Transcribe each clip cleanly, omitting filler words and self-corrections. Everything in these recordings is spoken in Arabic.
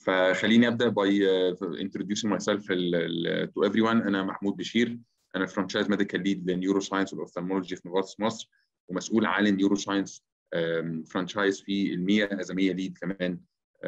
فخليني ابدا باي introducing myself to everyone. انا محمود بشير، انا فرانشايز ميديكال ليد للنيورو ساينس والاوفثالمولوجي في نوفارتس مصر، ومسؤول عن النيورو ساينس فرانشايز في الميا از ميا ليد كمان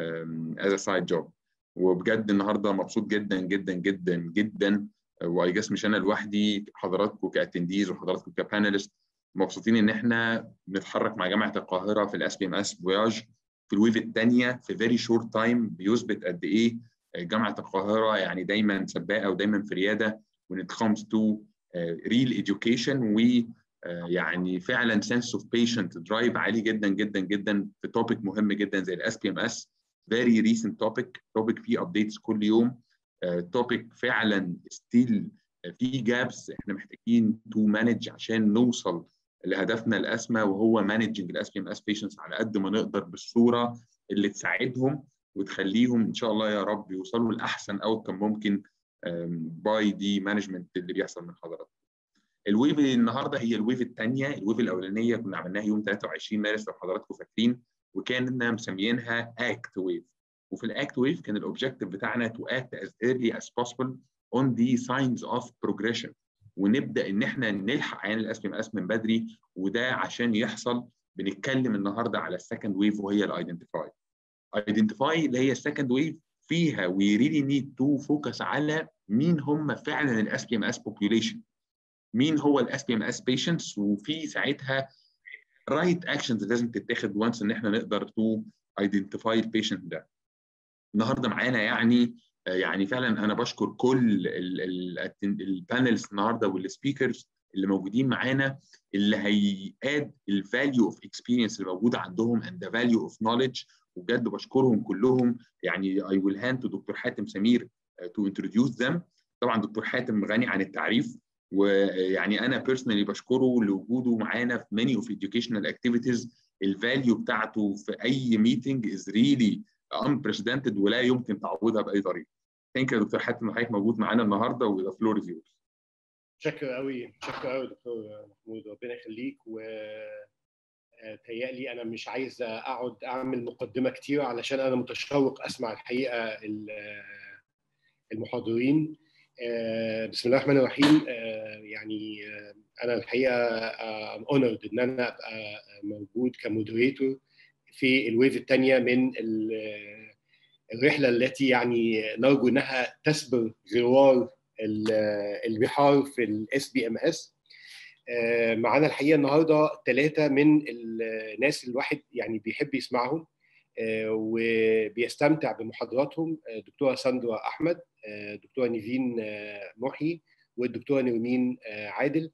از سايد جوب. وبجد النهارده مبسوط جدا جدا جدا جدا، واي جاس مش انا لوحدي، حضراتكم كاتنديز وحضراتكم كبانالست مبسوطين ان احنا بنتحرك مع جامعه القاهره في الاس بي ام اس فوياج في الويف الثانيه في فيري شورت تايم. بيثبت قد ايه جامعه القاهره يعني دايما سباقه ودايما في رياده when it comes to real education، و يعني فعلا sense of patient drive عالي جدا جدا جدا في توبيك مهم جدا زي الاس بي ام اس. very recent topic فيه updates كل يوم، توبيك فعلا ستيل في جابس احنا محتاجين تو مانج عشان نوصل لهدفنا الاسمى، وهو مانجنج الاس بي ام اس بيشنتس على قد ما نقدر بالصوره اللي تساعدهم وتخليهم ان شاء الله يا رب يوصلوا لاحسن اوتكم ممكن باي دي مانجمنت اللي بيحصل من حضراتكم. الويف النهارده هي الويف الثانيه. الويف الاولانيه كنا عملناها يوم 23 مارس لو حضراتكم فاكرين، وكاننا مسميينها اكت ويف. وفي الاكت ويف كان الاوبجيكتيف بتاعنا to act as early as possible on the signs of progression، ونبدا ان احنا نلحق عيان الاس بي ام اس من بدري. وده عشان يحصل بنتكلم النهارده على السكند ويف وهي الايدنتيفاي. ايدنتيفاي اللي هي السكند ويف فيها we really need to focus على مين هم فعلا الاس بي ام اس population، مين هو الاس بي ام اس بيشنتس، وفي ساعتها رايت اكشنز لازم تتاخد وانس ان احنا نقدر تو ايدنتيفاي البيشنت ده. النهارده معانا يعني فعلا انا بشكر كل البانلز النهارده والسبيكرز اللي موجودين معانا، اللي هياد الفاليو اوف اكسبيرينس اللي موجوده عندهم اند ذا فاليو اوف نوليدج. وبجد بشكرهم كلهم. يعني اي ويل هاند تو دكتور حاتم سمير تو انتروديوس ذم. طبعا دكتور حاتم غني عن التعريف، ويعني انا بيرسونالي بشكره لوجوده معانا في many of educational activities. الفاليو بتاعته في اي ميتنج از ريلي unprecedented ولا يمكن تعويضها باي طريقه. ثانك يو دكتور حاتم حضرتك موجود معانا النهارده وذا فلور از يورز. شكرا قوي دكتور محمود، ربنا يخليك. وتهيألي انا مش عايز اقعد اعمل مقدمه كتير علشان انا متشوق اسمع الحقيقه المحاضرين. بسم الله الرحمن الرحيم. يعني انا الحقيقه honored ان انا ابقى موجود كمودريتور في الويف الثانيه من الرحله التي يعني نرجو انها تسبر غوار البحار في الاس بي ام اس. معانا الحقيقه النهارده 3 من الناس الواحد يعني بيحب يسمعهم وبيستمتع بمحاضراتهم. دكتوره ساندرا احمد، دكتوره نيفين محي، والدكتوره نرمين عادل.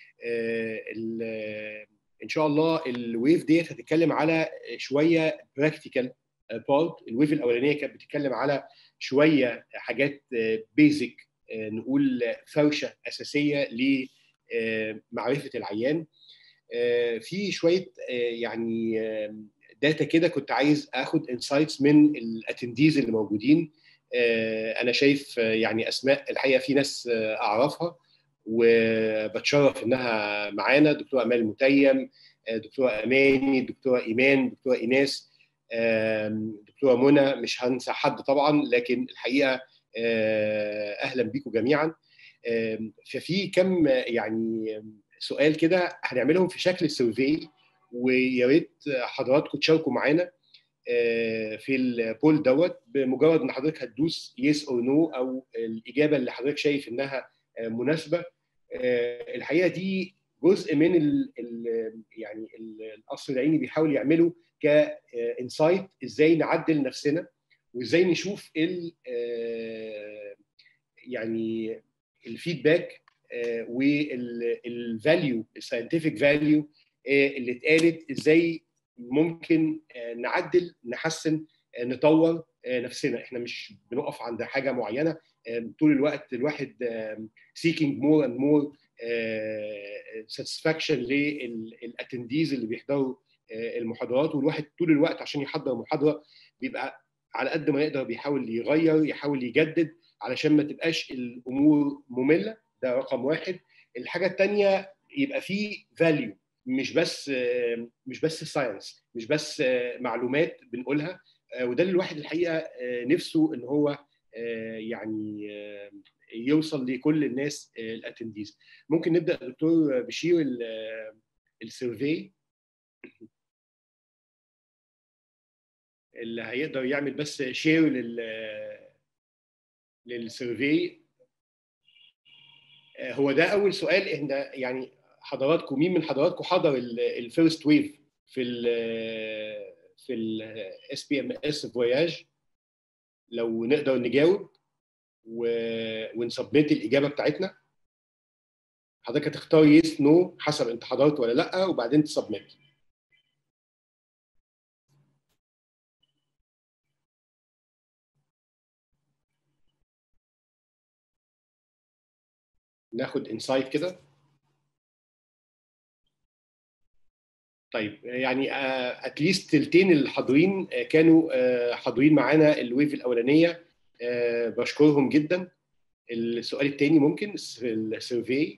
ان شاء الله الويف ديت هتتكلم على شويه براكتيكال بارت. الويف الاولانيه كانت بتتكلم على شويه حاجات بيزك، نقول فرشه اساسيه لمعرفه العيان. في شويه يعني داتا كده كنت عايز اخد انسايتس من الاتنديز اللي موجودين. انا شايف يعني اسماء الحقيقه في ناس اعرفها وبتشرف انها معانا: دكتوره امال المتيم، دكتوره اماني، دكتوره ايمان، دكتوره ايناس، دكتوره منى. مش هنسى حد طبعا، لكن الحقيقه اهلا بيكم جميعا. ففي كم يعني سؤال كده هنعملهم في شكل سيرفي، ويا ريت حضراتكم تشاركوا معانا في البول دوت. بمجرد ان حضرتك هتدوس يس اور نو او الاجابه اللي حضرتك شايف انها مناسبه. الحقيقه دي جزء من يعني القصر العيني بيحاول يعمله كانسايت ازاي نعدل نفسنا، وازاي نشوف يعني الفيدباك والفاليو الساينتفك فاليو اللي اتقالت، ازاي ممكن نعدل نحسن نطور نفسنا. احنا مش بنقف عند حاجه معينه طول الوقت. الواحد seeking more and more satisfaction للاتنديز اللي بيحضروا المحاضرات، والواحد طول الوقت عشان يحضر محاضره بيبقى على قد ما يقدر بيحاول يغير، يحاول يجدد علشان ما تبقاش الامور ممله. ده رقم واحد. الحاجه الثانيه يبقى فيه فاليو، مش بس ساينس، مش بس معلومات بنقولها، وده اللي الواحد الحقيقه نفسه ان هو يعني يوصل لكل الناس الاتنديز. ممكن نبدا دكتور بشير السيرفي اللي هيقدر يعمل بس شير للسيرفي. هو ده اول سؤال. احنا يعني حضراتكم مين من حضراتكم حضر الفيرست ويف في الاس بي ام اس فواياج؟ لو نقدر نجاوب ونسبميت الاجابه بتاعتنا. حضرتك هتختار يس نو حسب انت حضرت ولا لا، وبعدين تسبميت. ناخد انسايت كده. طيب يعني اتليست تلتين اللي حاضرين كانوا حاضرين معانا الويف الاولانيه، بشكرهم جدا. السؤال الثاني ممكن في السيرفي،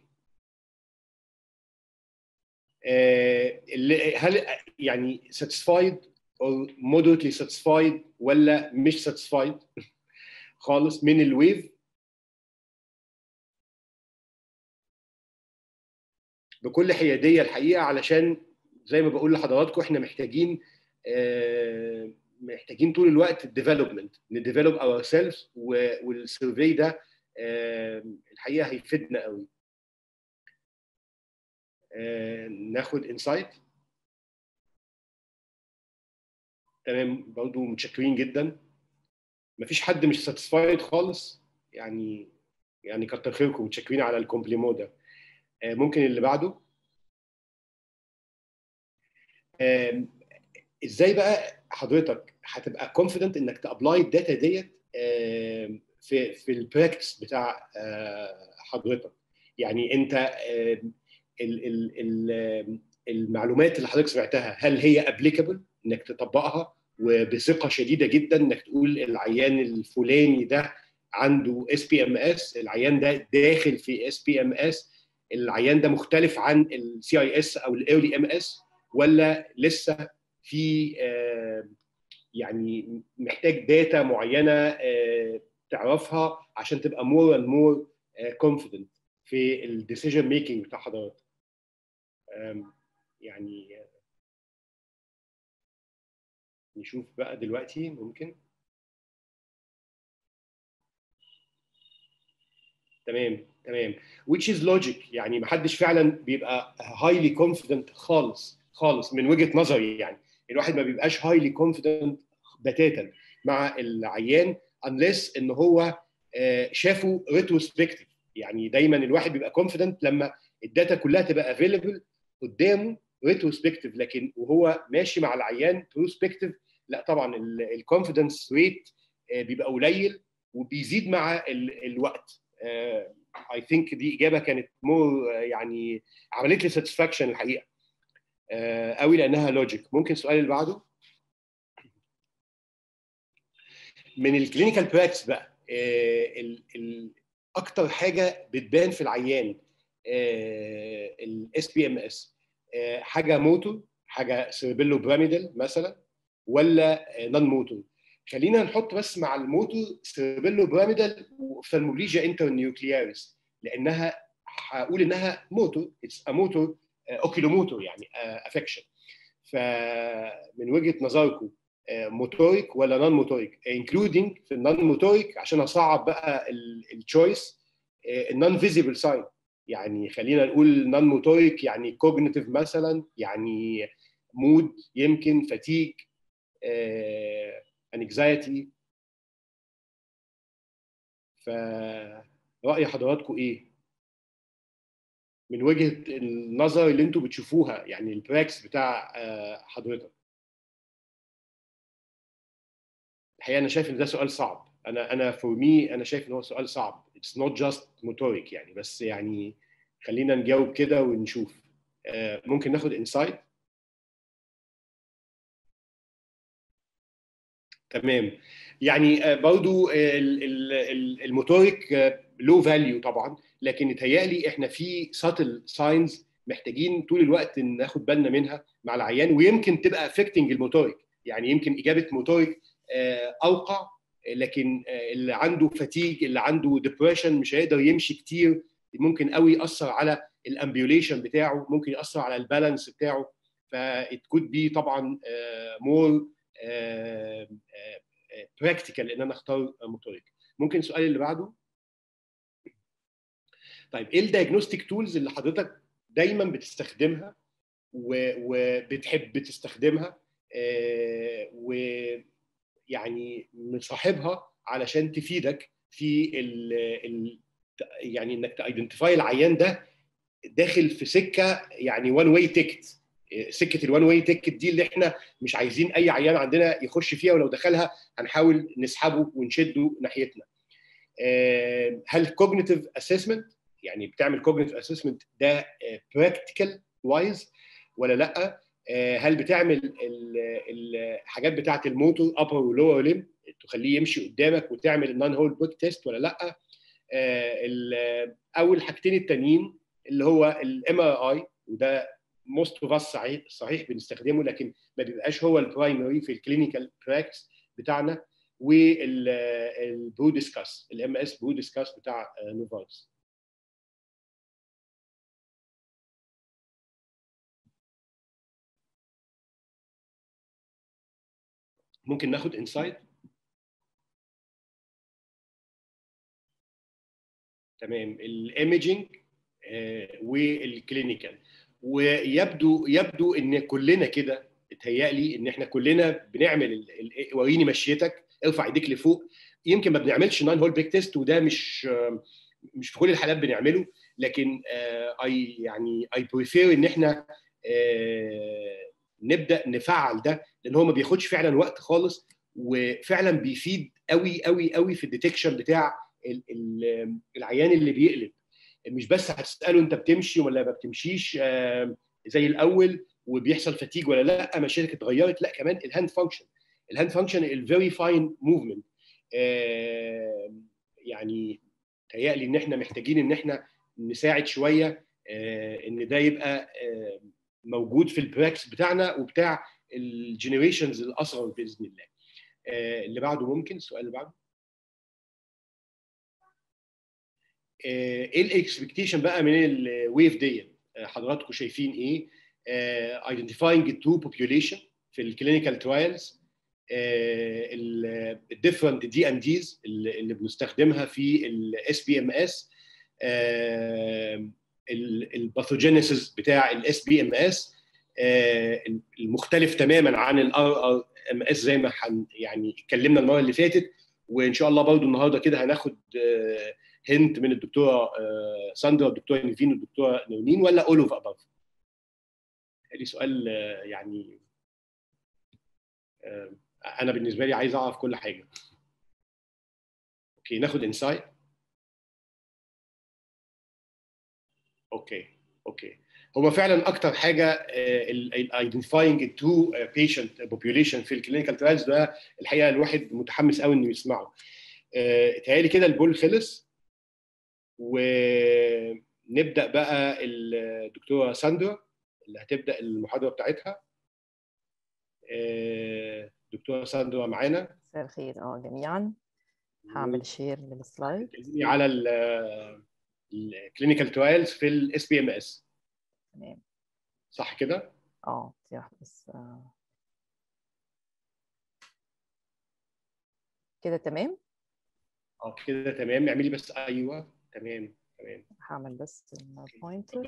هل يعني satisfied or moderately satisfied ولا مش satisfied خالص من الويف؟ بكل حياديه الحقيقه، علشان زي ما بقول لحضراتكم احنا محتاجين طول الوقت الديفلوبمنت، نديفلوب اور سيلفز، والسيرفي ده الحقيقه هيفيدنا قوي. ناخد انسايت. تمام، برضه متشكرين جدا. مفيش حد مش ساتيسفايد خالص، يعني كتر خيركم، متشكرين على الكومبليمو ده. ممكن اللي بعده. ازاي بقى حضرتك هتبقى كونفيدنت انك تابلاي الداتا ديت في البراكتس بتاع حضرتك؟ يعني انت المعلومات اللي حضرتك سمعتها هل هي ابليكابل انك تطبقها وبثقه شديده جدا، انك تقول العيان الفلاني ده عنده اس بي ام اس، العيان ده داخل في اس بي ام اس، العيان ده مختلف عن السي اي اس او الايرلي ام اس، ولا لسه في يعني محتاج داتا معينه تعرفها عشان تبقى مور اند مور كونفيدنت في الديسيجن ميكنج بتاع حضرتك؟ يعني نشوف بقى دلوقتي. ممكن. تمام which is logic. يعني ما حدش فعلا بيبقى highly confident خالص من وجهة نظري. يعني الواحد ما بيبقاش highly confident بتاتا مع العيان unless ان هو شافه retrospective. يعني دايما الواحد بيبقى confident لما الداتا كلها تبقى available قدامه retrospective، لكن وهو ماشي مع العيان prospective لا طبعا الكونفيدنس ريت بيبقى قليل وبيزيد مع الوقت. I think دي اجابه كانت مور يعني عملت لي ساتسفاكشن الحقيقه قوي لانها لوجيك. ممكن السؤال اللي بعده. من الكلينيكال براكتس بقى اكتر حاجه بتبان في العيان الاس بي ام اس، حاجه موتور، حاجه سيربيلو بيراميدال مثلا، ولا نون موتور؟ خلينا نحط بس مع الموتور سيربيلو بيراميدال وفالموبليجيا انترنيوكلياريس، لانها هقول انها موتور، اتس ا موتور اوكيلوموتور يعني افكشن. فمن وجهه نظركم موتوريك ولا نون موتوريك؟ انكلودينج في النون موتوريك عشان اصعب بقى التشويس النون فيزيبل ساين. يعني خلينا نقول نون موتوريك يعني كوجنيتيف مثلا، يعني مود، يمكن فاتيج، انكزايتي. فرأي حضراتكم ايه من وجهة النظر اللي انتم بتشوفوها، يعني البراكس بتاع حضرتك؟ الحقيقه انا شايف ان ده سؤال صعب. انا فور مي انا شايف ان هو سؤال صعب. اتس نوت جاست موتوريك يعني، بس يعني خلينا نجاوب كده ونشوف. ممكن ناخد انسايت. تمام. يعني برضو الموتوريك لو فاليو طبعا، لكن يتهيألي احنا في ساتل ساينز محتاجين طول الوقت ناخد بالنا منها مع العيان، ويمكن تبقى افكتنج الموتوريك. يعني يمكن اجابه موتوريك اوقع، لكن اللي عنده فاتيج، اللي عنده ديبريشن مش هيقدر يمشي كتير، ممكن قوي ياثر على الامبيوليشن بتاعه، ممكن ياثر على البالانس بتاعه. فit could be طبعا more practical ان انا اختار موتوريك. ممكن السؤال اللي بعده. طيب ايه الدايجنوستيك تولز اللي حضرتك دايما بتستخدمها وبتحب تستخدمها ويعني مصاحبها علشان تفيدك في يعني انك تايدنتيفاي العيان ده داخل في سكه يعني وان واي تيكت، سكه الوان واي تيكت دي اللي احنا مش عايزين اي عيان عندنا يخش فيها، ولو دخلها هنحاول نسحبه ونشده ناحيتنا. هل كوجنيتيف اسسمنت، يعني بتعمل كوجنيتيف اسسمنت ده براكتيكال وايز ولا لا؟ هل بتعمل الحاجات بتاعه الموتور ابر ولور ليم تخليه يمشي قدامك وتعمل النون هول بوك تيست ولا لا؟ او الحاجتين التانيين اللي هو الام ار اي، وده موست اوف اس صحيح بنستخدمه، لكن ما بيبقاش هو البرايمري في الكلينيكال براكتس بتاعنا، والبرو ديسكاس، الام اس برو ديسكاس بتاع نوفارتس. ممكن ناخد انسايت. تمام. الايميجنج والكلينيكال، ويبدو ان كلنا كده، اتهيألي ان احنا كلنا بنعمل وريني مشيتك، ارفع ايديك لفوق. يمكن ما بنعملش ناين هول بريك تيست، وده مش في كل الحالات بنعمله، لكن اي بريفير ان احنا نبدا نفعل ده، لان هو ما بياخدش فعلا وقت خالص، وفعلا بيفيد قوي قوي قوي في الديتكشن بتاع العيان اللي بيقلب. مش بس هتساله انت بتمشي ولا ما بتمشيش زي الاول، وبيحصل فاتيج ولا لا، مشيتك اتغيرت، لا كمان الهاند فانكشن الفيري فاين موفمنت. يعني تهيألي ان احنا محتاجين ان احنا نساعد شويه ان ده يبقى موجود في البراكس بتاعنا وبتاع الجنريشنز الاصغر باذن الله. اللي بعده ممكن السؤال اللي بعده. ايه الاكسبكتيشن بقى من الويف دي؟ حضراتكم شايفين ايه؟ ايدنتيفاينج الترو بوبيوليشن في الكلينيكال ترايلز، الديفرنت دي ان ديز اللي بنستخدمها في الاس بي ام اس، الباثوجينيسيس بتاع الاس بي ام اس المختلف تماما عن الار ار ام اس زي ما يعني اتكلمنا المره اللي فاتت، وان شاء الله برضو النهارده كده هناخد هنت من الدكتوره ساندرا والدكتوره نيفين والدكتوره نرمين، ولا اول اوف اباف؟ دي سؤال يعني انا بالنسبه لي عايز اعرف كل حاجه. اوكي ناخد انسايت. اوكي هو فعلا اكتر حاجه الايدنتيفاينج الترو بيشنت بوبيوليشن في الكلينيكال ترايلز ده الحقيقه الواحد متحمس قوي انه يسمعه. اتهيألي كده البول خلص، ونبدا بقى الدكتوره ساندرا اللي هتبدا المحاضره بتاعتها. دكتوره ساندرا معانا؟ مساء الخير جميعا. هعمل شير للسلايد على الكلينيكال ترايلز في الاس بي ام اس. تمام صح كده؟ دي واحده بس كده تمام. كده تمام. اعملي بس ايوه تمام. هعمل بس البوينتر.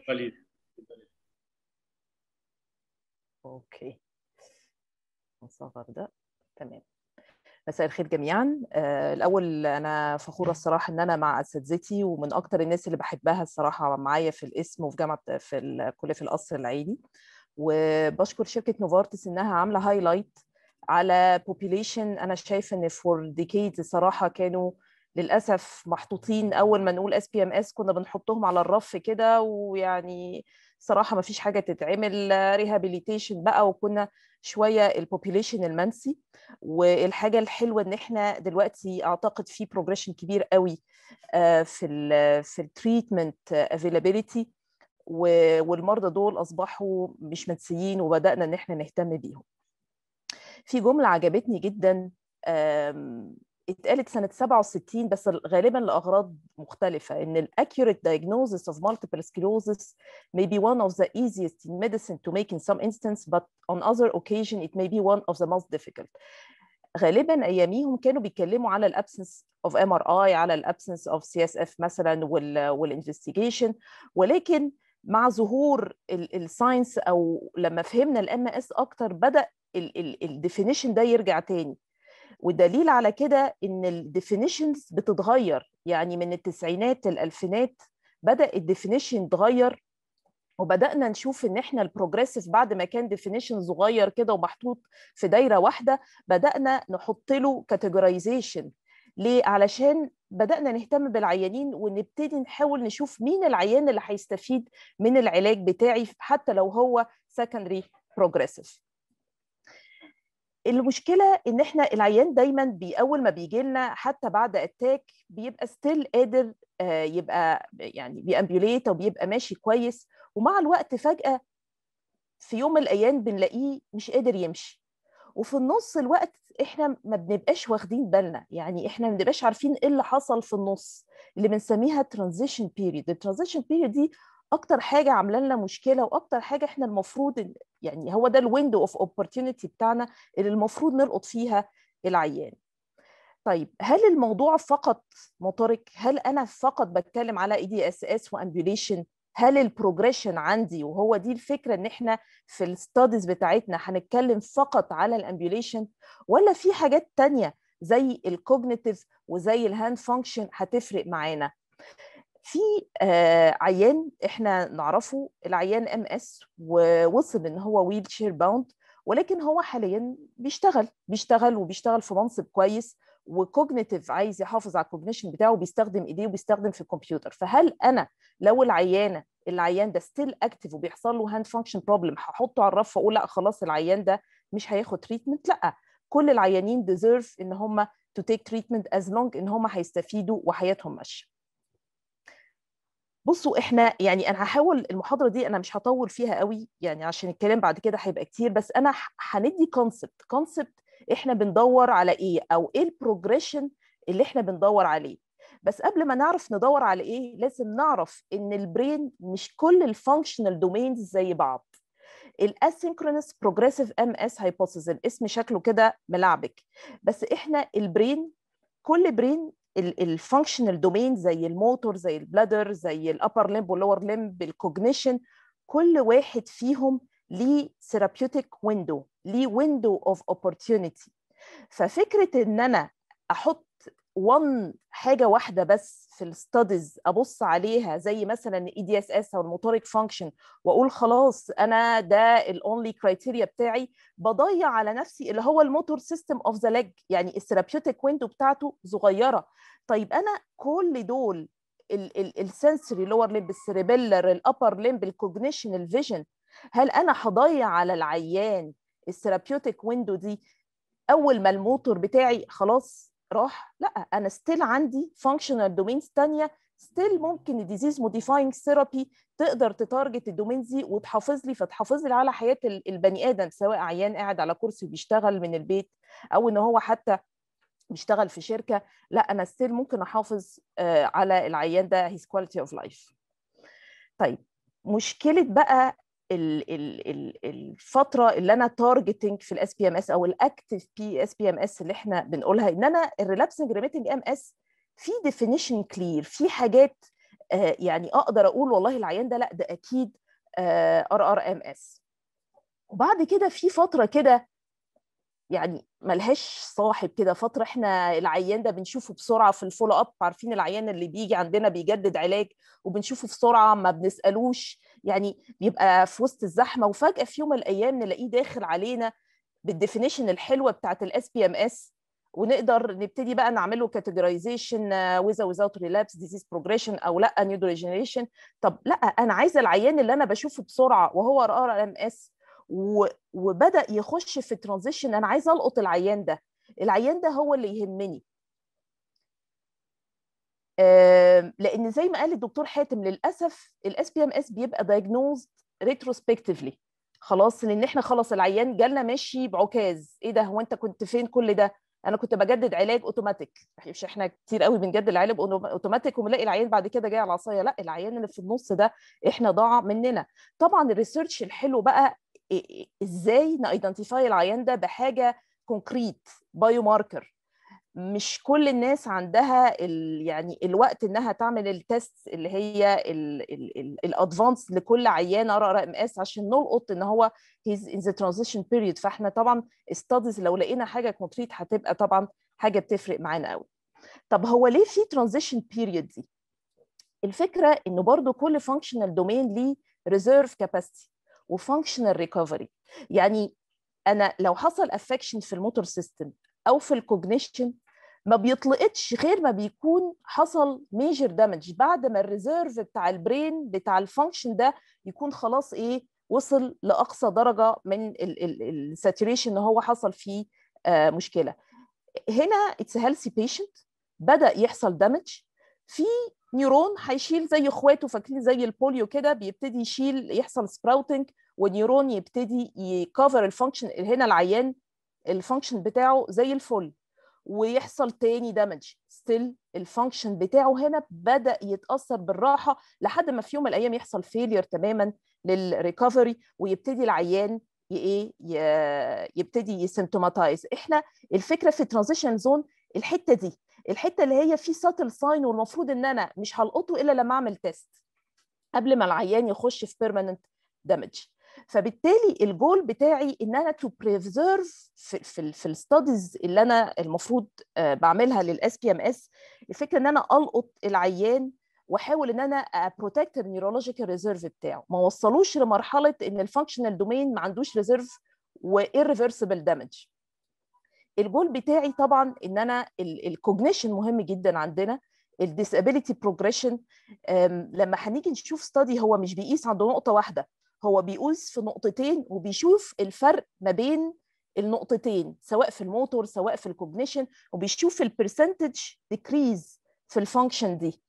اوكي نصغر ده. تمام. مساء الخير جميعا. الاول انا فخوره الصراحه ان انا مع اساتذتي، ومن اكتر الناس اللي بحبها الصراحه معايا في القسم وفي جامعه في الكليه في القصر العيني، وبشكر شركه نوفارتس انها عامله هايلايت على population انا شايفه ان فور ديكيدز الصراحه كانوا للاسف محطوطين. اول ما نقول اس بي ام اس كنا بنحطهم على الرف كده، ويعني صراحه ما فيش حاجه تتعمل ريهابيليتيشن بقى، وكنا شويه البوبيليشن المنسي. والحاجه الحلوه ان احنا دلوقتي اعتقد في بروجريشن كبير قوي في التريتمنت افيلابيليتي، والمرضى دول اصبحوا مش منسيين، وبدانا ان احنا نهتم بيهم. في جمله عجبتني جدا اتقالت سنة 67 بس غالبا لأغراض مختلفة، إن ال accurate diagnosis of multiple sclerosis may be one of the easiest in medicine to make in some instance, but on other occasion it may be one of the most difficult. غالبا أياميهم كانوا بيتكلموا على ال absence of MRI، على ال absence of CSF مثلا والinvestigation، ولكن مع ظهور الساينس أو لما فهمنا ال MS أكتر بدأ الديفينيشن ده يرجع تاني. والدليل على كده ان الديفينيشنز بتتغير، يعني من التسعينات للألفينات بدأ الديفينيشن يتغير، وبدأنا نشوف ان احنا البروجريسيف بعد ما كان ديفينيشن صغير كده ومحطوط في دايرة واحدة بدأنا نحط له كاتيجورايزيشن. ليه؟ علشان بدأنا نهتم بالعيانين ونبتدي نحاول نشوف مين العيان اللي هيستفيد من العلاج بتاعي حتى لو هو secondary progressive. المشكله ان احنا العيان دايما اول ما بيجي لنا حتى بعد اتاك بيبقى ستيل قادر يبقى يعني بيامبيوليت او بيبقى ماشي كويس، ومع الوقت فجاه في يوم من الايام بنلاقيه مش قادر يمشي، وفي النص الوقت احنا ما بنبقاش واخدين بالنا، يعني احنا ما بنبقاش عارفين ايه اللي حصل في النص اللي بنسميها ترانزيشن بيريد. الترانزيشن بيريد دي اكتر حاجه عامله لنا مشكله، واكتر حاجه احنا المفروض يعني هو ده الويندو اوف اوبورتيونيتي بتاعنا اللي المفروض نلقط فيها العيان. طيب هل الموضوع فقط موتوريك؟ هل انا فقط بتكلم على EDSS وامبيوليشن؟ هل البروجريشن عندي، وهو دي الفكره ان احنا في الستاديز بتاعتنا هنتكلم فقط على الامبيوليشن، ولا في حاجات تانية زي الكوجنيتيف وزي الهاند فانكشن هتفرق معانا؟ في عيان احنا نعرفه، العيان MS ووصل ان هو ويل شير باوند، ولكن هو حاليا بيشتغل في منصب كويس، وكوجنيتيف عايز يحافظ على الكوجنيشن بتاعه، بيستخدم ايديه وبيستخدم في الكمبيوتر. فهل انا لو العيان ده ستيل اكتف وبيحصل له هاند فانكشن بروبلم هحطه على الرف واقول لا خلاص العيان ده مش هياخد تريتمنت؟ لا، كل العيانين ديزيرف ان هم تو تيك تريتمنت از لونج ان هم هيستفيدوا وحياتهم ماشيه. بصوا احنا يعني انا هحاول المحاضره دي انا مش هطول فيها قوي يعني عشان الكلام بعد كده هيبقى كتير، بس انا هندي كونسبت احنا بندور على ايه، او ايه البروجريشن اللي احنا بندور عليه. بس قبل ما نعرف ندور على ايه لازم نعرف ان البرين مش كل الفانكشنال دومينز زي بعض. الاسynchronous progressive MS hypothesis الاسم شكله كده ملعبك، بس احنا البرين كل برين الفانكشنال دومين زي الموتور زي البلادر زي الابر ليمب واللور ليمب الكوجنيشن، كل واحد فيهم ليه ثيرابيوتيك ويندو، ليه ويندو اوف اوبورتيونيتي. ففكره ان انا احط حاجه واحده بس في الستاديز ابص عليها زي مثلا EDSS او الموتوريك فانكشن واقول خلاص انا ده الاونلي كرايتيريا بتاعي، بضيع على نفسي اللي هو الموتور سيستم اوف ذا ليج، يعني الثيرابيوتيك ويندو بتاعته صغيره. طيب انا كل دول السنسوري لور ليمب السيريبيلر الابر ليمب الكوجنيشن الفيجن، هل انا هضيع على العيان الثيرابيوتيك ويندو دي اول ما الموتور بتاعي خلاص راح؟ لا، انا ستيل عندي فانكشنال دومينز ثانيه، ستيل ممكن الديزيز موديفاينج ثيرابي تقدر تتارجت الدومينز دي وتحافظ لي على حياه البني ادم، سواء عيان قاعد على كرسي بيشتغل من البيت او ان هو حتى بيشتغل في شركه، لا انا ستيل ممكن احافظ على العيان ده his quality of life. طيب مشكله بقى الفتره اللي انا تارجتنج في الاس بي ام اس او الاكتف بي اس بي ام اس اللي احنا بنقولها، ان انا الريلابسنج ريميتنج ام اس في ديفينيشن كلير، في حاجات يعني اقدر اقول والله العيان ده لا ده اكيد ار ام اس. وبعد كده في فتره كده يعني ملهاش صاحب كده، فتره احنا العيان ده بنشوفه بسرعه في الفولو اب، عارفين العيان اللي بيجي عندنا بيجدد علاج وبنشوفه بسرعه ما بنسالوش، يعني بيبقى في وسط الزحمه وفجاه في يوم من الايام نلاقيه داخل علينا بالديفينيشن الحلوه بتاعه الاس بي ام اس، ونقدر نبتدي بقى نعمله كاتيجورايزيشن without relapse disease progression او لا neurodegeneration. طب لا، انا عايزه العيان اللي انا بشوفه بسرعه وهو ار ام اس وبدأ يخش في ترانزيشن، انا عايزه القط العيان ده هو اللي يهمني. لان زي ما قال الدكتور حاتم للاسف الاس بي ام اس بيبقى دايجنوزد ريتروسبكتيفلي، خلاص لان احنا خلاص العيان جالنا ماشي بعكاز، ايه ده هو انت كنت فين كل ده، انا كنت بجدد علاج اوتوماتيك، مش احنا كتير قوي بنجدد العلاج اوتوماتيك وبنلاقي العيان بعد كده جاي على العصايه، لا، العيان اللي في النص ده احنا ضاع مننا. طبعا الريسيرش الحلو بقى ازاي نايدنتيفاي العيان ده بحاجه كونكريت بايو ماركر. مش كل الناس عندها يعني الوقت انها تعمل التست اللي هي الادفانس لكل عيان RRMS عشان نلقط ان هو هيز ان ذا ترانزيشن بيريود. فاحنا طبعا ستاديز لو لقينا حاجه كونكريت هتبقى طبعا حاجه بتفرق معانا قوي. طب هو ليه في ترانزيشن بيريود دي؟ الفكره انه برضو كل فانكشنال دومين ليه ريزيرف كاباسيتي وفانكشنال ريكفري. يعني انا لو حصل افكشن في الموتور سيستم او في الكوجنيشن ما بيطلقتش غير ما بيكون حصل ميجر دامج، بعد ما الريزيرف بتاع البرين بتاع الفانكشن ده يكون خلاص وصل لاقصى درجه من الساتوريشن ان هو حصل فيه مشكله. هنا اتس هيلثي بيشنت بدا يحصل دامج في نيورون هيشيل زي اخواته، فاكرين زي البوليو كده، بيبتدي يشيل يحصل سبراوتنج ونيورون يبتدي يكفر الفانكشن. هنا العيان الفانكشن بتاعه زي الفل ويحصل تاني دامج، ستيل الفانكشن بتاعه هنا بدا يتاثر بالراحه لحد ما في يوم من الايام يحصل فيلير تماما للريكفري ويبتدي العيان يبتدي يسيمتوماتايز. احنا الفكره في الترانزيشن زون الحته دي، الحته اللي هي في ساتل ساين والمفروض ان انا مش هلقطه الا لما اعمل تيست قبل ما العيان يخش في بيرمننت دامج. فبالتالي الجول بتاعي ان انا تو بريزيرف في الستاديز اللي انا المفروض بعملها للاس بي ام اس، الفكره ان انا القط العيان واحاول ان انا بروتكت النيورولوجيكال ريزيرف بتاعه، ما وصلوش لمرحله ان الفانكشنال دومين ما عندوش ريزيرف وإيرفيرسبل دامج. الجول بتاعي طبعا ان انا الكوجنيشن مهم جدا عندنا، الديسابيليتي بروجريشن. لما هنيجي نشوف ستادي هو مش بيقيس عند نقطه واحده، هو بيقيس في نقطتين وبيشوف الفرق ما بين النقطتين سواء في الموتور سواء في الكوجنيشن، وبيشوف البرسنتج ديكريز في الفانكشن دي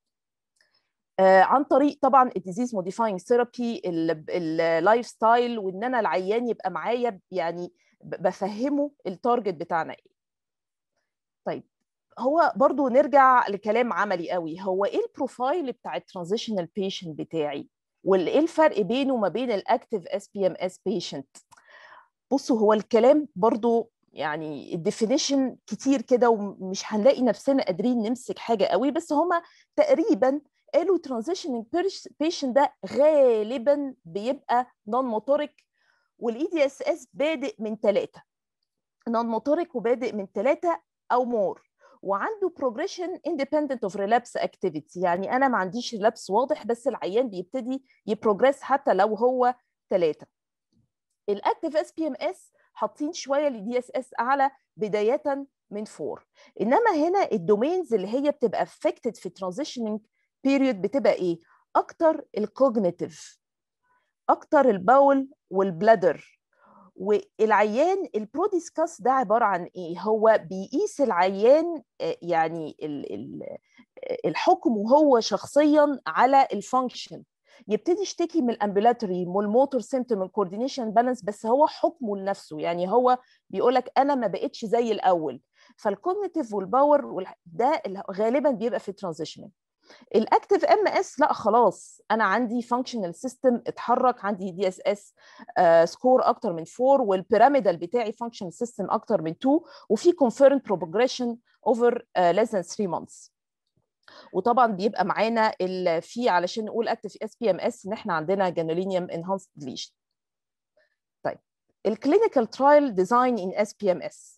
عن طريق طبعا الديزيز موديفاينج ثيرابي، اللايف ستايل، وان انا العيان يبقى معايا يعني بفهمه التارجت بتاعنا ايه. طيب هو برضو نرجع لكلام عملي قوي، هو ايه البروفايل بتاع الترانزيشنال بيشنت بتاعي وايه الفرق بينه وما بين الاكتيف اس بي ام اس بيشنت؟ بصوا هو الكلام برضو يعني الديفينيشن كتير كده ومش هنلاقي نفسنا قادرين نمسك حاجه قوي، بس هما تقريبا قالوا ترانزيشنال بيشنت ده غالبا بيبقى نون موتوريك، والاي دي اس اس بادئ من 3، نون موتوريك وبادئ من 3 او مور، وعنده بروجريشن اندبندنت اوف ريلابس اكتيفيتي، يعني انا ما عنديش ريلابس واضح بس العيان بيبتدي يبروجريس حتى لو هو 3. الاكتيف اس بي ام اس حاطين شويه للدي اس اس اعلى بدايه من 4. انما هنا الدومينز اللي هي بتبقى افكتد في ترانزيشننج بيريود بتبقى ايه؟ اكتر الكوجنيتيف، اكتر الباول والبلادر. والعيان البروديسكاس ده عباره عن ايه؟ هو بيقيس العيان يعني الحكم وهو شخصيا على الفانكشن، يبتدي يشتكي من الامبولاتوري والموتور سيمتوم الكوردينيشن بالانس، بس هو حكمه لنفسه، يعني هو بيقول لك انا ما بقتش زي الاول. فالكوجنيتيف والباور ده غالبا بيبقى في ترانزيشننج. الاكتيف ام اس لا خلاص انا عندي فانكشنال سيستم اتحرك، عندي دي اس اس سكور اكتر من 4، والبيراميدال بتاعي فانكشنال سيستم اكتر من 2، وفي كونفيرم بروجريشن اوفر less than 3 months. وطبعا بيبقى معانا في علشان نقول اكتيف اس بي ام اس ان احنا عندنا جانولينيوم انهانسد ديليشن. طيب الكلينيكال ترايل ديزاين ان اس بي ام اس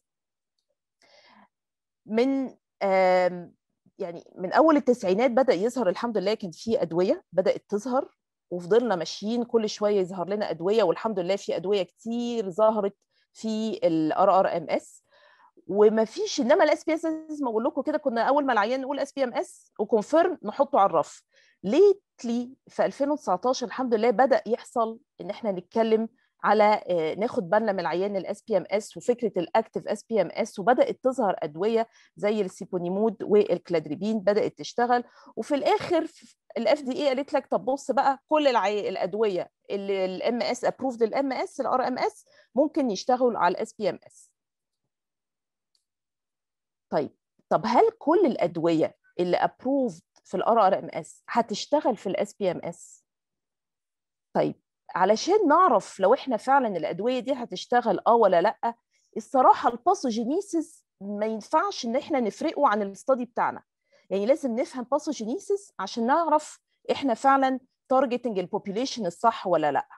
من يعني من اول التسعينات بدا يظهر الحمد لله، كان في ادويه بدات تظهر وفضلنا ماشيين كل شويه يظهر لنا ادويه، والحمد لله في ادويه كتير ظهرت في الار ار ام اس وما فيش. انما الاس بي اس زي ما بقول لكم كده كنا اول ما العيان نقول اس بي ام اس وكونفيرم نحطه على الرف. ليتلي في 2019 الحمد لله بدا يحصل ان احنا نتكلم على ناخد بالنا من العيان الاس بي ام اس وفكره الاكتيف اس بي ام اس، وبدات تظهر ادويه زي السيبونيمود والكلادريبين بدات تشتغل. وفي الاخر الاف دي اي قالت لك طب بص بقى كل الادويه اللي الام اس ابروفد الام اس الار ام اس ممكن يشتغلوا على الاس بي ام اس. طب هل كل الادويه اللي ابروفد في الRRMS هتشتغل في الSPMS؟ طيب علشان نعرف لو احنا فعلا الادويه دي هتشتغل ولا لا، الصراحه الباثوجينيسيس ما ينفعش ان احنا نفرقه عن الاستادي بتاعنا. يعني لازم نفهم باثوجينيسيس عشان نعرف احنا فعلا تارجتنج البوبوليشن الصح ولا لا.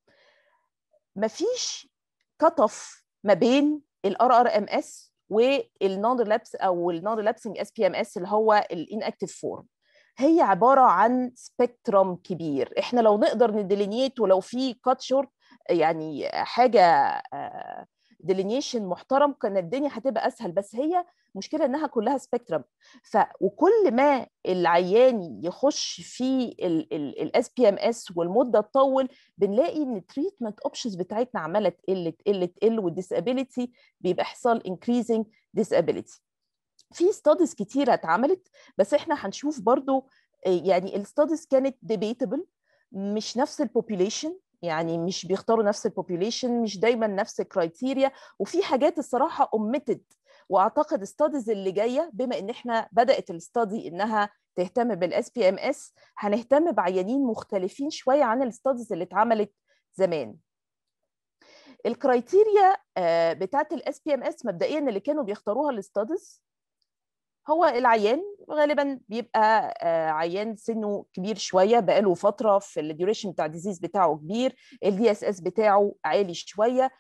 مفيش كتف ما بين الRRMS والنون ريلابس او النون ريلابسنج SPMS اللي هو الانكتيف فورم. هي عباره عن سبيكترم كبير، احنا لو نقدر نديلينيت ولو في كات شورت يعني حاجه ديلينيشن محترم كان الدنيا هتبقى اسهل، بس هي مشكله انها كلها سبيكترم. وكل ما العيان يخش في الاس بي ام اس والمده تطول بنلاقي ان التريتمنت اوبشنز بتاعتنا عماله تقل والديسابيليتي بيبقى يحصل increasing disability. في ستاديز كتيره اتعملت بس احنا هنشوف برضو يعني الستاديز كانت ديبيتبل، مش نفس البوبوليشن، يعني مش بيختاروا نفس البوبوليشن، مش دايما نفس الكرايتيريا، وفي حاجات الصراحه اوميتد. واعتقد الستاديز اللي جايه بما ان احنا بدات الستادي انها تهتم بالاس بي ام اس هنهتم بعيانين مختلفين شويه عن الستاديز اللي اتعملت زمان. الكرايتيريا بتاعت الاس بي ام اس مبدئيا اللي كانوا بيختاروها الستاديز هو العيان غالبا بيبقى عيان سنه كبير شويه بقاله فتره في الديوريشن بتاع الديزيز بتاعه كبير، الدي اس اس بتاعه عالي شويه،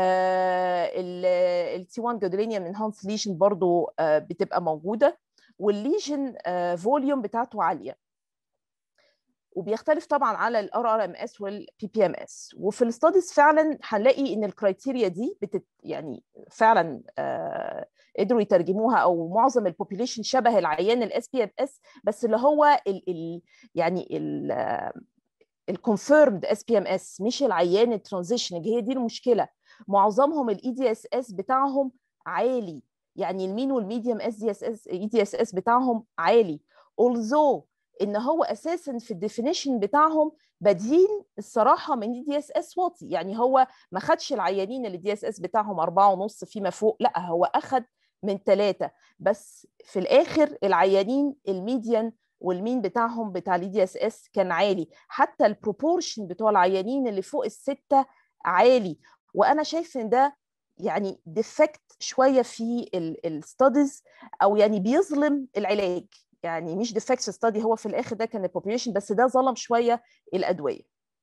التي 1 جادولينيوم انهانس ليجن برضو بتبقى موجوده، والليجن فوليوم بتاعته عاليه. وبيختلف طبعا على الRRMS والPPMS. وفي الستاديز فعلا هنلاقي ان الكرايتيريا دي يعني فعلا قدروا يترجموها او معظم البوبوليشن شبه العيان الاس بي ام اس، بس اللي هو يعني الكونفيرمد اس بي ام اس مش العيان الترانزيشنج. هي دي المشكله، معظمهم الاي دي اس اس بتاعهم عالي، يعني المين والميديوم اس دي اس اس اي دي اس اس بتاعهم عالي، although ان هو اساسا في الديفينيشن بتاعهم بديل الصراحه من دي دي اس اس واطي. يعني هو ما خدش العيانين اللي دي اس اس بتاعهم 4.5 فيما فوق، لا هو اخد من 3 بس. في الاخر العيانين الميديان والمين بتاعهم بتاع الدي دي اس اس كان عالي، حتى البروبورشن بتوع العيانين اللي فوق ال6 عالي. وانا شايف ان ده يعني ديفكت شويه في الستاديز او يعني بيظلم العلاج. يعني مش ديفكت ستادي، هو في الاخر ده كان البوبوليشن بس ده ظلم شويه الادويه.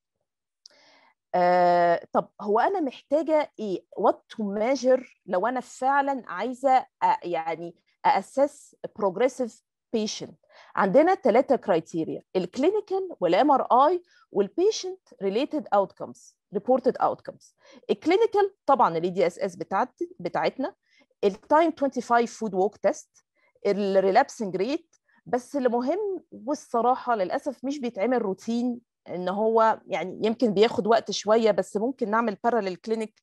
طب هو انا محتاجه ايه وات تو ميجر لو انا فعلا عايزه يعني اسس بروجريسيف بيشنت؟ عندنا 3 كرايتيريا: الكلينيكال والMRI والبيشنت ريليتد اوتكمز ريبورتد اوتكمز. الكلينيكال طبعا الاي دي اس اس بتاعتنا، التايم 25 فود ووك تيست، الريلابسنج ريت. بس اللي مهم والصراحه للاسف مش بيتعمل روتين، ان هو يعني يمكن بياخد وقت شويه بس ممكن نعمل باراليل كلينيك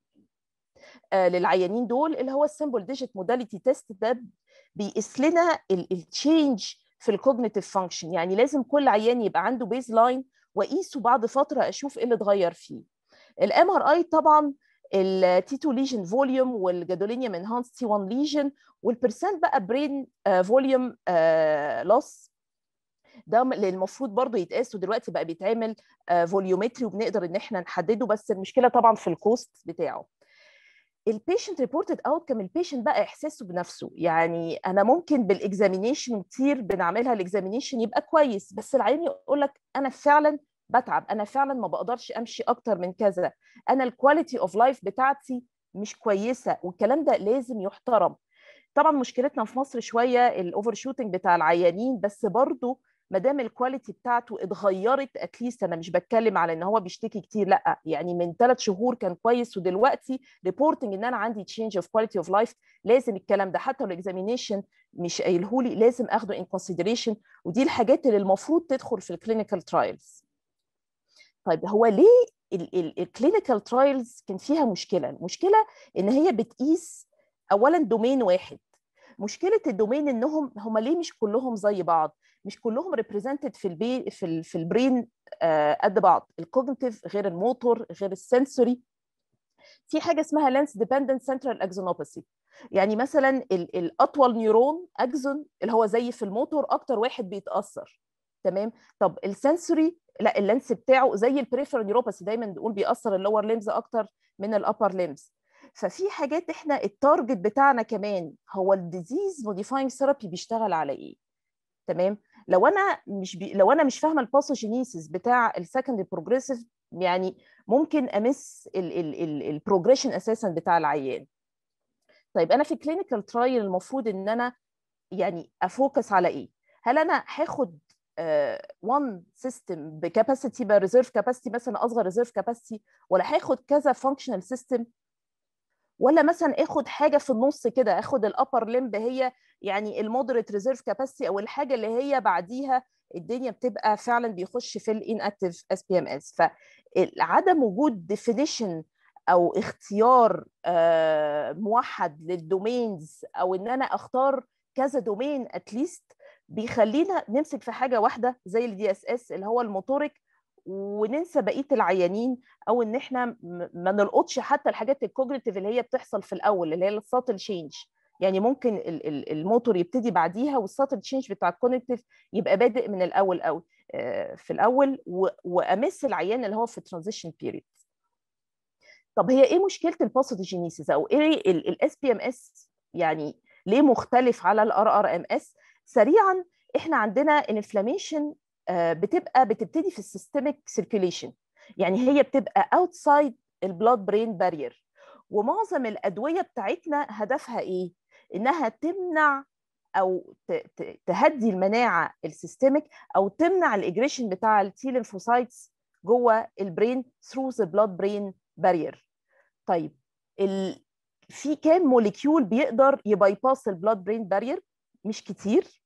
للعيانين دول، اللي هو السمبل ديجيت موداليتي تيست. ده بيقيس لنا التشينج في الكوجنيتيف فانكشن، يعني لازم كل عيان يبقى عنده بيز لاين واقيسه بعد فتره اشوف ايه اللي اتغير فيه. الMRI طبعا التي 2 ليجن فوليوم والجادولينيوم انهانس تي 1 ليجن والبرسنت بقى برين فوليوم لوس، ده اللي المفروض برضه يتقاس، ودلوقتي بقى بيتعمل فوليومتري وبنقدر ان احنا نحدده، بس المشكله طبعا في الكوست بتاعه. البيشنت ريبورتد اوتكم، البيشنت بقى احساسه بنفسه. يعني انا ممكن بالاكزامينيشن كتير بنعملها الاكزامينيشن يبقى كويس، بس العيان يقول لك انا فعلا بتعب، انا فعلا ما بقدرش امشي اكتر من كذا، انا الكواليتي اوف لايف بتاعتي مش كويسه، والكلام ده لازم يحترم. طبعا مشكلتنا في مصر شويه الاوفر شوتنج بتاع العيانين، بس برضو ما دام الكواليتي بتاعته اتغيرت اتليست، انا مش بتكلم على ان هو بيشتكي كتير، لا يعني من 3 شهور كان كويس ودلوقتي ريبورتنج ان انا عندي تشينج اوف كواليتي اوف لايف، لازم الكلام ده حتى لو الاكزامينيشن مش قايلهولي لازم اخده ان كونسيدريشن، ودي الحاجات اللي المفروض تدخل في الكلينيكال ترايلز. طيب هو ليه الكلينيكال ترايلز كان فيها مشكله؟ المشكله ان هي بتقيس اولا دومين واحد. مشكله الدومين انهم هم ليه مش كلهم زي بعض، مش كلهم ريبريزنتد في البرين قد بعض، الكوجنيتيف غير الموتور غير السنسوري. في حاجه اسمها لانس ديبندنت سنترال اكزونوباثي، يعني مثلا الاطول نيورون اكزون اللي هو زي في الموتور اكتر واحد بيتاثر، تمام. طب السنسوري لا، اللينس بتاعه زي البريفرال نيوروباثي دايما بنقول بيأثر اللور ليمز اكتر من الابر ليمز. ففي حاجات احنا التارجت بتاعنا كمان هو الديزيز موديفاينج ثيرابي بيشتغل على ايه، تمام. لو انا مش فاهمه الباثوجينيسيس بتاع السكندري بروجريسيف، يعني ممكن امس البروجريشن اساسا بتاع العيان. طيب انا في الكلينيكال ترايل المفروض ان انا يعني افوكس على ايه؟ هل انا هاخد وان سيستم بكاباسيتي بريزيرف كاباسيتي، مثلا اصغر ريزيرف كاباسيتي، ولا هاخد كذا فانكشنال سيستم، ولا مثلا اخد حاجه في النص كده، اخد الابر لمب هي يعني المودريت ريزيرف كاباسيتي، او الحاجه اللي هي بعديها الدنيا بتبقى فعلا بيخش في الاناكتيف اس بي ام اس. فعدم وجود ديفينيشن او اختيار موحد للدومينز، او ان انا اختار كذا دومين اتليست، بيخلينا نمسك في حاجه واحده زي الدي اس اس اللي هو الموتوريك، وننسى بقيه العيانين، او ان احنا ما نلقطش حتى الحاجات الكوجنيتيف اللي هي بتحصل في الاول اللي هي الساتل تشينج. يعني ممكن الموتور يبتدي بعديها، والساتل تشينج بتاع الكوجنيتيف يبقى بادئ من الاول، او في الاول، وامس العيان اللي هو في الترانزيشن بيريد. طب هي ايه مشكله الباثوجينيسيس، او ايه الاس بي ام اس يعني ليه مختلف على الار ار ام اس؟ سريعا، احنا عندنا انفلاميشن بتبتدي في السيستميك سيركيوليشن، يعني هي بتبقى اوتسايد البلاد برين بارير. ومعظم الادويه بتاعتنا هدفها ايه؟ انها تمنع او تهدي المناعه السيستميك، او تمنع الاجريشن بتاع التي ليمفوسايتس جوه البرين ثرو ذا بلاد برين بارير. طيب في كام موليكيول بيقدر يبايباس البلاد برين بارير؟ مش كتير،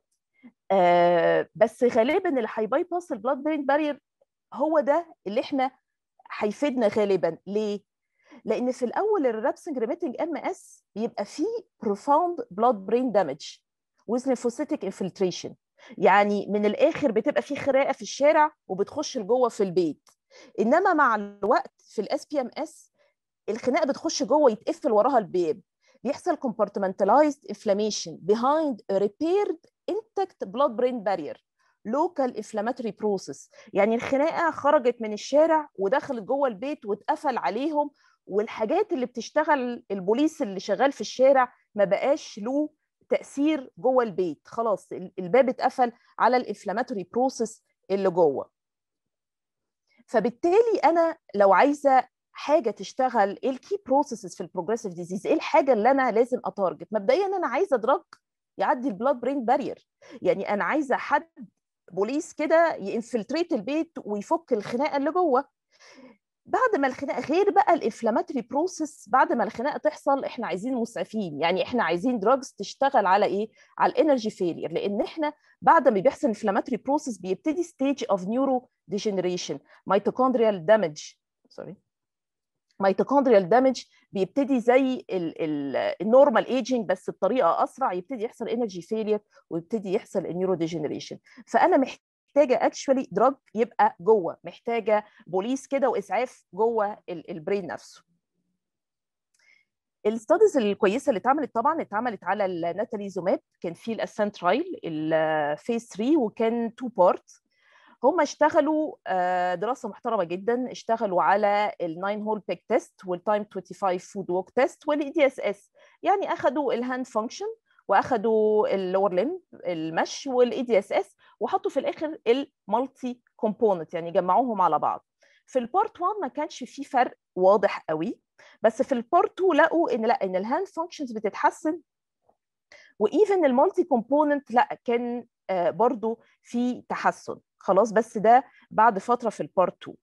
بس غالبا اللي هيبايباس البلاد برين بارير هو ده اللي احنا هيفيدنا غالبا. ليه؟ لان في الاول الرابسنج ريميتنج ام اس بيبقى فيه profound blood brain damage with lymphocytic infiltration، يعني من الاخر بتبقى فيه خراقه في الشارع وبتخش لجوه في البيت. انما مع الوقت في الاس بي ام اس الخناقه بتخش جوه، يتقفل وراها الباب، بيحصل compartmentalized inflammation behind a repaired intact blood brain barrier local inflammatory process. يعني الخناقه خرجت من الشارع ودخلت جوه البيت واتقفل عليهم، والحاجات اللي بتشتغل البوليس اللي شغال في الشارع ما بقاش له تاثير جوه البيت، خلاص الباب اتقفل على الانفلاماتوري بروسيس اللي جوه. فبالتالي انا لو عايزه حاجه تشتغل، ايه الكي بروسيسز في البروجريسيف ديزيز، ايه الحاجه اللي انا لازم اتارجت؟ مبدئيا انا عايزه دراج يعدي البلاد برين بارير، يعني انا عايزه حد بوليس كده ينفلتريت البيت ويفك الخناقه اللي جوه. بعد ما الخناقه، غير بقى الانفلاماتوري بروسيس، بعد ما الخناقه تحصل احنا عايزين مسعفين، يعني احنا عايزين دراجز تشتغل على ايه؟ على الانرجي فيلير، لان احنا بعد ما بيحصل انفلاماتوري بروسيس بيبتدي ستيج اوف نيورو ديجنريشن، ميتوكوندريال دامج، ميتوكوندريال دامج بيبتدي زي النورمال ايجينج بس بطريقه اسرع، يبتدي يحصل انرجي فيلير ويبتدي يحصل النيورو ديجنريشن. فانا محتاجه اكشولي دراج يبقى جوه، محتاجه بوليس كده واسعاف جوه البرين نفسه. الستاديز الكويسه اللي اتعملت على الناتاليزوماب، كان في الاسنت ترايل الفيز 3، وكان 2 بارت. هم اشتغلوا دراسه محترمه جدا، اشتغلوا على ال9 هول بيك تيست والتايم 25 فود ووك تيست والاي دي اس اس، يعني اخذوا الهاند فانكشن واخذوا اللور ليمب المشي والاي دي اس اس، وحطوا في الاخر المالتي كومبوننت، يعني جمعوهم على بعض. في البارت 1 ما كانش فيه فرق واضح قوي، بس في البارت 2 لقوا ان لا، ان الهاند فانكشنز بتتحسن، وايفن المالتي كومبوننت لا، كان برضو في تحسن خلاص، بس ده بعد فتره في البارت 2.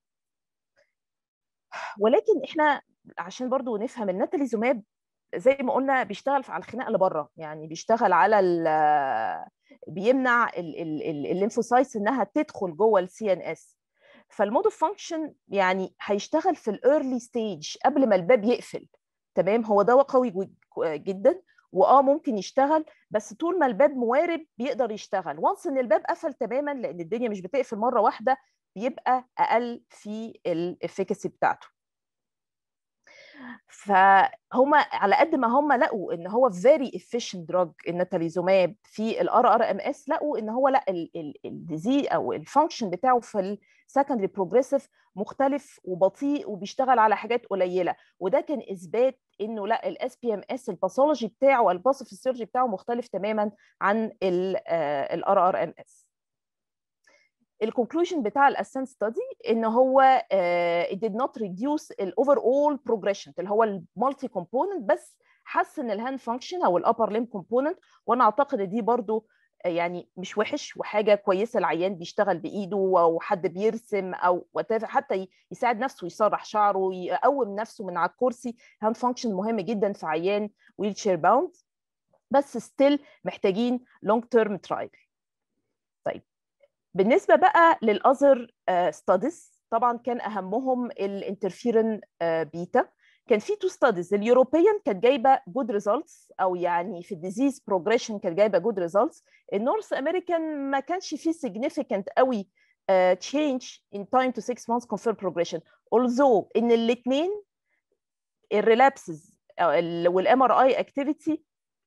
ولكن احنا عشان برضو نفهم الناتاليزوماب زي ما قلنا بيشتغل على الخناقه اللي بره، يعني بيشتغل على بيمنع الليمفوسايتس انها تدخل جوه السي ان اس. فالمود اوف فانكشن يعني هيشتغل في الايرلي ستيج قبل ما الباب يقفل، تمام. هو دواء قوي جدا ممكن يشتغل، بس طول ما الباب موارب بيقدر يشتغل. وانس ان الباب قفل تماما، لان الدنيا مش بتقفل مره واحده، بيبقى اقل في الافيكاسي بتاعته. فهم على قد ما هم لقوا ان هو very efficient drug النتاليزوماب في الRRMS، لقوا ان هو لا الديزي او الفانكشن بتاعه في السكندري بروجريسيف مختلف وبطيء وبيشتغل على حاجات قليله، وده كان اثبات انه لا الSPMS الباثولوجي بتاعه الباثوفيسيولوجي بتاعه مختلف تماما عن الRRMS. الكونكلوجن بتاع الاسنت ستادي ان هو it did not reduce الاوفر اول بروجريشن اللي هو المالتي كومبوننت، بس حسن الهاند فانكشن او الابر ليم كومبوننت، وانا اعتقد دي برضو يعني مش وحش وحاجه كويسه. العيان بيشتغل بايده او حد بيرسم او حتى يساعد نفسه يسرح شعره يقوم نفسه من على الكرسي، هاند فانكشن مهم جدا في عيان ويل شير باوند، بس ستيل محتاجين لونج تيرم ترايل. طيب بالنسبه بقى للاذر ستاديز، طبعا كان اهمهم الانترفيرون بيتا. كان في تو ستاديز، اليوروبيان كانت جايبه جود ريزلتس، او يعني في الديزيز بروجريشن كانت جايبه جود ريزلتس. النورث امريكان ما كانش فيه significant قوي change in time to 6 months confirmed progression، although ان الاثنين الريلابسز والMRI activity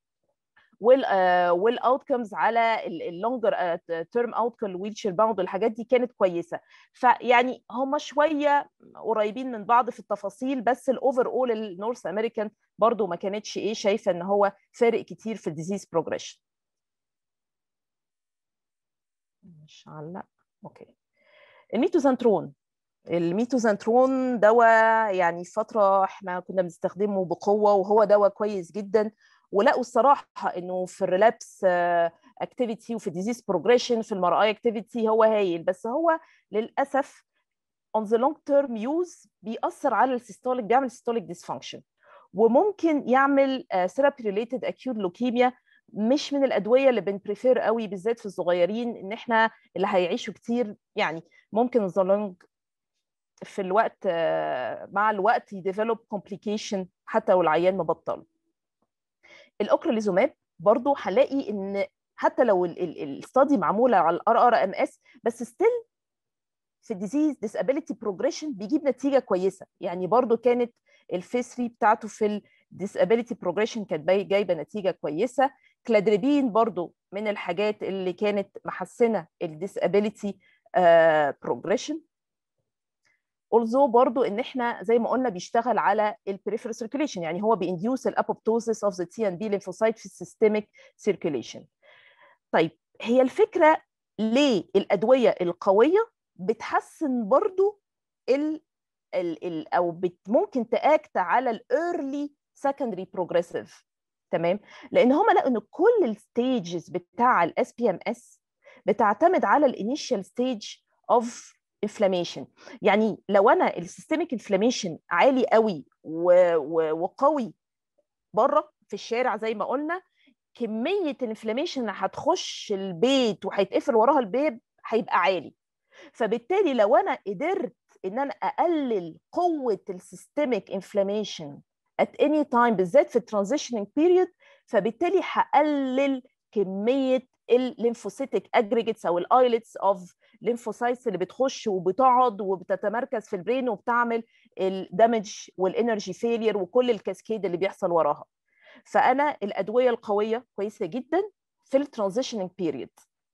والاوتكمز على اللونجر تيرم اوتكم ويلشير باوند والحاجات دي كانت كويسه. فيعني هم شويه قريبين من بعض في التفاصيل، بس الاوفر اول النورث امريكان برضو ما كانتش شايفه ان هو فارق كتير في الديزيز بروجريشن. مش علق. اوكي. الميتوزانترون دواء يعني فتره احنا كنا بنستخدمه بقوه، وهو دواء كويس جدا، ولقوا الصراحه انه في الريلابس اكتيفيتي وفي الديزيز بروجريشن في المرأة اكتيفيتي هو هايل، بس هو للاسف on the long term use بيأثر على السيستوليك، بيعمل سيستوليك ديسفانكشن، وممكن يعمل ثيرابي ريليتد اكيوت لوكيميا. مش من الادويه اللي بنبريفير قوي بالذات في الصغيرين، ان احنا اللي هيعيشوا كتير يعني ممكن الظلنج في الوقت مع الوقت يديفلوب كومبليكيشن حتى لو العيان مبطل. الاوكراليزوماب برضو هنلاقي ان حتى لو الستادي معموله على الRRMS، بس ستيل في الديزيز ديسابيليتي بروجريشن بيجيب نتيجه كويسه. يعني برضو كانت الفيس 3 بتاعته في الديسابيليتي بروجريشن كانت جايبه نتيجه كويسه. كلادريبين برضو من الحاجات اللي كانت محسنه الديسابيليتي بروجريشن. although برضو ان احنا زي ما قلنا بيشتغل على البريفرال سيركيليشن، يعني هو بينديوس الابوبتوزيس اوف ذا تي ان بي ليمفوسايت في السيستميك سيركيليشن. طيب هي الفكره ليه الادويه القويه بتحسن برضو او ممكن تاكت على الايرلي سكندري بروجريسيف، تمام؟ لان هم لقوا ان كل الستيجز بتاع الSPMS بتعتمد على الانيشال ستيج اوف انفلاميشن. يعني لو انا السيستميك انفلاميشن عالي قوي وقوي بره في الشارع زي ما قلنا، كميه الانفلاميشن اللي هتخش البيت وهيتقفل وراها الباب هيبقى عالي. فبالتالي لو انا قدرت ان انا اقلل قوه السيستميك انفلاميشن at any time بالذات في الترانزيشننج بيريود، فبالتالي هقلل كميه الليمفوسيتك اجريجيتس او الايلتس اوف ليمفوسايتس اللي بتخش وبتقعد وبتتمركز في البرين وبتعمل الدمج والانرجي فيلير وكل الكاسكيد اللي بيحصل وراها. فانا الادويه القويه كويسه جدا في الترانزيشننج بيريود.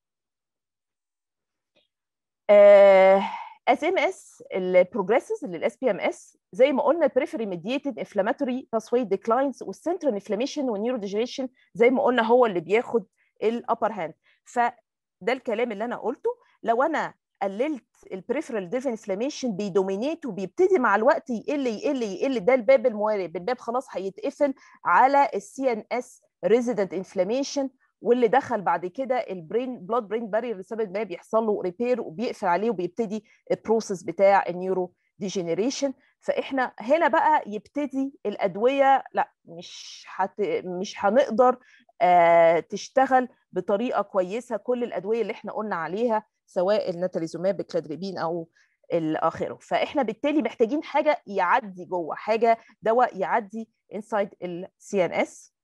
SMS البروجريسز للSPMS زي ما قلنا periphery mediated inflammatory pathway declines، والسنترال انفلاميشن والنيوروديجنريشن زي ما قلنا هو اللي بياخد الابر هاند. فده الكلام اللي انا قلته. لو انا قللت البريفرال ديف انفلاميشن بيدومينيت وبيبتدي مع الوقت يقل يقل يقل، ده الباب الموارب، الباب خلاص هيتقفل على الCNS ريزيدنت انفلاميشن، واللي دخل بعد كده البرين بلاد برين بارير بسبب ما بيحصل له ريبير وبيقفل عليه وبيبتدي البروسيس بتاع النيورو ديجنريشن. فاحنا هنا بقى يبتدي الادويه لا مش هنقدر تشتغل بطريقه كويسه كل الادويه اللي احنا قلنا عليها سواء الناتاليزوماب بكلادريبين او الاخره. فاحنا بالتالي محتاجين حاجه يعدي جوه، حاجه دواء يعدي انسايد الCNS.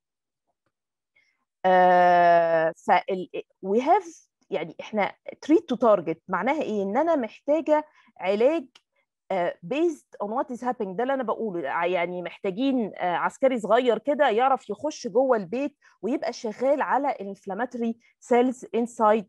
we have يعني احنا treat to target معناها ايه؟ ان انا محتاجه علاج based on what is happening. ده اللي انا بقوله، يعني محتاجين عسكري صغير كده يعرف يخش جوه البيت ويبقى شغال على inflammatory cells inside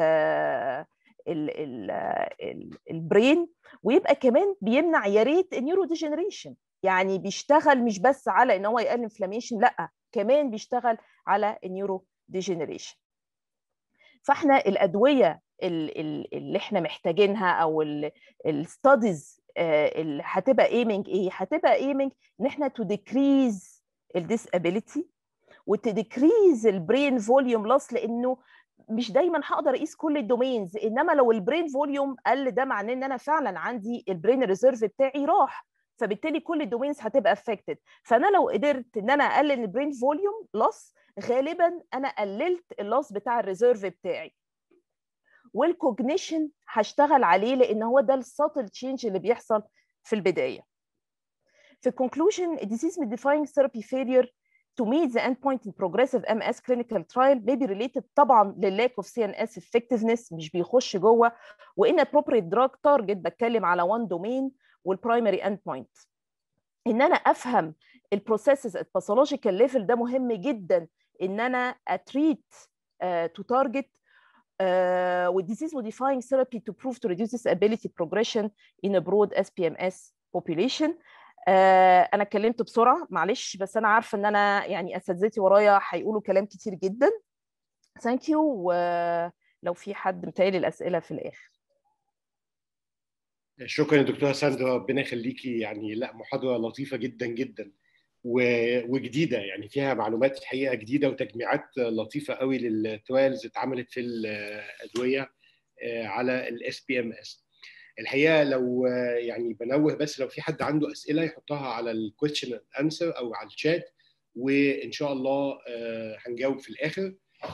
البرين، ويبقى كمان بيمنع يا ريت النيورو ديجنريشن، يعني بيشتغل مش بس على ان هو يقلل انفلاميشن، لا كمان بيشتغل على النيورو ديجنريشن. فاحنا الادويه اللي احنا محتاجينها او الستاديز اللي هتبقى ايمنج ايه؟ هتبقى ايمنج ان احنا تو ديكريز الديسابيليتي وتديكريز البرين فوليوم لوس، لانه مش دايما هقدر اقيس كل الدومينز، انما لو البرين فوليوم قل ده معناه ان انا فعلا عندي البرين ريزيرف بتاعي راح، فبالتالي كل الدومينز هتبقى افكتد. فانا لو قدرت ان انا اقلل البرين فوليوم لوس، غالبا انا قللت اللوس بتاع الريزيرف بتاعي. والكوجنيشن هشتغل عليه لان هو ده الساتل تشينج اللي بيحصل في البدايه. في conclusion, disease modifying therapy failure to meet the endpoint in progressive MS clinical trial may be related طبعا لل lack of CNS effectiveness، مش بيخش جوه، و inappropriate drug target بتكلم على one domain والprimary endpoint. ان انا افهم البروسيسز الباثولوجيكال ليفل ده مهم جدا ان انا اتريت to target with disease modifying therapy to prove to reduce disability progression in a broad SPMS population. انا اتكلمت بسرعه معلش، بس انا عارفه ان انا يعني اساتذتي ورايا هيقولوا كلام كتير جدا. ثانك يو. ولو في حد متهيألي الاسئله في الاخر. شكرا يا دكتوره ساندرا، ربنا يخليكي. يعني لا، محاضره لطيفه جدا جدا وجديده، يعني فيها معلومات الحقيقه جديده وتجميعات لطيفه قوي للترايلز اتعملت في الادويه على الاس بي ام اس. الحقيقه لو يعني بنوه بس، لو في حد عنده اسئله يحطها على الكويستشن اند انسر او على الشات، وان شاء الله هنجاوب في الاخر.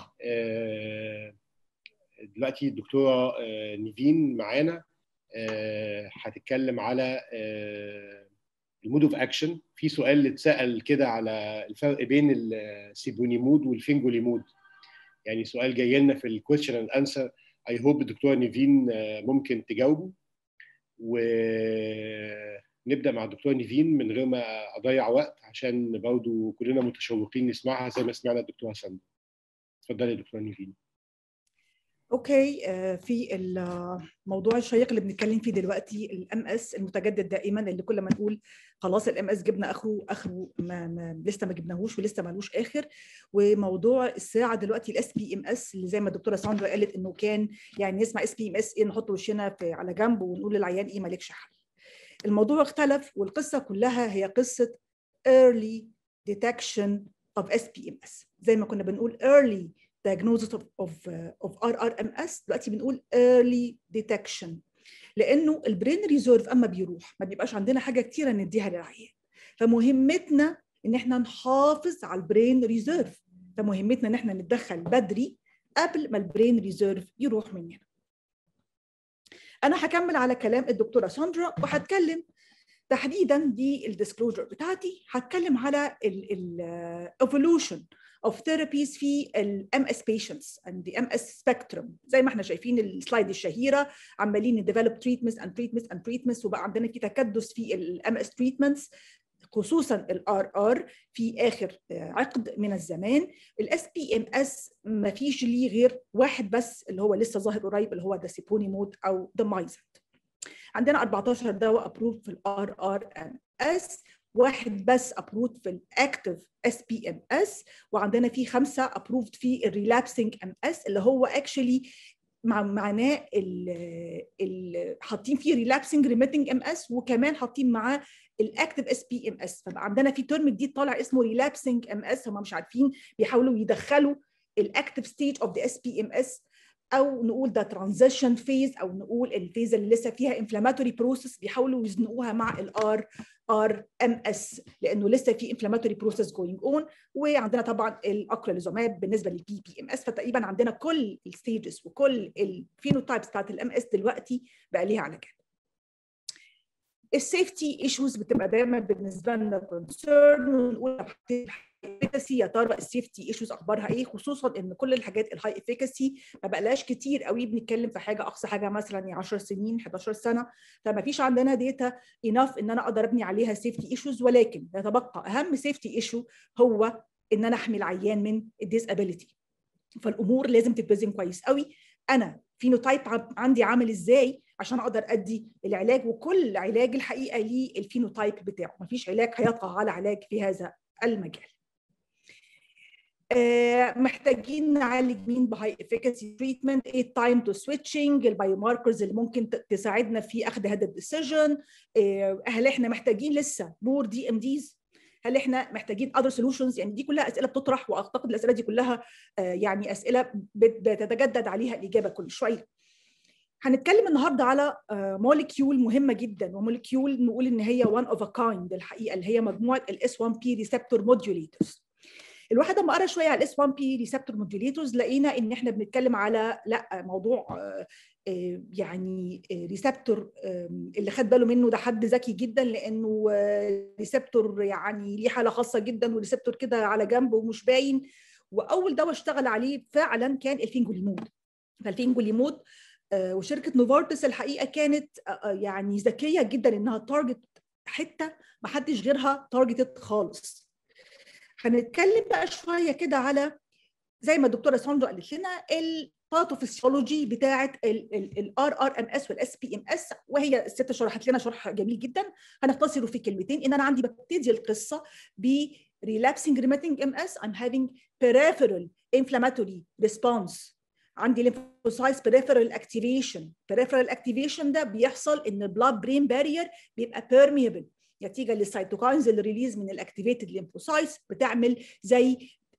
دلوقتي الدكتوره نيفين معانا هتتكلم على المود اوف اكشن. في سؤال اللي اتسال كده على الفرق بين السيبونيمود والفينجوليمود، يعني سؤال جاي لنا في الكويستشن اند انسر. اي هوب الدكتوره نيفين ممكن تجاوبه، ونبدا مع الدكتوره نيفين من غير ما اضيع وقت، عشان برضه كلنا متشوقين نسمعها زي ما سمعنا الدكتوره ساندرا. اتفضلي يا دكتوره نيفين. اوكي. في الموضوع الشيق اللي بنتكلم فيه دلوقتي، الام اس المتجدد دائما، اللي كل ما نقول خلاص الام اس جبنا اخره لسه ما جبناهوش ولسه مالوش اخر. وموضوع الساعه دلوقتي الاس بي ام اس، اللي زي ما الدكتوره ساندرا قالت انه كان يعني نسمع اس بي ام اس ايه، نحط وشنا على جنب ونقول للعيان ايه مالكش حل. الموضوع اختلف، والقصه كلها هي قصه early detection of SPMS. زي ما كنا بنقول early diagnosis of RRMS، دلوقتي بنقول early detection، لانه البرين ريزيرف اما بيروح ما بيبقاش عندنا حاجه كتيره نديها للعيان، فمهمتنا ان احنا نحافظ على البرين ريزيرف، فمهمتنا ان احنا نتدخل بدري قبل ما البرين ريزيرف يروح مننا. انا هكمل على كلام الدكتوره ساندرا، وهتكلم تحديدا دي الديسكلوجر بتاعتي، هتكلم على الايفولوشن of therapies في ال MS patients and the MS spectrum. زي ما احنا شايفين السلايد الشهيرة، عمالين develop treatments and treatments and treatments، وبقى عندنا في تكدس في ال MS treatments، خصوصا ال RR في آخر عقد من الزمان. ال SPMS ما فيش ليه غير واحد بس اللي هو لسه ظاهر قريب، اللي هو داسيبونيمود أو دمايزنت. عندنا 14 دواء أبروف في ال RRMS، واحد بس ابروفد في الاكتيف اس بي ام اس، وعندنا في 5 ابروفد في الريلابسنج ام اس، اللي هو اكشلي معناه حاطين فيه ريلابسنج ريميتنج ام اس، وكمان حاطين معاه الاكتيف اس بي ام اس. فبقى عندنا في ترم جديد طالع اسمه ريلابسنج ام اس، هم مش عارفين، بيحاولوا يدخلوا الاكتيف ستيج اوف ذا اس بي ام اس، او نقول ده ترانزيشن فيز، او نقول الفيز اللي لسه فيها انفلاماتوري بروسيس، بيحاولوا يزنقوها مع الار ار ام اس، لانه لسه في انفلاماتوري بروسيس جوينج اون. وعندنا طبعا الاكريليزوماب بالنسبه للبي بي ام اس. فتقريبا عندنا كل الستيجز وكل الفينوتايبس بتاعت الام اس دلوقتي بقى ليها على جنب. السيفتي ايشوز بتبقى دايما بالنسبه لنا كونسيرن، ونقول افيكاسي يا ترى السيفتي ايشوز اخبارها ايه، خصوصا ان كل الحاجات الهاي افيكاسي ما بقلاش كتير قوي، بنتكلم في حاجه اقصى حاجه مثلا 10 سنين 11 سنه، فما فيش عندنا داتا اناف ان انا اقدر ابني عليها سيفتي ايشوز. ولكن يتبقى اهم سيفتي ايشو هو ان انا احمي العيان من الديسابيليتي. فالامور لازم تتوزن كويس قوي. انا فينوتايب عندي عامل ازاي عشان اقدر ادي العلاج، وكل علاج الحقيقه ليه الفينوتايب بتاعه، مفيش علاج هيطغى على علاج في هذا المجال. محتاجين نعالج مين بهاي افيكاسي تريتمنت، ايه التايم تو سويتشنج، البايو ماركرز اللي ممكن تساعدنا في اخذ هذا الديسيجن، هل احنا محتاجين لسه مور دي ام ديز، هل احنا محتاجين other solutions. يعني دي كلها اسئله بتطرح، واعتقد الاسئله دي كلها يعني اسئله بتتجدد عليها الاجابه كل شويه. هنتكلم النهارده على موليكيول مهمه جدا، وموليكيول نقول ان هي one of a kind الحقيقه، اللي هي مجموعه الاس 1 بي ريسبتور موديوليتورز. الواحد لما قرا شويه على الاس 1 بي ريسبتور موديوليتورز لقينا ان احنا بنتكلم على موضوع يعني ريسبتور اللي خد باله منه ده حد ذكي جدا، لانه ريسبتور يعني ليه حاله خاصه جدا، وريسبتور كده على جنب ومش باين. واول دواء اشتغل عليه فعلا كان الفينجوليمود. فالفينجوليمود وشركه نوفارتس الحقيقه كانت يعني ذكيه جدا انها تارجت حته ما حدش غيرها تارجتت خالص. هنتكلم بقى شويه كده على زي ما الدكتوره ساندرا قالت لنا الباثوفيسيولوجي بتاعه الار ار ام اس والاس بي ام اس، وهي الست شرحت لنا شرح جميل جدا. هنختصره في كلمتين، ان انا عندي ببتدي القصه ب relapsing remitting MS I'm having peripheral inflammatory response. عندي lymphocytes peripheral activation ده بيحصل ان البلاد برين بارير بيبقى permeable نتيجه للسيتوكاينز اللي ريليز من الاكتيفيتد lymphocytes، بتعمل زي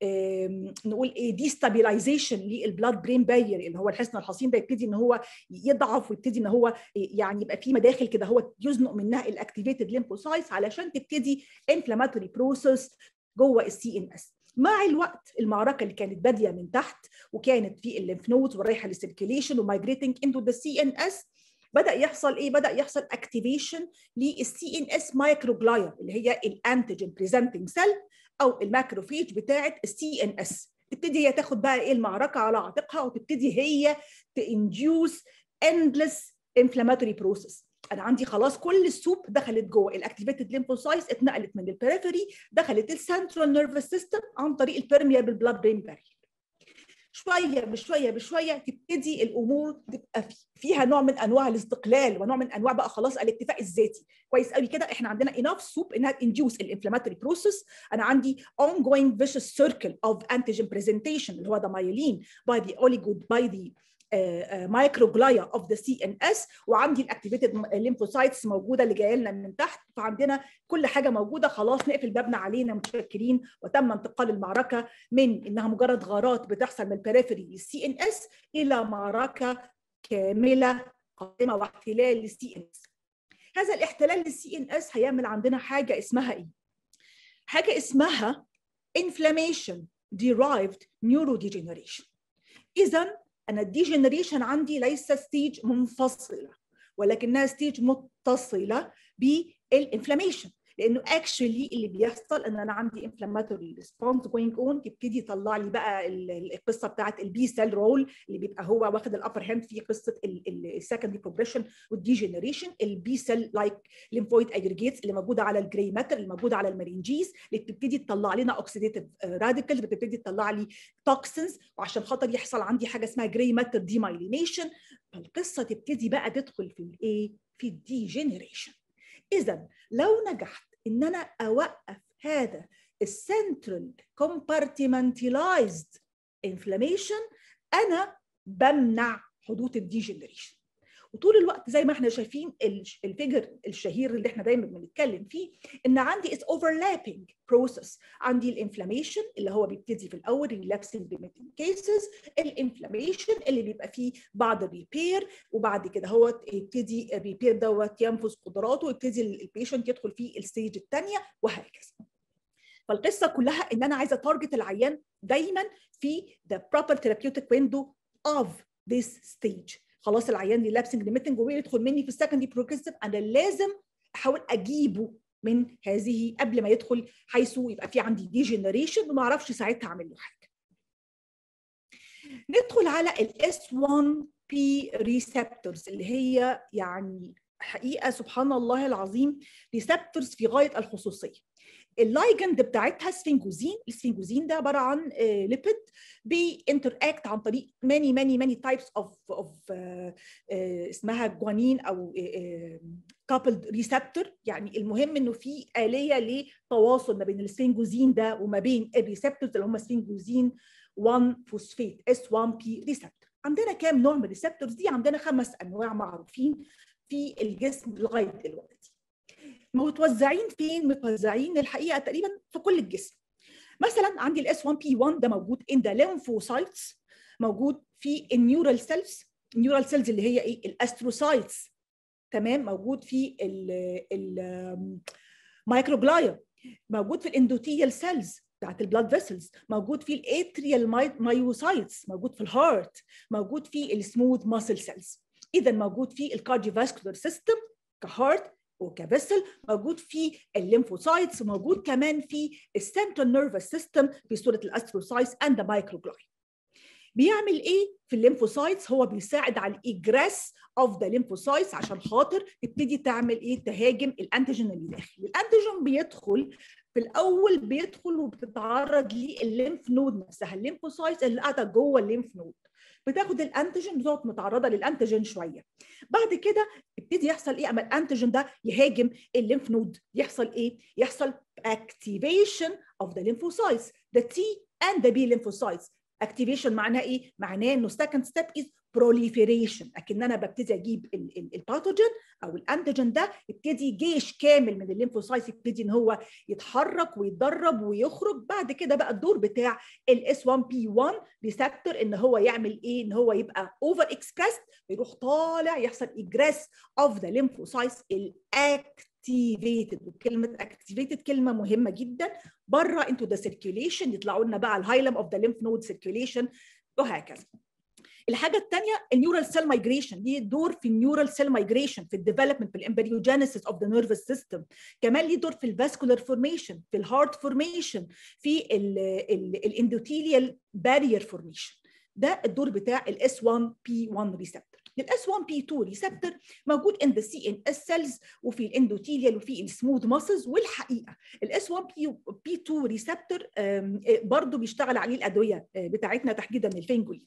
نقول ايه ديستابيلايزيشن للبلاد برين بارير اللي هو الحصن الحصين ده، يبتدي ان هو يضعف ويبتدي ان هو يعني يبقى في مداخل كده هو يزنق منها الاكتيفيتد lymphocytes علشان تبتدي inflammatory process جوه السي ان اس. مع الوقت المعركه اللي كانت باديه من تحت وكانت في الليمف نودز ورايحه للسيركيليشن ومايجريتنج انتو ذا سي ان اس، بدا يحصل ايه؟ بدا يحصل اكتيفيشن للسي ان اس مايكروجلايا اللي هي الانتيجين بريزنتنج سيل او الماكروفيج بتاعه السي ان اس. تبتدي هي تاخد بقى ايه المعركه على عاتقها، وتبتدي هي تانديوس اندلس انفلاماتوري بروسيس. انا عندي خلاص كل السوب دخلت جوه الاكتيفيتد ليمفوسايتس، اتنقلت من البريفري دخلت السنترال نيرفس سيستم عن طريق البيرميابل بلاد برين بارير. شويه بشويه تبتدي الامور تبقى فيها نوع من انواع الاستقلال ونوع من انواع بقى خلاص الاكتفاء الذاتي. كويس قوي كده احنا عندنا enough soup انها induce الانفلاماتوري بروسيس. انا عندي ongoing vicious circle of antigen presentation اللي هو ده myelin by the microglia of the CNS، وعندي الاكتيفيتد lymphocytes موجوده اللي جايه لنا من تحت. فعندنا كل حاجه موجوده، خلاص نقفل بابنا علينا متشكرين. وتم انتقال المعركه من انها مجرد غارات بتحصل من البريفري للسي ان اس الى معركه كامله قائمه واحتلال للسي ان اس. هذا الاحتلال للسي ان اس هيعمل عندنا حاجه اسمها ايه؟ حاجه اسمها inflammation derived neurodegeneration. اذا أنا الديجنريشن عندي ليس ستيج منفصلة، ولكنها ستيج متصلة بالانفلاميشن، لأنه اكشلي اللي بيحصل إن أنا عندي انفلاماتوري ريسبونس جوينج أون، تبتدي يطلع لي بقى القصة بتاعت البي سيل رول اللي بيبقى هو واخد الأبر هاند في قصة السكندري بروجريشن والديجنريشن. البي سيل لايك ليمفويد اجريجيتس اللي موجودة على الجراي ماتر اللي موجودة على المرينجيز، اللي بتبتدي تطلع لنا اوكسيديتيف راديكالز، بتبتدي تطلع لي توكسينز، وعشان خاطر يحصل عندي حاجة اسمها جراي ماتر ديمايلينيشن. فالقصة تبتدي بقى تدخل في الايه؟ في الديجنريشن. إذا لو نجحت إن أنا أوقف هذا السنترال compartmentalized inflammation، أنا بمنع حدوث الديجنريشن. وطول الوقت زي ما احنا شايفين الفيجر الشهير اللي احنا دايما بنتكلم فيه، ان عندي is overlapping process. عندي الانفلاميشن اللي هو بيبتدي في الاول relapsing remitting cases، الانفلاميشن اللي بيبقى فيه بعض الريبير، وبعد كده هو يبتدي الريبير دوت ينفذ قدراته ويبتدي البيشنت يدخل في الستيج الثانيه وهكذا. فالقصه كلها ان انا عايزه تارجت العيان دايما في the proper therapeutic window of this stage. خلاص العيان ريلابسنج ريميتنج ويدخل مني في السكندري بروجريسيف، انا لازم احاول اجيبه من هذه قبل ما يدخل، حيث يبقى في عندي ديجنريشن وما اعرفش ساعتها اعمل له حاجه. ندخل على الاس 1 بي ريسبتورز اللي هي يعني حقيقه سبحان الله العظيم ريسبتورز في غايه الخصوصيه. اللايجند بتاعتها سفنجوزين. السفنجوزين ده عباره عن ليبيد بينتراكت عن طريق many types of اسمها جوانين او coupled receptor. يعني المهم انه في آلية لتواصل ما بين السفنجوزين ده وما بين الريسبتورز اللي هم سفنجوزين 1 فوسفات S1P ريسبتور. عندنا كام نوع من الريسبتورز دي؟ عندنا 5 انواع معروفين في الجسم لغايه دلوقتي. متوزعين فين؟ متوزعين الحقيقه تقريبا في كل الجسم. مثلا عندي الاس 1 بي 1 ده موجود in the lymphocytes، موجود في النيورال سيلز. النيورال سيلز اللي هي ايه؟ الاستروسايتس. تمام. موجود في المايكروجلايا، موجود في الاندوثيال سيلز بتاعت البلاد فيسلز، موجود في الاتريال مايوسايتس، موجود في الهارت، موجود في السموث ماسل سيلز. اذا موجود في الكارديوفاسكولار سيستم كهارت وكبسل، موجود في الليمفوسايتس، موجود كمان في السنترال نيرفس سيستم في صوره الاستروسايتس اند ذا مايكروجلاي. بيعمل ايه في الليمفوسايتس؟ هو بيساعد على الاجراس اوف ذا ليمفوسايتس عشان خاطر تبتدي تعمل ايه؟ تهاجم الانتيجين اللي داخل. الانتيجين بيدخل في الاول، بيدخل وبتتعرض للليمف نود نفسها، الليمفوسايتس اللي قاعده جوه الليمف نود بتاخد الانتيجين، بتقعد متعرضه للانتيجين شويه. بعد كده يبتدي يحصل ايه؟ اما الانتيجين ده يهاجم الليمف نود يحصل ايه؟ يحصل activation of the lymphocytes, the T and the B lymphocytes. activation معناه ايه؟ معناه انه second step is proliferation. اكن انا ببتدي اجيب الباثوجين او الانتيجين ده، يبتدي جيش كامل من الليمفوسايتس يبتدي ان هو يتحرك ويتدرب ويخرج. بعد كده بقى الدور بتاع الاس 1 بي 1 ريسبتور ان هو يعمل ايه؟ ان هو يبقى اوفر اكسبريس، يروح طالع يحصل اجراس اوف ذا ليمفوسايتس الاكتيفيتد. وكلمه اكتيفيتد كلمه مهمه جدا. بره انتو ذا سيركيوليشن، يطلعوا لنا بقى الهايلم اوف ذا ليمف نود سيركيوليشن وهكذا. الحاجه الثانيه النيورال سيل مايجريشن، ليه دور في النيورال سيل مايجريشن في الديفلوبمنت، في الامبريوجينيسيس اوف ذا نيرفس سيستم. كمان ليه دور في الفاسكولار فورميشن، في الهارت فورميشن، في الاندوثيليال بارير فورميشن. ده الدور بتاع الاس 1 بي 1 ريسبتور. الاس 1 بي 2 ريسبتور موجود ان ذا سي ان اس سيلز وفي الاندوثيليال وفي السموث ماسلز. والحقيقه الاس 1 بي 2 ريسبتور برضه بيشتغل عليه الادويه بتاعتنا تحديدا الفينجولين.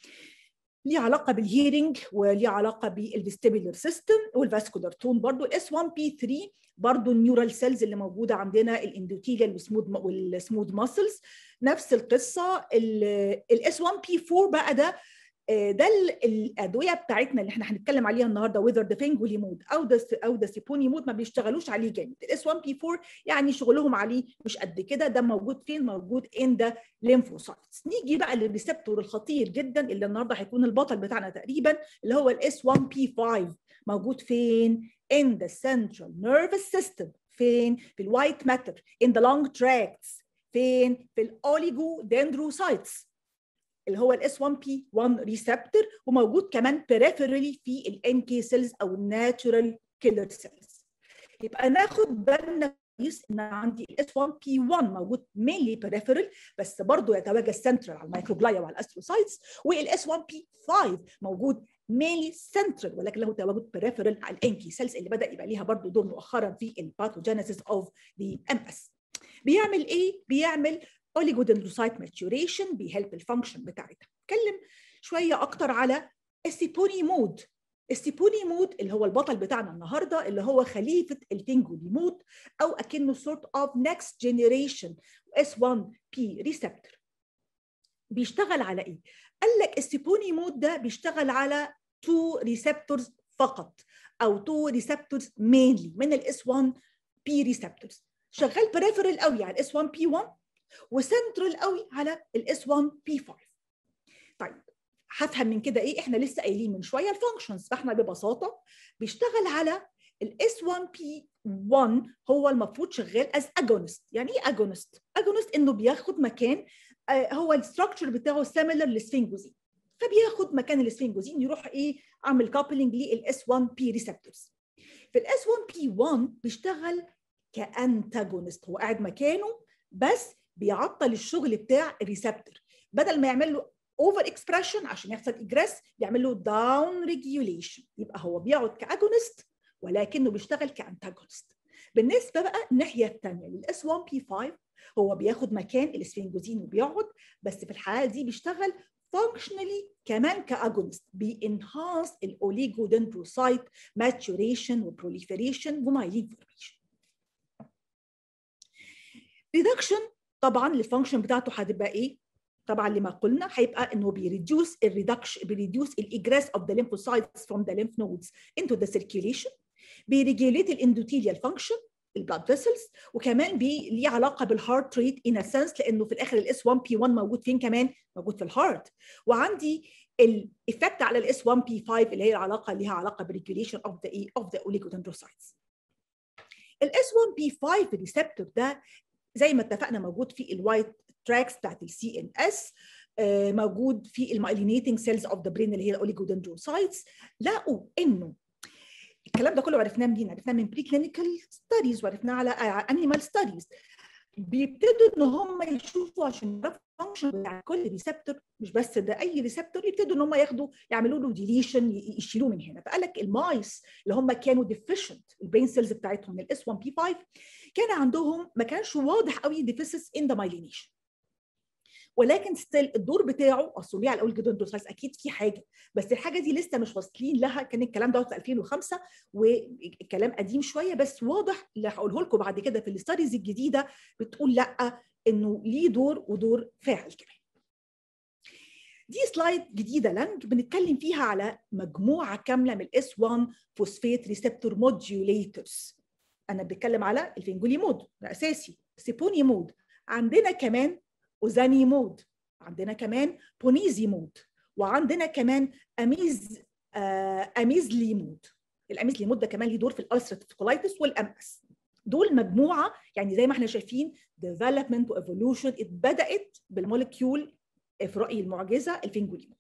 ليه علاقه بالهيرنج وليه علاقه بالفيستيبولار سيستم والفاسكولار تون. برضو الاس 1 بي 3 برضو النيورال سيلز اللي موجوده عندنا الاندوثيليال والسموث ماسلز نفس القصه. الاس 1 بي 4 بقى ده الادويه بتاعتنا اللي احنا هنتكلم عليها النهارده، وذر ذا فينجوليمود او ذا سيبونيمود، ما بيشتغلوش عليه جامد. الاس 1 بي 4 يعني شغلهم عليه مش قد كده. ده موجود فين؟ موجود ان ذا ليمفوسايتس. نيجي بقى للريسبتور الخطير جدا اللي النهارده هيكون البطل بتاعنا تقريبا، اللي هو الاس 1 بي 5. موجود فين؟ in the central nervous system. فين؟ في الوايت ماتر، in the long tracts. فين؟ في الاوليجو دندروسايتس اللي هو الاس 1 بي 1 ريسبتور. وموجود كمان peripherally في الان كي سيلز او الناتشورال كيلر سيلز. يبقى ناخد بالنا كويس ان عندي الاس 1 بي 1 موجود mainly peripheral، بس برضه يتواجد سنترال على المايكروجلايا وعلى الاستروسايتس. والاس 1 بي 5 موجود mainly central ولكن له تواجد peripheral على الان كي سيلز اللي بدا يبقى ليها برضه دور مؤخرا في الباثوجينيسيس اوف ذا ام اس. بيعمل ايه؟ بيعمل اوليجودندروسايت ماتيوريشن، بيهلب الفانكشن بتاعتها. اتكلم شويه اكتر على السيبونيمود. السيبونيمود اللي هو البطل بتاعنا النهارده، اللي هو خليفه الفينجوليمود او اكنه سورت اوف نكست جينيريشن اس 1 بي ريسبتور. بيشتغل على ايه؟ قال لك السيبونيمود ده بيشتغل على 2 ريسبتورز فقط، او 2 ريسبتورز مينلي من الاس 1 بي ريسبتورز. شغال بريفرال قوي على الاس 1 بي 1 وسنترال قوي على الاس 1 بي 5. طيب هفهم من كده ايه؟ احنا لسه قايلين من شويه الفانكشنز، فاحنا ببساطه بيشتغل على الاس 1 بي 1. هو المفروض شغال از اجونست. يعني ايه اجونست؟ اجونست انه بياخد مكان هو الستراكشر بتاعه سيميلر للسفنجوزين، فبياخد مكان السفنجوزين يروح ايه؟ عامل كابلنج للاس 1 بي ريسبتورز. في الاس 1 بي 1 بيشتغل كانتاجونست، هو قاعد مكانه بس بيعطل الشغل بتاع الريسبتور، بدل ما يعمل له اوفر اكسبريشن عشان يحصل اجريس بيعمل له داون ريجيوليشن. يبقى هو بيقعد كاجونست ولكنه بيشتغل كانتاجونست. بالنسبه بقى الناحيه الثانيه للاس 1 بي 5 هو بياخد مكان الاسفنجوزين وبيقعد، بس في الحاله دي بيشتغل functionally كمان كاجونست، بينهانس الاوليجودندروسايت ماتوريشن وبروليفريشن ومايلين فورميشن. ريدكشن طبعا الفانكشن بتاعته هتبقى ايه؟ طبعا لما قلنا هيبقى انه بيريديوس الريدكشن، بيريديوس الاجريس اوف ذا lymphocytes from the lymph nodes into the circulation، بيريجوليت الاندوثيليال فانكشن البلاد فيسلز، وكمان ليه علاقه بالهارت ريت ان سنس، لانه في الاخر الاس 1 بي 1 موجود فين كمان؟ موجود في الهارت. وعندي الايفكت على الاس 1 بي 5 اللي هي العلاقه ليها علاقه بريجوليشن اوف ذا ايه؟ اوف ذا اوليجودندروسايتس. الاس 1 بي 5 ريسبتور ده زي ما اتفقنا موجود في الوايت تراكس بتاعت السي ان اس، موجود في المايلينيتنج سيلز اوف ذا برين اللي هي الاوليجودندروسايتس. لقوا انه الكلام ده كله عرفناه منين؟ عرفناه من بري كلينيكال ستاديز وعرفناه على انيمال ستاديز. بيبتدوا ان هم يشوفوا عشان يعرفوا الفانكشن بتاع كل ريسبتور، مش بس ده اي ريسبتور، يبتدوا ان هم ياخدوا يعملوا له ديليشن يشيلوه من هنا. فقال لك المايس اللي هم كانوا ديفيشنت البرين سيلز بتاعتهم الاس 1 بي 5 كان عندهم ما كانش واضح قوي ديفيسس ان ذا مايلينيشن، ولكن ستيل الدور بتاعه اصل ليه على الاوليجودندروسايتس اكيد في حاجه، بس الحاجه دي لسه مش واصلين لها. كان الكلام ده في 2005 والكلام قديم شويه، بس واضح اللي هقوله لكم بعد كده في الاستاديز الجديده بتقول لا انه ليه دور ودور فاعل كمان. دي سلايد جديده لانج بنتكلم فيها على مجموعه كامله من الاس 1 فوسفيت ريسبتور موديوليتورز. انا بتكلم على الفينجوليمود ده اساسي، سيبونيمود، عندنا كمان اوزانيمود، عندنا كمان بونيزيمود، وعندنا كمان اميزليمود. الاميزليمود ده كمان ليه دور في الالسراتيف كولايتس والامس. دول مجموعه يعني زي ما احنا شايفين ديفلوبمنت وايفولوشن اتبدات بالموليكيول في رايي المعجزه الفينجوليمود.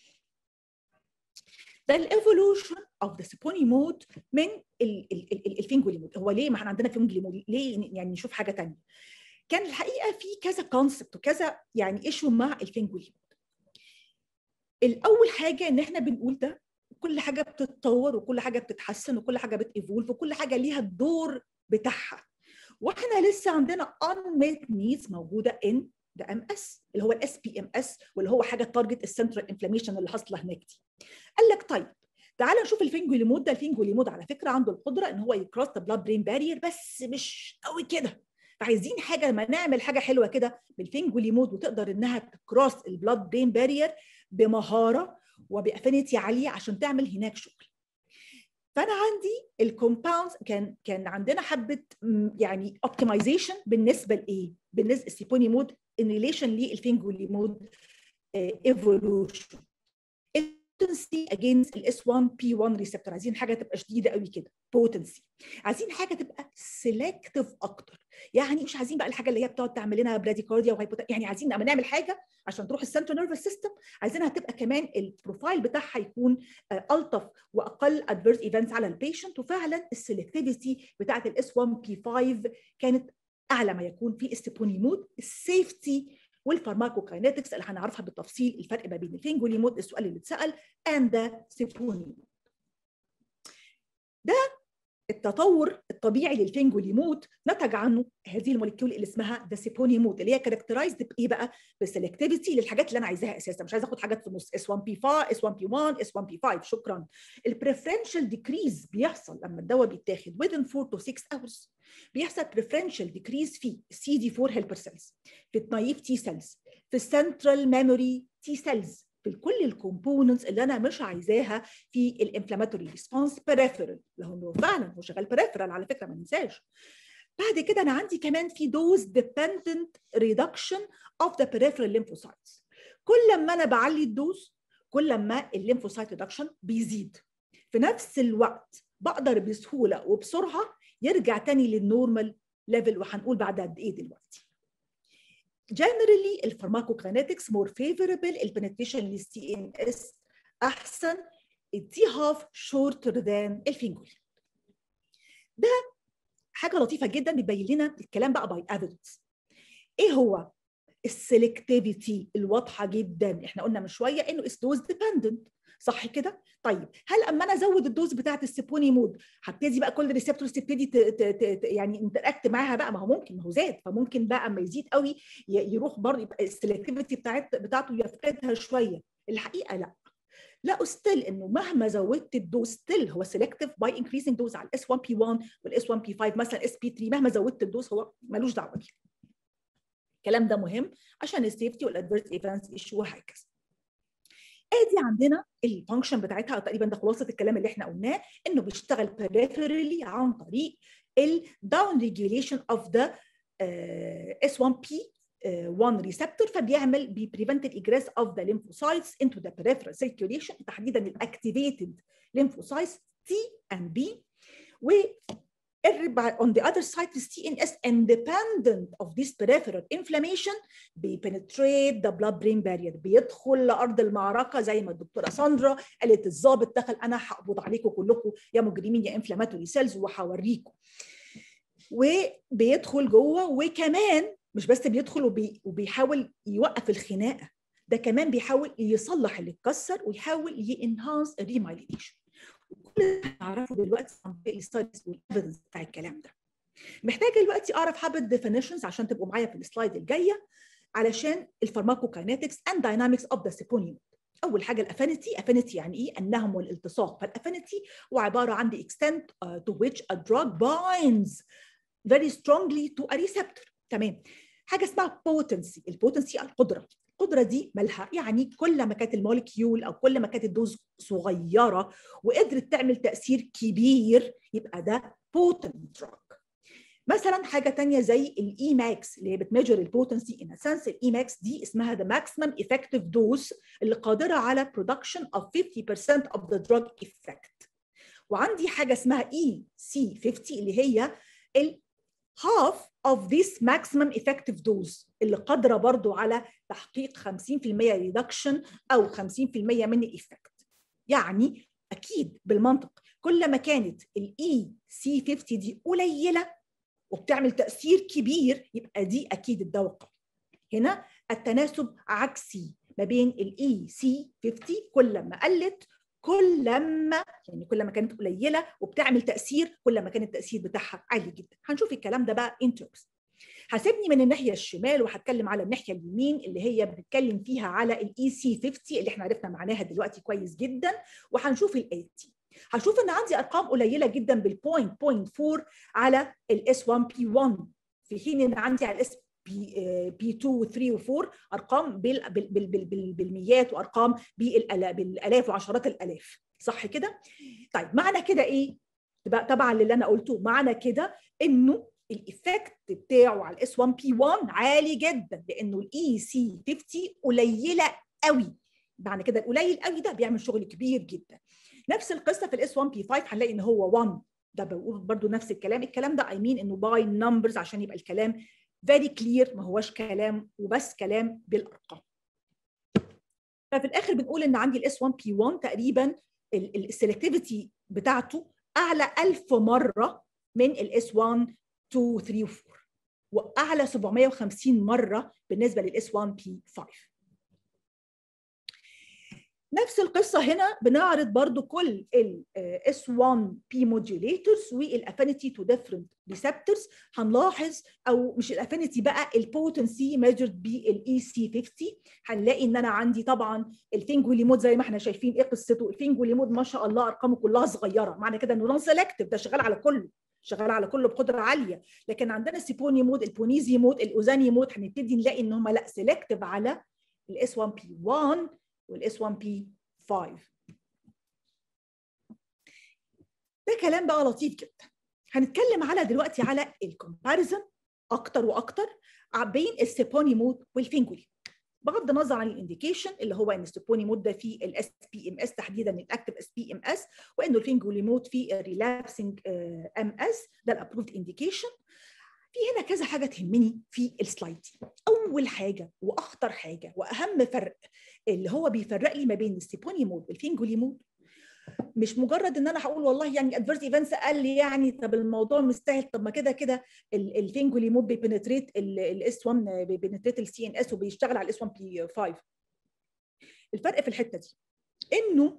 ده الايفولوشن اوف ذا سيبونيمود من الفينجوليمود. هو ليه ما احنا عندنا فينجوليمود؟ ليه يعني نشوف حاجه ثانيه؟ كان الحقيقه في كذا كونسبت وكذا يعني ايشو مع الفينجوليمود. الاول حاجه ان احنا بنقول ده كل حاجه بتتطور وكل حاجه بتتحسن وكل حاجه بتيفولف وكل حاجه ليها الدور بتاعها، واحنا لسه عندنا unmet needs موجوده ان ده ام اس اللي هو الاس بي ام اس، واللي هو حاجه تارجت السنترال انفلاميشن اللي حاصله هناك دي. قال لك طيب تعال نشوف الفينجوليمود ده. الفينجوليمود على فكره عنده القدره ان هو يكروس ذا بلاد برين بارير، بس مش قوي كده. فعايزين حاجه لما نعمل حاجه حلوه كده بالفينجوليمود وتقدر انها تكروس البلاد برين بارير بمهاره وبافينيتي عاليه عشان تعمل هناك شغل. فانا عندي الكومباوندز كان عندنا حبه يعني اوبتمايزيشن بالنسبه لايه؟ بالنسبه للسيبونيمود ان ريليشن للفينجوليمود ايفولوشن. potency against الاس 1 بي 1 ريسبتور. عايزين حاجه تبقى شديده قوي كده potency. عايزين حاجه تبقى سيلكتيف اكتر، يعني مش عايزين بقى الحاجه اللي هي بتقعد تعمل لنا براديكارديا يعني عايزين لما نعمل حاجه عشان تروح السنترال نيرفس سيستم عايزينها تبقى كمان البروفايل بتاعها يكون الطف واقل ادفيرس ايفنتس على البيشنت. وفعلا السلكتيفيتي بتاعت الاس 1 بي 5 كانت اعلى ما يكون في السيبونيمود. السيفتي والفارماكوكاينetics اللي هنعرفها بالتفصيل الفرق ما بين الفينجوليمود السؤال اللي اتسال and the سيبونيمود. ده التطور الطبيعي للفينجوليمود نتج عنه هذه الموليكيول اللي اسمها ذا سيبونيمود، اللي هي كاركترايزد بايه بقى؟ بالسلكتيفيتي للحاجات اللي انا عايزاها اساسا، مش عايزه اخد حاجات في النص اس 1 بي 5 اس 1 بي 1 اس 1 بي 5 شكرا. البريفرنشال ديكريز بيحصل لما الدواء بيتاخد within 4 to 6 hours. بيحصل بريفرنشال ديكريز في السي دي 4 هيلبر سيلز، في النايف تي سيلز، في السنترال ميموري تي سيلز، في كل الكومبوننتس اللي انا مش عايزاها في الانفلاماتوري ريسبونس بريفرال، لانه فعلا هو شغال بريفرال على فكره ما ننساش. بعد كده انا عندي كمان في دوز ديبندنت ريدكشن اوف ذا بريفرال ليمفوسايتس. كل ما انا بعلي الدوز كل ما الليمفوسايت ريدكشن بيزيد. في نفس الوقت بقدر بسهوله وبسرعه يرجع تاني للنورمال ليفل، وهنقول بعد قد ايه دلوقتي. Generally الفارماكوكاينetics more favorable، البنتريشن للسي ان اس احسن، التي هاف shorter than الفينجوليمود. ده حاجه لطيفه جدا بتبين لنا الكلام بقى باي ايفيدنس. ايه هو السلكتيفيتي الواضحه جدا؟ احنا قلنا من شويه انه اس دوز ديبندنت، صح كده؟ طيب هل اما انا ازود الدوز بتاعه السيبوني مود هبتدي بقى كل ريسبتورز تبتدي يعني انتراكت معاها بقى؟ ما هو ممكن، ما هو زاد، فممكن بقى اما يزيد قوي يروح برضه يبقى السلكتيفيتي بتاعته يفقدها شويه. الحقيقه لا ستيل انه مهما زودت الدوز ستيل هو سيلكتيف باي انكريزنج دوز على الاس 1 بي 1 والاس 1 بي 5 مثلا اس بي 3، مهما زودت الدوز هو ملوش دعوه بيه. الكلام ده مهم عشان السيفتي والادفيرس ايفنتس ايشو وهكذا. ادي عندنا الفانكشن بتاعتها تقريبا، ده خلاصه الكلام اللي احنا قلناه، انه بيشتغل peripherally عن طريق الداون ريجوليشن اوف ذا S1P1 receptor، فبيعمل بيبريفنت الاجراس اوف ذا lymphocytes into the peripheral circulation، تحديدا الاكتيفيتد lymphocytes T and B. و on the other side the CNS independent of this peripheral inflammation بيpenetrate the blood-brain barrier، بيدخل لأرض المعركة زي ما الدكتورة ساندرا قالت الضابط دخل أنا هقبض عليكم كلكم يا مجرمين يا inflammatory cells وهوريكم. وبيدخل جوه، وكمان مش بس بيدخل وبيحاول يوقف الخناقة، ده كمان بيحاول يصلح اللي اتكسر ويحاول ينهانس الريمايلينيشن. وكل اللي هنعرفه دلوقتي عن طريق الستاديز والايفيدنس بتاع الكلام ده. محتاجه دلوقتي اعرف حبه ديفينيشنز عشان تبقوا معايا في السلايد الجايه علشان الفارماكوكاينetics اند داينامكس اوف ذا سيبونيمود. اول حاجه الافينيتي. افينيتي يعني ايه؟ النهم والالتصاق. فالافينيتي هو عباره عن the extent to which a drug binds very strongly to a receptor. تمام. حاجه اسمها potency. البوتنسي القدره دي مالها؟ يعني كل ما كانت الموليكيول او كل ما كانت الدوز صغيره وقدرت تعمل تاثير كبير يبقى ده potent drug. مثلا حاجه ثانيه زي الاي ماكس اللي هي بتميجر البوتنسي ان سنس. الاي ماكس دي اسمها the maximum effective dose اللي قادره على production of 50% of the drug effect. وعندي حاجه اسمها EC50 اللي هي half of this maximum effective dose اللي قادرة برضو على تحقيق 50% reduction أو 50% من الإفكت. يعني أكيد بالمنطق كل ما كانت ال EC50 دي قليلة وبتعمل تأثير كبير يبقى دي أكيد الدواء قوي. هنا التناسب عكسي ما بين ال EC50، كل ما قلت يعني كل ما كانت قليله وبتعمل تاثير كل ما كان التاثير بتاعها عالي جدا. هنشوف الكلام ده بقى in terms. هسيبني من الناحيه الشمال وهتكلم على الناحيه اليمين اللي هي بنتكلم فيها على الاي سي 50 اللي احنا عرفنا معناها دلوقتي كويس جدا، وهنشوف الايتي. هشوف ان عندي ارقام قليله جدا بال0.4 على الاس 1 بي 1 في حين ان عندي على الاس بي 2 و 3 و 4 ارقام بالميات وارقام بالالاف وعشرات الالاف، صح كده؟ طيب معنى كده ايه؟ طبعا اللي انا قلته معنى كده انه الايفكت بتاعه على الاس 1 بي 1 عالي جدا لانه الاي سي 50 قليله قوي. معنى كده القليل قوي ده بيعمل شغل كبير جدا. نفس القصه في الاس 1 بي 5 هنلاقي ان هو 1 ده بقول برضو نفس الكلام ده انه باي نمبرز عشان يبقى الكلام very clear، ما هوش كلام وبس كلام بالارقام. ففي الاخر بنقول ان عندي الاس 1 بي 1 تقريبا السلكتيفيتي بتاعته اعلى 1000 مره من الاس 1 2 3 و 4 واعلى 750 مره بالنسبه للاس 1 بي 5. نفس القصة هنا بنعرض برضو كل ال S1P modulators والافينيتي تو ديفرنت ريسبتورز. هنلاحظ او مش الافينيتي بقى البوتنسي ميجرد بالاي سي 50. هنلاقي ان انا عندي طبعا الفينجوليمود زي ما احنا شايفين ايه قصته. الفينجوليمود ما شاء الله ارقامه كلها صغيره، معنى كده انه نون سيلكتيف، ده شغال على كله بقدره عاليه. لكن عندنا السيبوني مود، البونيزي مود، الاوزاني مود هنبتدي نلاقي ان هم لا سيلكتيف على الاس 1 بي 1 والاس 1 بي 5. ده كلام بقى لطيف جدا. هنتكلم على دلوقتي على الكومباريزن اكتر واكتر بين السيبوني مود والفينجولي، بغض النظر عن الانديكيشن اللي هو ان السيبوني مود ده في الاس بي ام اس تحديدا الاكتف اس بي ام اس، وانه الفينجولي مود في الريلابسنج ام اس ده الابروفد انديكيشن. في هنا كذا حاجه تهمني في السلايد دي. اول حاجه واخطر حاجه واهم فرق اللي هو بيفرق لي ما بين السيبوني مود والفينجولي مود مش مجرد ان انا هقول والله يعني ادفيرس ايفنتس قال لي يعني طب الموضوع مستاهل، طب ما كده كده الفينجوليمود بيبنتريت الاس 1 بيبنتريت السي ان اس وبيشتغل على الاس 1 بي 5. الفرق في الحته دي انه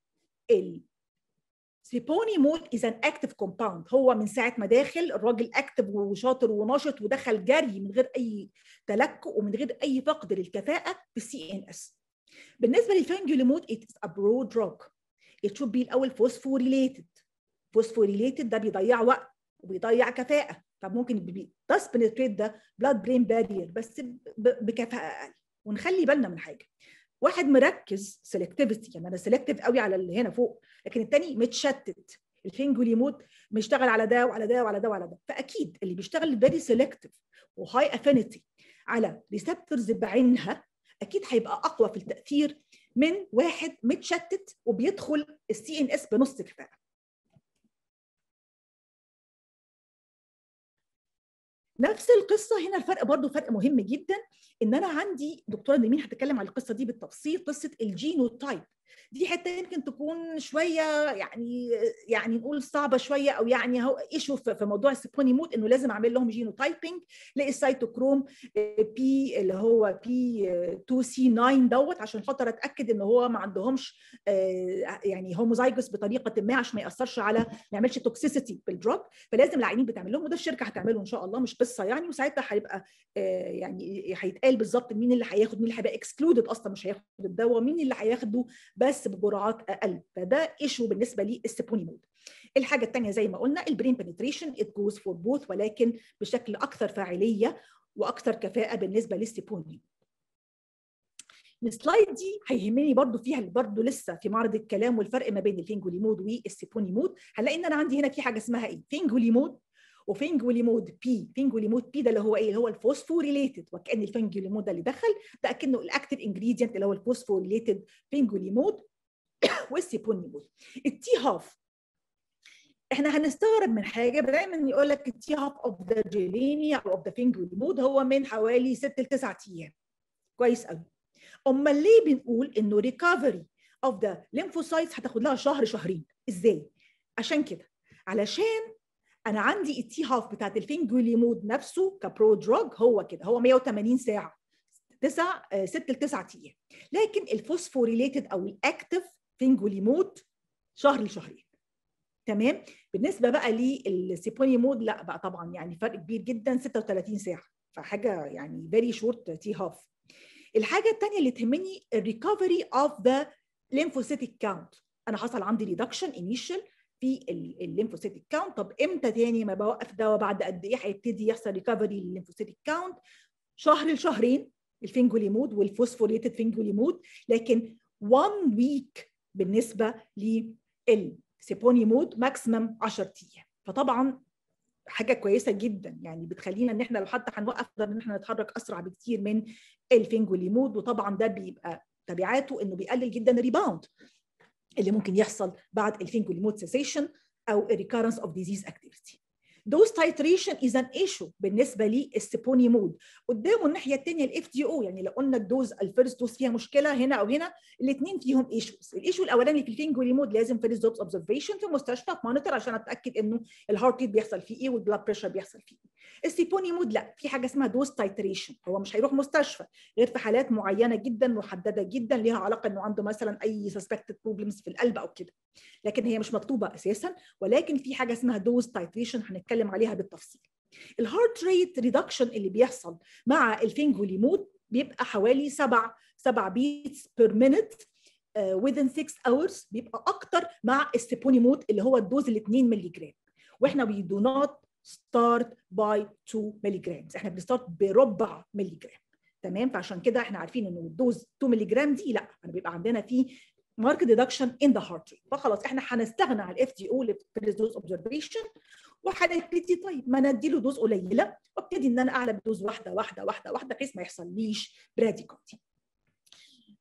السيبونيمود از ان اكتيف كومباوند، هو من ساعه ما داخل الراجل اكتف وشاطر وناشط ودخل جري من غير اي تلكؤ ومن غير اي فقد للكفاءه في السي ان اس. بالنسبه للفينجوليمود it is a broad drug. it should be الاول فوسفوريليتد. فوسفوريليتد ده بيضيع وقت وبيضيع كفاءه، طب ممكن does penetrate the blood brain barrier بس بكفاءه اقل. ونخلي بالنا من حاجه، واحد مركز سيلكتيفيتي يعني انا سيلكتيف قوي على اللي هنا فوق، لكن الثاني متشتت. الفينجوليمود بيشتغل على ده وعلى ده وعلى ده وعلى ده، فاكيد اللي بيشتغل فيري سيلكتيف وهاي افينيتي على ريسبتورز بعينها اكيد هيبقى اقوى في التاثير من واحد متشتت وبيدخل السي ان اس بنص كفاءه. نفس القصه هنا، الفرق برضو فرق مهم جدا، ان انا عندي دكتوره نرمين هتتكلم على القصه دي بالتفصيل، قصه الجينوتايب. دي حته يمكن تكون شويه يعني نقول صعبه شويه، او يعني هو ايشو في موضوع السيبونيمود انه لازم اعمل لهم جينوتايبنج للسيتوكروم بي اللي هو بي 2 سي 9 دوت، عشان خاطر اتاكد ان هو ما عندهمش يعني هوموزايجوس بطريقه ما عشان ما ياثرش على ما يعملش توكسيسيتي بالدراج. فلازم العيانين بتعمل لهم، وده الشركه هتعمله ان شاء الله، مش قصه يعني. وساعتها هيبقى يعني هيتقال بالظبط مين اللي هياخد، مين اللي هيبقى اكسكلودد اصلا مش هياخد الدواء، مين اللي هياخده بس بجرعات اقل. فده ايشو بالنسبه للسيبونيمود. الحاجه الثانيه زي ما قلنا البرين بنتريشن ات جوز فور بوث، ولكن بشكل اكثر فاعليه واكثر كفاءه بالنسبه للسيبونيمود. السلايد دي هيهمني برضو فيها برضو لسه في معرض الكلام والفرق ما بين الفينجوليمود والسيبونيمود. هنلاقي ان انا عندي هنا في حاجه اسمها ايه؟ فينجوليمود وفينجوليمود بي. فينجوليمود بي ده اللي هو ايه؟ اللي هو الفوسفوريليتد، وكأن الفينجوليمود اللي دخل ده اكنه الاكتيف انجريدينت اللي هو الفوسفوريليتد فينجوليمود والسيبونيمود. التي هاف احنا هنستغرب من حاجه، دايما يقول لك التي هاف اوف ذا جيلينيا او اوف ذا فينجوليمود هو من حوالي 6 ل 9 ايام. كويس قوي. امال ليه بنقول انه ريكفري اوف ذا ليمفوسايتس هتاخد لها شهر شهرين؟ ازاي؟ عشان كده، علشان انا عندي التي هاف بتاعت الفينجوليمود نفسه كبرو دراج هو كده، هو 180 ساعه 6 ل 9 ايام، لكن الفوسفوريليتد او الاكتف فينجوليمود شهر لشهرين. تمام. بالنسبه بقى للسيبونيمود لا بقى طبعا يعني فرق كبير جدا، 36 ساعه، فحاجه يعني فيري شورت تي هاف. الحاجه الثانيه اللي تهمني الريكفري اوف ذا ليمفوسيتيك كاونت. انا حصل عندي ريدكشن انيشال في الليمفوسيتيك كاونت، طب امتى تاني ما بوقف دواء بعد قد ايه هيبتدي يحصل ريكفري للليمفوسيتيك كاونت؟ شهر لشهرين الفينجوليمود والفوسفوريتد فينجوليمود، لكن 1 ويك بالنسبه للسيبونيمود ماكسيمم 10 ايام. فطبعا حاجه كويسه جدا يعني بتخلينا ان احنا لو حتى هنوقف ان احنا نتحرك اسرع بكتير من الفينجوليمود، وطبعا ده بيبقى تبعاته انه بيقلل جدا الريباوند اللي ممكن يحصل بعد الفينجوليمود سيسيشن او recurrence of disease activity. دوز تايتريشن از ان ايشو بالنسبه للسيبونيمود. قدامه الناحيه الثانيه الاف دي او، يعني لو قلنا الدوز الفيرست دوز فيها مشكله هنا او هنا، الاثنين فيهم ايشوز. الايشو الاولاني في الفينجوليمود لازم فيرست دوز اوبزرفيشن في مستشفى مونيتور عشان اتاكد انه الهارت ريت بيحصل فيه ايه والبلاد بريشر بيحصل فيه ايه. السيبونيمود لا، في حاجه اسمها دوز تايتريشن، هو مش هيروح مستشفى غير في حالات معينه جدا محدده جدا ليها علاقه انه عنده مثلا اي سسبكتد بروبلمز في القلب او كده، لكن هي مش مطلوبه اساسا. ولكن في حاجه اسمها دوز تايتريشن هنتكلم عليها بالتفصيل. الهارت ريت ريدكشن اللي بيحصل مع الفينجوليمود بيبقى حوالي 7 بيتس بير مينيت within 6 hours، بيبقى اكتر مع السيبونيمود اللي هو الدوز ال 2 مللي جرام، واحنا we do not start by 2 مللي جرام، احنا بنستارت بربع مللي جرام. تمام. فعشان كده احنا عارفين انه الدوز 2 مللي جرام دي لا، انا بيبقى عندنا في marked reduction in the heart rate. فخلاص احنا هنستغنى عن الاف دي او دوز اوبزرفيشن، وهنبتدي طيب ما نديله دوز قليله، وابتدي ان انا اعلى بدوز واحده واحده واحده واحده بحيث ما يحصليش براديكاردي.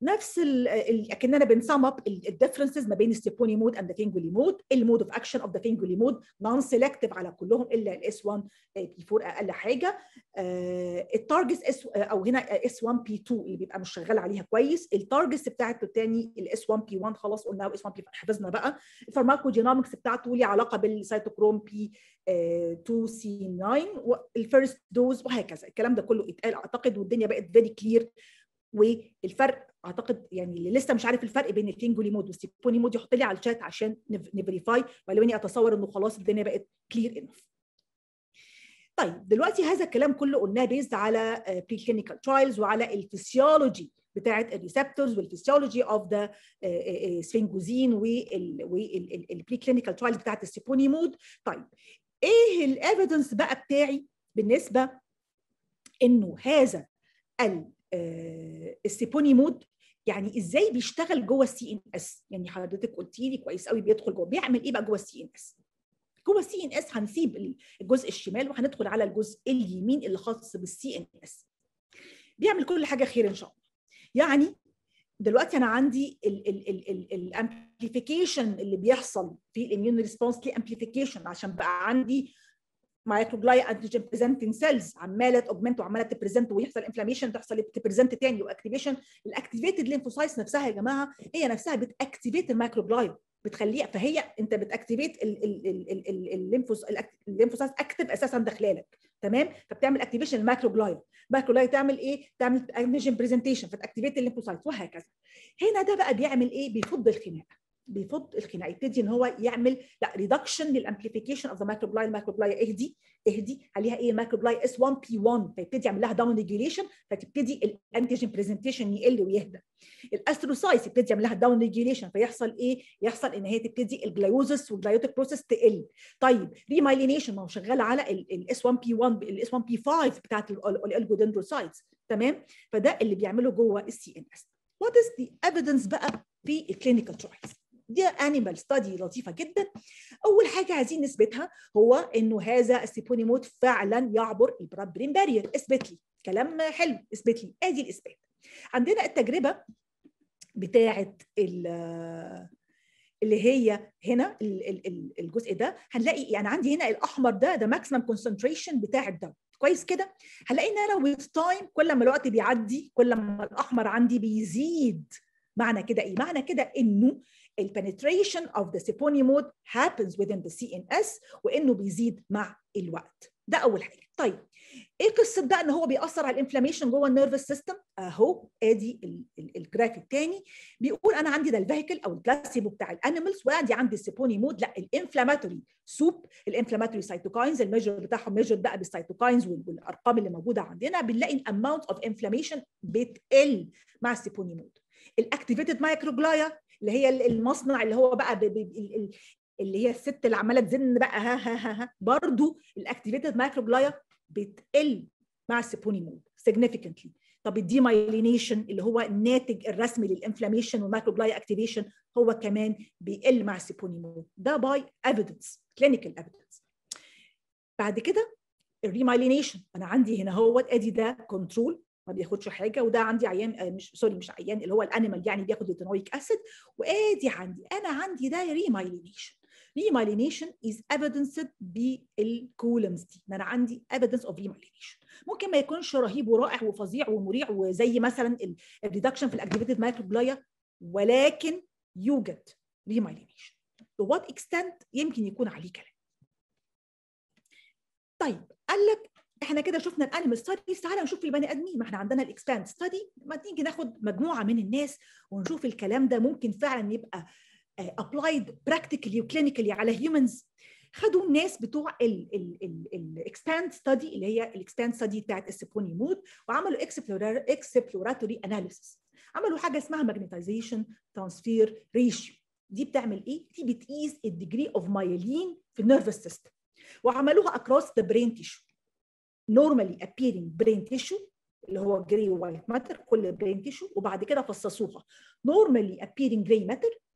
نفس اكننا بنسم اب الديفرنسز ما بين السيبوني مود اند فينجولي مود. المود اوف اكشن اوف ذا فينجولي مود نون سيلكتيف على كلهم الا الاس 1 بي 4 اقل حاجه. التارجتس اس او هنا اس 1 بي 2 اللي بيبقى مش شغال عليها كويس. التارجتس بتاعته الثاني الاس 1 بي 1 خلاص قلنا، اس 1 بي حفظنا بقى. الفارماكوجينومكس بتاعته ليه علاقه بالسيتوكروم بي 2 سي 9 والفيرست دوز وهكذا. الكلام ده كله اتقال اعتقد والدنيا بقت فيري كلير. والفرق اعتقد يعني اللي لسه مش عارف الفرق بين الفينجولي مود والسيبوني مود يحط لي على الشات عشان نفيريفاي، ولو اني اتصور انه خلاص الدنيا بقت كلير انف. طيب دلوقتي هذا الكلام كله قلناه بيزد على بري كلينيكال ترايلز وعلى الفسيولوجي بتاعه الريسبتورز والفسيولوجي اوف ذا سفنجوزين والبري كلينيكال ترايلز بتاعه السيبوني مود. طيب ايه الايفيدنس بقى بتاعي بالنسبه انه هذا السيبوني مود يعني ازاي بيشتغل جوه السي ان اس؟ يعني حضرتك قلتي لي كويس قوي بيدخل جوه، بيعمل ايه بقى جوه السي ان اس؟ جوه السي ان اس هنسيب الجزء الشمال وهندخل على الجزء اليمين اللي خاص بالسي ان اس. بيعمل كل حاجه خير ان شاء الله. يعني دلوقتي انا عندي الامبليفيكيشن اللي بيحصل في الاميون ريسبونس ليه امبليفيكيشن عشان بقى عندي مايكروجلايا انتيجين بريزنتنج سيلز عماله تاوجمنت وعماله تبريزنت ويحصل انفلاميشن تحصل تبريزنت تاني واكتيفيشن. الاكتيفيتد ليمفوسايتس نفسها يا جماعه هي نفسها بتاكتيفيت المايكروجلايا بتخليها، فهي انت بتاكتيفيت الليمفوسايتس اكتف اساسا داخلالك تمام، فبتعمل اكتيفيشن المايكروجلايا. المايكروجلايا تعمل ايه؟ تعمل انتيجين بريزنتيشن فتاكتيفيت الليمفوسايتس وهكذا. هنا ده بقى بيعمل ايه؟ بيفض الخناقه. يبتدي ان هو يعمل لا ريدكشن للامبليفيكيشن اوف ذا مايكروجلايا. المايكروجلايا اهدي عليها ايه؟ المايكروجلايا اس 1 بي 1 فيبتدي يعمل لها داون ريجيوليشن فتبتدي الانتيجين بريزنتيشن يقل ويهدى. الاستروسايتس يبتدي يعمل لها داون ريجيوليشن فيحصل ايه؟ يحصل ان هي تبتدي الجلايوزس والجلايوتيك بروسيس تقل. طيب ريمايلينيشن ما هو شغال على الاس 1 بي 1 الاس 1 بي 5 بتاعت الاولجودندروسايتس تمام. فده اللي بيعمله جوه السي ان اس. وات از ذا ايفيدنس بقى في الكلينيكال ترايلز؟ دي انيمال ستادي لطيفه جدا. اول حاجه عايزين نثبتها هو انه هذا السيبوني مود فعلا يعبر البلاد برين بارير. اثبت لي كلام حلو، اثبت لي. ادي الاثبات. عندنا التجربه بتاعه اللي هي هنا الجزء ده هنلاقي يعني عندي هنا الاحمر ده ماكسيمم كونسنتريشن بتاع الدواء كويس كده. هنلاقي ان انا ويز تايم كل ما الوقت بيعدي كل ما الاحمر عندي بيزيد. معنى كده ايه؟ معنى كده انه البنتريشن اوف ذا سيبوني مود happens within the CNS وانه بيزيد مع الوقت. ده اول حاجه. طيب ايه قصه بقى ان هو بيأثر على الانفلاميشن جوه النيرفس سيستم؟ اهو ادي الجراف الثاني بيقول انا عندي ده الفيهيكل او البلاسيبو بتاع الانيمالز وادي عندي السيبوني مود. لا الانفلاماتوري سوب الانفلاماتوري سايتوكاينز الميجر بتاعهم ميجر بقى بالسايتوكاينز والارقام اللي موجوده عندنا بنلاقي الاماونت اوف انفلاميشن بتقل مع السيبوني مود. الاكتيفيتد مايكروجلايا اللي هي المصنع اللي هو بقى اللي هي الست اللي عماله تزن بقى ها برضه الاكتيفيتد مايكروجلايا بتقل مع السيبوني مود significantly. طب الديمايلينيشن اللي هو الناتج الرسمي للانفلاميشن والمايكروجلايا اكتيفيشن هو كمان بيقل مع السيبوني مود. ده باي ايفيدنس كلينيكال ايفيدنس. بعد كده الريمايلينيشن انا عندي هنا هو ادي ده كنترول ما بياخدش حاجه وده عندي عيان مش عيان اللي هو الانيمال يعني بياخد ريتينويك اسيد وادي عندي ده ريمايلينيشن. Remyelination is evidenced بالكولمز دي. انا عندي evidence of remyelination. ممكن ما يكونش رهيب ورائع وفظيع ومريع وزي مثلا الريدكشن في الاكتيفيتد مايكروجلايا ولكن يوجد remyelination. To what extent يمكن يكون عليه كلام. طيب قال لك احنا كده شفنا الانيمال ستاديز، تعالى نشوف البني ادمين. ما احنا عندنا الاكسباند ستادي، ما تيجي ناخد مجموعه من الناس ونشوف الكلام ده ممكن فعلا يبقى applied practically وكلينيكالي على humans. خدوا الناس بتوع الاكسباند ستادي اللي هي الاكسباند ستادي بتاعت السيبوني مود وعملوا اكسبلوراتوري اناليسيس. عملوا حاجه اسمها ماجنتايزيشن ترانسفير ريشيو. دي بتعمل ايه؟ دي بتقيس الديجري اوف مايلين في النيرفس سيستم وعملوها across the brain tissue. normally appearing brain tissue اللي هو جراي ووايت ماتر كل brain tissue وبعد كده فصصوها normally appearing gray matter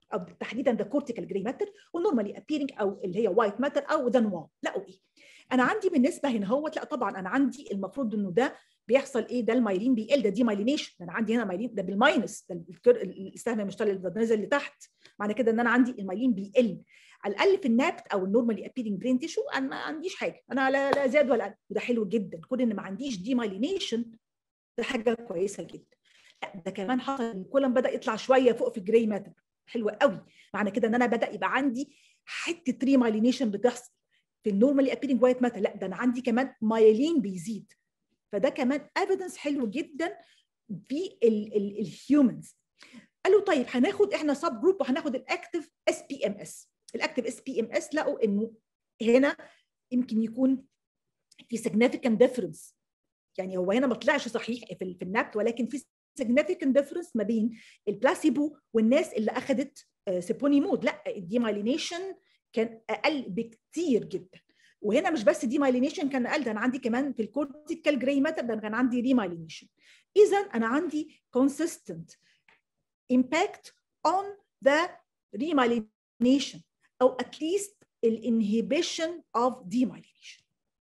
او تحديدا ذا كورتيكال جراي ماتر والنورمالي ابيرنج او اللي هي وايت ماتر او ذا نوار. لقوا ايه؟ انا عندي بالنسبه هنا لا طبعا انا عندي المفروض انه ده بيحصل ايه؟ ده المايلين بيقل، ده دي مايلينيشن، انا عندي هنا مايلين ده بالماينس، ده السهم المشتعل اللي نازل اللي تحت، معنى كده ان انا عندي المايلين بيقل. على الاقل في النابت او النورمالي ابيرنج برين تيشو انا ما عنديش حاجه، انا لا زاد ولا قل، وده حلو جدا. كون ان ما عنديش دي مايلينيشن ده حاجه كويسه جدا. لا ده كمان حصل الكولم بدا يطلع شويه فوق في الجراي ماتر، حلوه قوي. معنى كده ان انا بدا يبقى عندي حته ري مايلينيشن بتحصل في النورمالي ابيرنج وايت ماتر، لا ده انا عندي كمان مايلين بيزيد. فده كمان ايفيدنس حلو جدا في الهيومنز. قالوا طيب هناخد احنا سب جروب وهناخد الاكتف اس بي ام اس. الاكتف اس بي ام اس لقوا انه هنا يمكن يكون في significant difference، يعني هو هنا ما طلعش صحيح في النبت، ولكن في significant difference ما بين البلاسيبو والناس اللي اخذت سيبونيمود. لا الديمايلينيشن كان اقل بكتير جدا. وهنا مش بس ديمايلينيشن كان اقل، ده انا عندي كمان في الكورتيكال جراي ماتر ده كان عندي ريمايلينيشن. اذا انا عندي consistent impact on the remyelination او at least inhibition of demyelination.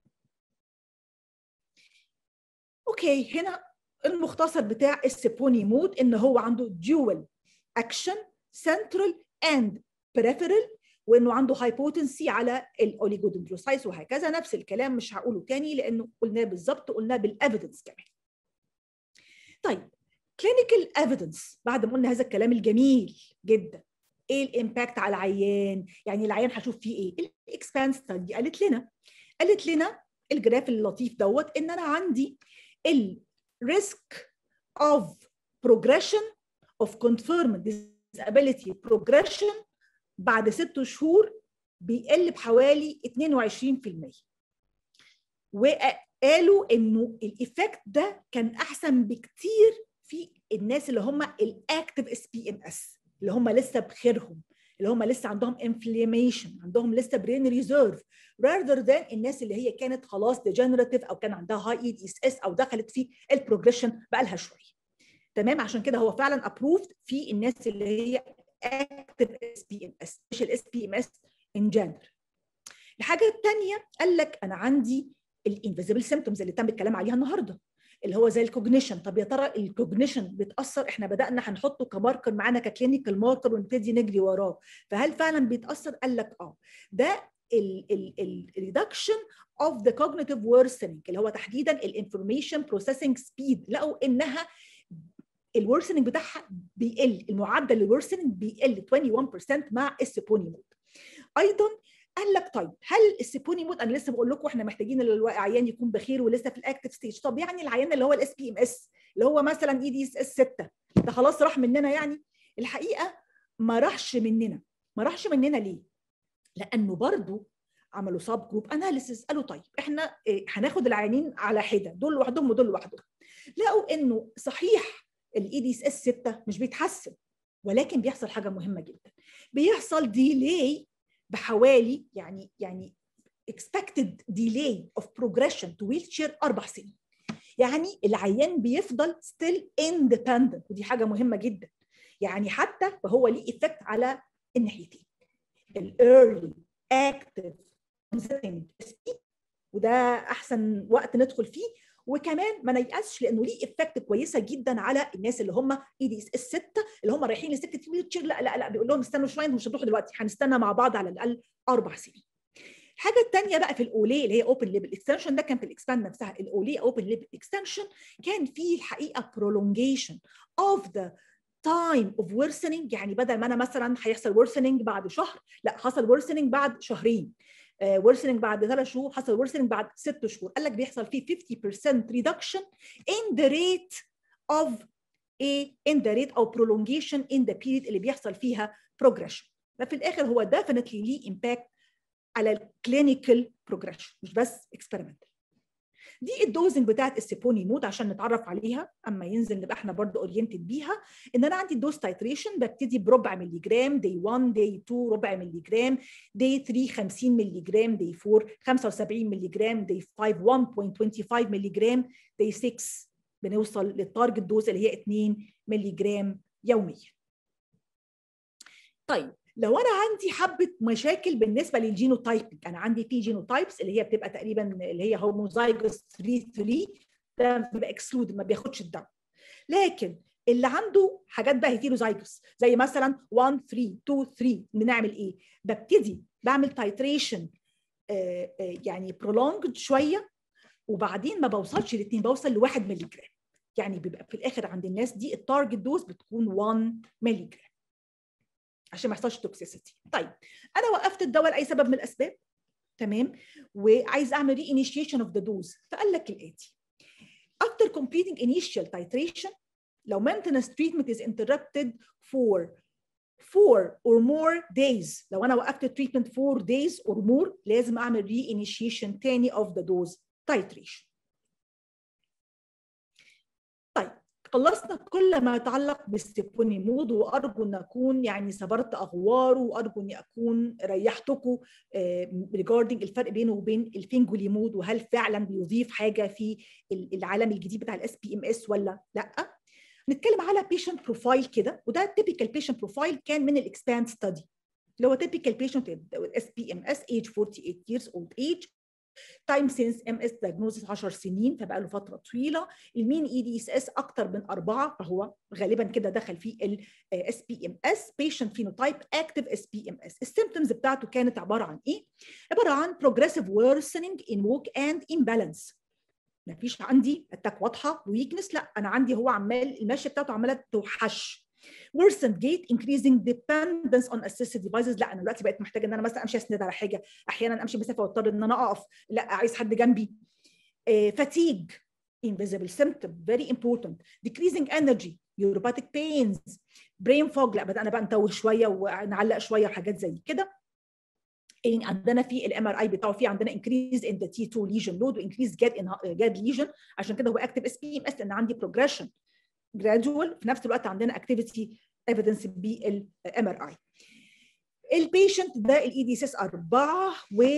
اوكي هنا المختصر بتاع السيبونيمود ان هو عنده dual action central and peripheral، وانه عنده هايبوتنسي على الاوليجودندروسايتس وهكذا. نفس الكلام مش هقوله تاني لانه قلناه بالظبط، قلناه بالافيدنس كمان. طيب كلينيكال ايفيدنس بعد ما قلنا هذا الكلام الجميل جدا، ايه الامباكت على العيان؟ يعني العيان هشوف فيه ايه؟ الاكسباند ستادي قالت لنا الجراف اللطيف دوت ان انا عندي الريسك اوف بروجريشن اوف confirmed disability progression بعد 6 شهور بيقل بحوالي 22%. وقالوا انه الايفكت ده كان احسن بكتير في الناس اللي هم الاكتف اس بي ام اس، اللي هم لسه بخيرهم، اللي هم لسه عندهم انفلاميشن، عندهم لسه برين ريزيرف، rather than الناس اللي هي كانت خلاص ديجنراتيف او كان عندها هاي اي دي اس اس او دخلت في البروجريشن بقى لها شويه. تمام، عشان كده هو فعلا ابروفد في الناس اللي هي اكتف اس بي ام اس مش الاس بي ام اس ان جنرال. الحاجه الثانيه قال لك انا عندي الانفيزبل سيمبتومز اللي تم الكلام عليها النهارده، اللي هو زي الكوجنيشن. طب يا ترى الكوجنيشن بيتاثر؟ احنا بدانا هنحطه كماركر معانا ككلينيكال ماركر ونبتدي نجري وراه، فهل فعلا بيتاثر؟ قال لك ده الريدكشن اوف ذا كوجنيتيف worsening اللي هو تحديدا الانفورميشن بروسيسنج سبيد. لقوا انها الورسننج بتاعها بيقل، المعدل الورسننج بيقل 21% مع السيبونيمود. ايضا قال لك طيب هل السيبونيمود، انا لسه بقول لكم احنا محتاجين العيان يكون بخير ولسه في الاكتف ستيج، طب يعني العيان اللي هو الاس بي ام اس اللي هو مثلا اي دي اس 6 ده خلاص راح مننا؟ يعني الحقيقه ما راحش مننا ليه؟ لانه برضو عملوا ساب جروب اناليسيس. قالوا طيب احنا هناخد العيانين على حده، دول لوحدهم ودول لوحدهم. لقوا انه صحيح الاي دي اس 6 مش بيتحسن، ولكن بيحصل حاجه مهمه جدا، بيحصل ديلي بحوالي يعني expected delay of progression to wheelchair 4 سنين. يعني العيان بيفضل still independent، ودي حاجه مهمه جدا. يعني حتى فهو ليه ايفكت على الناحيتين، الايرلي اكتف وده احسن وقت ندخل فيه، وكمان ما نيأسش لانه ليه افكت كويسه جدا على الناس اللي هم اي دي اس 6 اللي هم رايحين لسكه ويلتشير. لا بيقول لهم استنوا شويه، مش هتروحوا دلوقتي، هنستنى مع بعض على الاقل 4 سنين. الحاجه الثانيه بقى في الاولي اللي هي اوبن ليبل اكستنشن، ده كان في الاكسباند نفسها. الاولي اوبن ليبل اكستنشن كان فيه الحقيقه prolongation of the time of worsening. يعني بدل ما انا مثلا هيحصل worsening بعد شهر، لا حصل worsening بعد شهرين، worsening بعد 3 شهور، حصل worsening بعد 6 شهور. قال لك بيحصل فيه 50% reduction in the rate of او prolongation in the period اللي بيحصل فيها progression. ففي الاخر هو definitely ليه impact على الكلينيكال progression مش بس experimental. دي الدوزنج بتاعت السيبونيمود عشان نتعرف عليها، اما ينزل نبقى احنا برضه اورينتد بيها. ان انا عندي الدوز تايتريشن ببتدي بربع ملي جرام داي 1، داي 2 ربع ملي جرام، داي 3 50 ملي جرام، داي 4 75 ملي جرام، داي 5 1.25 ملي جرام، داي 6 بنوصل للتارجت دوز اللي هي 2 ملي جرام يوميا. طيب لو انا عندي حبه مشاكل بالنسبه للجينوتايبنج، انا عندي في جينوتايبس اللي هي بتبقى تقريبا اللي هي هوموزايجوس 3 ده بيبقى اكسلود، ما بياخدش الدم. لكن اللي عنده حاجات بقى هيتيروزايجوس زي مثلا 1 3 2 3 بنعمل ايه؟ ببتدي بعمل تايتريشن يعني برولونجد شويه، وبعدين ما بوصلش ل2، بوصل ل1 مللي جرام. يعني بيبقى في الاخر عند الناس دي التارجت دوز بتكون 1 مللي جرام عشان ما يحصلش توكسيسيتي. طيب انا وقفت الدواء لاي سبب من الاسباب، تمام، وعايز اعمل ري انيشيشن اوف ذا دوز، فقال لك الاتي: after completing initial titration لو maintenance treatment is interrupted for 4 or more days، لو انا وقفت التريتمنت 4 days or more لازم اعمل ري انيشيشن تاني of the dose titration. طيب خلصنا كل ما يتعلق بالسيبونيمود، وارجو ان اكون يعني صبرت اغواره، وارجو اني اكون ريحتكم ريجاردنج الفرق بينه وبين الفينجوليمود، وهل فعلا بيضيف حاجه في العالم الجديد بتاع الاس بي ام اس ولا لا. نتكلم على بيشنت بروفايل كده، وده تيبيكال بيشنت بروفايل كان من الاكسباند ستادي، اللي هو تيبيكال بيشنت اس بي ام اس age 48 years old age، تايم سينس ام اس دايجنوزيس 10 سنين، فبقى له فتره طويله، المين اي دي اس اس اكتر من 4، فهو غالبا كده دخل في الاس بي ام اس، بيشنت فينوتايب اكتف اس بي ام اس. السيمبتومز بتاعته كانت عباره عن ايه؟ عباره عن بروجريسيف worsening in walk and imbalance. ما فيش عندي اتاك واضحه ويكنس، لا انا عندي هو عمال المشي بتاعته عماله توحش. worsened gait increasing dependence on assisted devices، لا انا دلوقتي بقيت محتاجه ان انا مثلا امشي اسند على حاجه، احيانا امشي مسافه واضطر ان انا اقف، لا عايز حد جنبي. fatigue invisible symptom very important. decreasing energy neuropathic pains brain fog، لا بدأنا بقى نتوه شويه ونعلق شويه وحاجات زي كده. عندنا في الام ار اي بتاعه في عندنا انكريز ان ذا تي 2 ليجن لود وانكريز جاد ليجن، عشان كده هو اكتف اس بي ام اس لان عندي بروجريشن جرادوال، في نفس الوقت عندنا اكتيفيتي ايفيدنس بالام ار اي. البيشنت ده الاي دي اس اس 4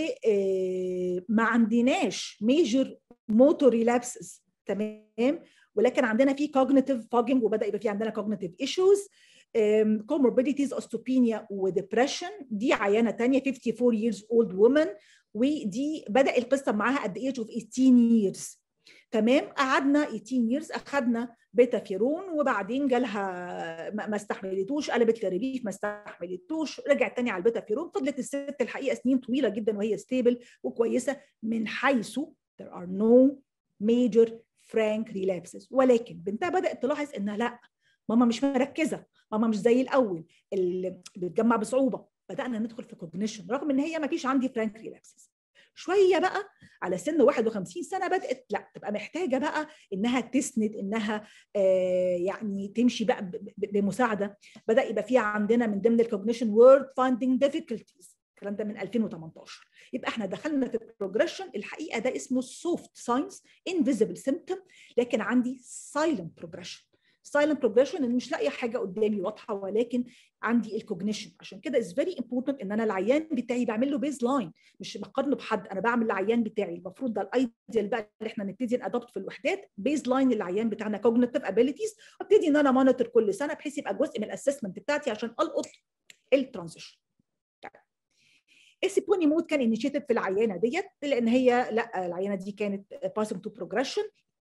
وما عندناش ميجر موتور ريلابسز، تمام، ولكن عندنا في كوجنيتيف فوجنج وبدا يبقى في عندنا كوجنيتيف ايشوز، comorbidities osteopenia وديبريشن. دي عيانه ثانيه 54 years old woman، ودي بدا القصه معاها at the age of 18 years، تمام. قعدنا 18 years اخذنا بيتا فيرون، وبعدين جالها ما استحملتوش، قلبت لريليف ما استحملتوش، رجعت تاني على البيتا فيرون. فضلت الست الحقيقه سنين طويله جدا وهي ستيبل وكويسه من حيث there are no major frank relapses، ولكن بنتها بدات تلاحظ انها لا ماما مش مركزه، ماما مش زي الاول، اللي بتجمع بصعوبه. بدانا ندخل في كوجنيشن رغم ان هي ما فيش عندي فرانك ريلابسز. شويه بقى على سن 51 سنه بدات لا تبقى محتاجه بقى انها تسند، انها يعني تمشي بقى بمساعده. بدا يبقى في عندنا من ضمن الكوجنيشن وورد فايندينج ديفيكولتيز، الكلام ده من 2018. يبقى احنا دخلنا في البروجريشن، الحقيقه ده اسمه سوفت ساينس انفيزبل سيمبتوم، لكن عندي سايلنت بروجريشن. سايلنت بروجريشن ان مش لاقيه حاجه قدامي واضحه، ولكن عندي الكوجنيشن. عشان كده از فيري امبورتنت ان انا العيان بتاعي بعمل له بيز لاين، مش بقارنه بحد، انا بعمل العيان بتاعي المفروض ده الايديال بقى اللي احنا نبتدي نادوبت في الوحدات بيز لاين للعيان بتاعنا كوجنيتيف ابيليتيز، وابتدي ان انا مونيتور كل سنه بحيث يبقى جزء من الاسسمنت بتاعتي عشان القط الترانزيشن. السيبوني مود كان انيشيتيف في العيانه ديت لان هي لا العيانه دي كانت باسنج تو بروجريشن.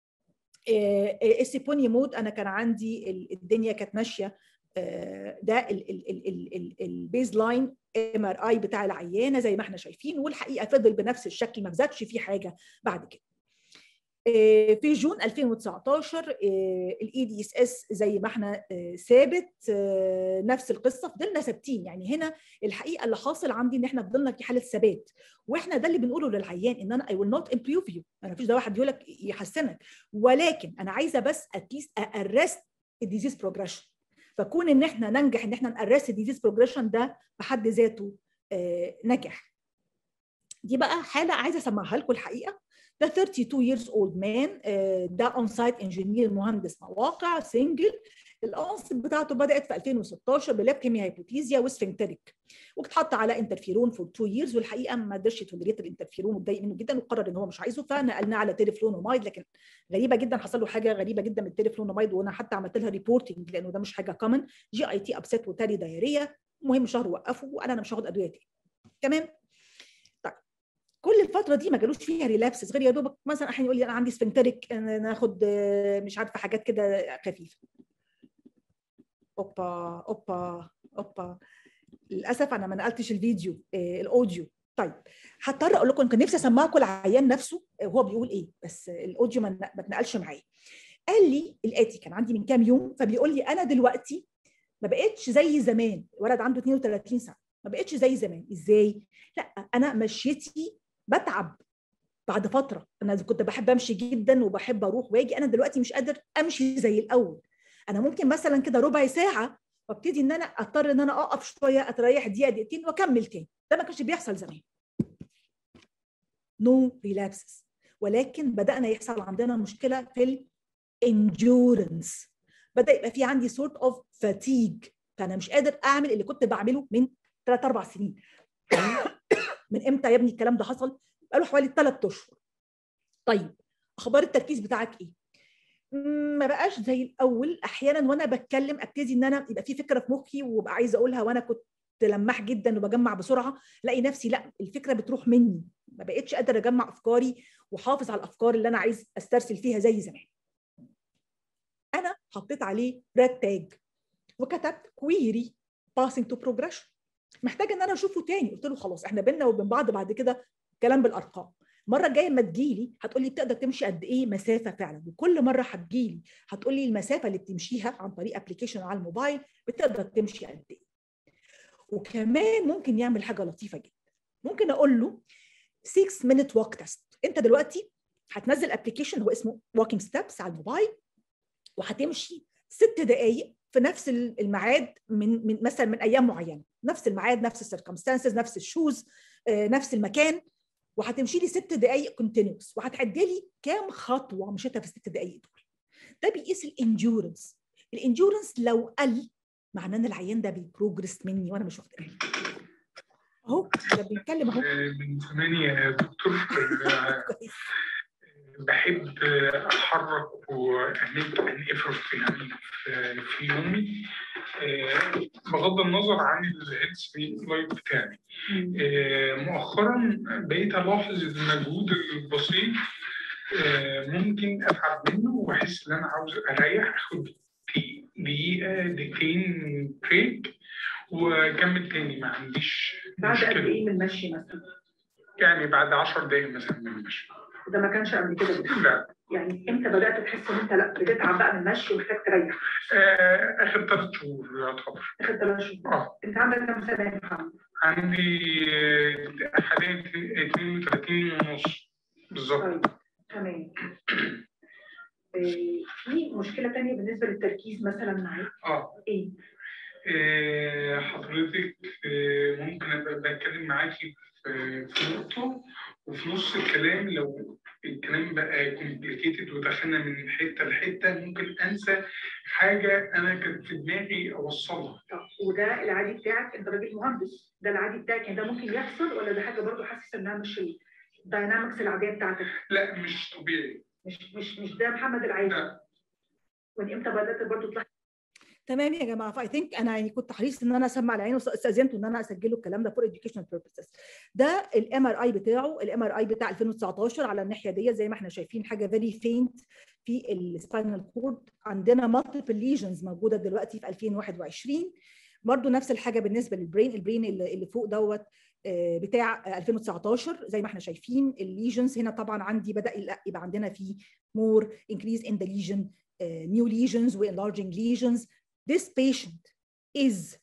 السيبوني مود انا كان عندي الدنيا كانت ماشيه، ده البيز لاين ام ار اي بتاع العيانه زي ما احنا شايفين، والحقيقه فضل بنفس الشكل ما زادش فيه حاجه بعد كده. في جون 2019 الاي دي اس اس زي ما احنا ثابت، نفس القصه فضلنا ثابتين. يعني هنا الحقيقه اللي حاصل عندي ان احنا فضلنا في حاله ثبات، واحنا ده اللي بنقوله للعيان ان انا I will not improve you، انا مفيش ده واحد يقول لك يحسنك، ولكن انا عايزه بس اتليست ارست الديزيز بروجريشن. فكون ان احنا ننجح ان احنا نارست الديزيز بروجريشن ده بحد ذاته نجح. دي بقى حاله عايزه اسمعها لكم الحقيقه. ده 32 years old man، ده اون سايت انجينير مهندس مواقع سنجل. الانست بتاعته بدات في 2016 بليبكيميا هايبوتيزيا وسفنكتريك، واتحط على انترفيرون فور 2 years، والحقيقه ما قدرش يتوليريت الانترفيرون واتضايق منه جدا وقرر ان هو مش عايزه، فنقلناه على تيرفلونومايد. لكن غريبه جدا حصل له حاجه غريبه جدا من التيرفلونومايد، وانا حتى عملت لها ريبورتنج لانه ده مش حاجه كومن، جي اي تي ابسيت وتالي دايريه المهم شهر وقفوا وانا مش هاخد ادويه تاني. تمام. طيب كل الفتره دي ما جالوش فيها ريلابسز غير يا دوبك مثلا احيانا يقول لي انا عندي سفنكتريك ناخد مش عارفه حاجات كده خفيفه. اوبا للاسف انا ما نقلتش الفيديو الاوديو. طيب هضطر اقول لكم كان نفسي اسمعكم العيان نفسه وهو بيقول ايه، بس الاوديو ما اتنقلش معايا. قال لي الاتي، كان عندي من كام يوم، فبيقول لي انا دلوقتي ما بقتش زي زمان. ولد عنده 32 سنه، ما بقتش زي زمان. ازاي؟ لا انا مشيتي بتعب بعد فتره. انا كنت بحب امشي جدا وبحب اروح واجي، انا دلوقتي مش قادر امشي زي الاول. انا ممكن مثلا كده ربع ساعه وابتدي ان انا اضطر ان انا اقف شويه، اتريح دقيقه دقيقتين واكمل تاني. ده ما كانش بيحصل زمان. نو ريلابسز. ولكن بدانا يحصل عندنا مشكله في الانديورنس. بدا يبقى في عندي سورت اوف فاتيج، فانا مش قادر اعمل اللي كنت بعمله من 3-4 سنين. من امتى يا ابني الكلام ده حصل؟ بقاله حوالي 3 اشهر. طيب اخبار التركيز بتاعك ايه؟ ما بقاش زي الاول. احيانا وانا بتكلم ابتدي ان انا يبقى في فكره في مخي وابقى عايزه اقولها وانا كنت لماح جدا وبجمع بسرعه، الاقي نفسي لا الفكره بتروح مني، ما بقتش قادره اجمع افكاري وحافظ على الافكار اللي انا عايز استرسل فيها زي زمان. انا حطيت عليه ريد تاج وكتبت كويري باسنج تو بروجريشن، محتاجه ان انا اشوفه تاني. قلت له خلاص احنا بينا وبين بعض بعد كده كلام بالارقام. المره الجايه ما تجيلي هتقولي بتقدر تمشي قد ايه مسافه فعلا، وكل مره هتجيلي هتقولي المسافه اللي بتمشيها عن طريق ابلكيشن على الموبايل بتقدر تمشي قد ايه. وكمان ممكن يعمل حاجه لطيفه جدا، ممكن اقول له 6 minute walk test. انت دلوقتي هتنزل ابلكيشن هو اسمه walking steps على الموبايل، وهتمشي 6 دقائق في نفس الميعاد من مثلا من ايام معينه، نفس الميعاد، نفس السيركمستانسز، نفس الشوز، نفس المكان، وهتمشي لي 6 دقائق كونتينوس، وهتعد لي كام خطوه مشيتها في ال6 دقائق دول. ده بيقيس الانديورنس. الانديورنس لو قل معناه ان العيان ده بيبروجرس مني وانا مش واخده بالي. اهو ده بنتكلم اهو. من زمان يا دكتور بحب اتحرك واعمل ايفورت يعني في يومي بغض النظر عن الهيلث لايف بتاعي. مؤخرا بقيت الاحظ المجهود البسيط ممكن اتعب منه واحس ان انا عاوز اريح، اخد دقيقه دقيقتين بريك واكمل تاني، ما عنديش بعد قد ايه من المشي مثلا؟ يعني بعد 10 دقايق مثلا من المشي. ده ما كانش قبل كده؟ لا. يعني امتى بدات تحس ان انت لا بتتعب بقى من المشي ومحتاج تريح؟ اخر 3 شهور يعتبر. اخر 3 شهور. انت عندك كام سنه يا محمد؟ عندي حاليا 32 ونص بالظبط. طيب تمام. في مشكله ثانيه بالنسبه للتركيز مثلا معاك؟ ايه؟ حضرتك ممكن ابقى بتكلم معاكي في نقطه وفي نص الكلام لو الكلام بقى كومبليكيتد ودخلنا من حته لحته ممكن انسى حاجه انا كانت في دماغي اوصلها. وده العادي بتاعك، انت راجل مهندس، ده العادي بتاعك يعني، ده ممكن يحصل ولا ده حاجه برضه حاسس انها مش الداينامكس العاديه بتاعتك؟ لا مش طبيعي. مش ده محمد العادي. لا. ومن امتى بدات برضه تلاحظ؟ تمام يا جماعه. فاي ثينك انا يعني كنت حريص ان انا اسمع العين واستاذنت ان انا اسجله الكلام ده فور educational purposes. ده الام ار اي بتاعه، الام ار اي بتاع 2019 على الناحيه دي زي ما احنا شايفين حاجه فيري فينت في السباينال كورد. عندنا مالتيبل ليجنز موجوده دلوقتي في 2021. برضو نفس الحاجه بالنسبه للبرين، البرين اللي فوق دوت بتاع 2019 زي ما احنا شايفين الليجنز. هنا طبعا عندي بدا يبقى عندنا في more increase in the lesion, new lesions و enlarging lesions. This patient is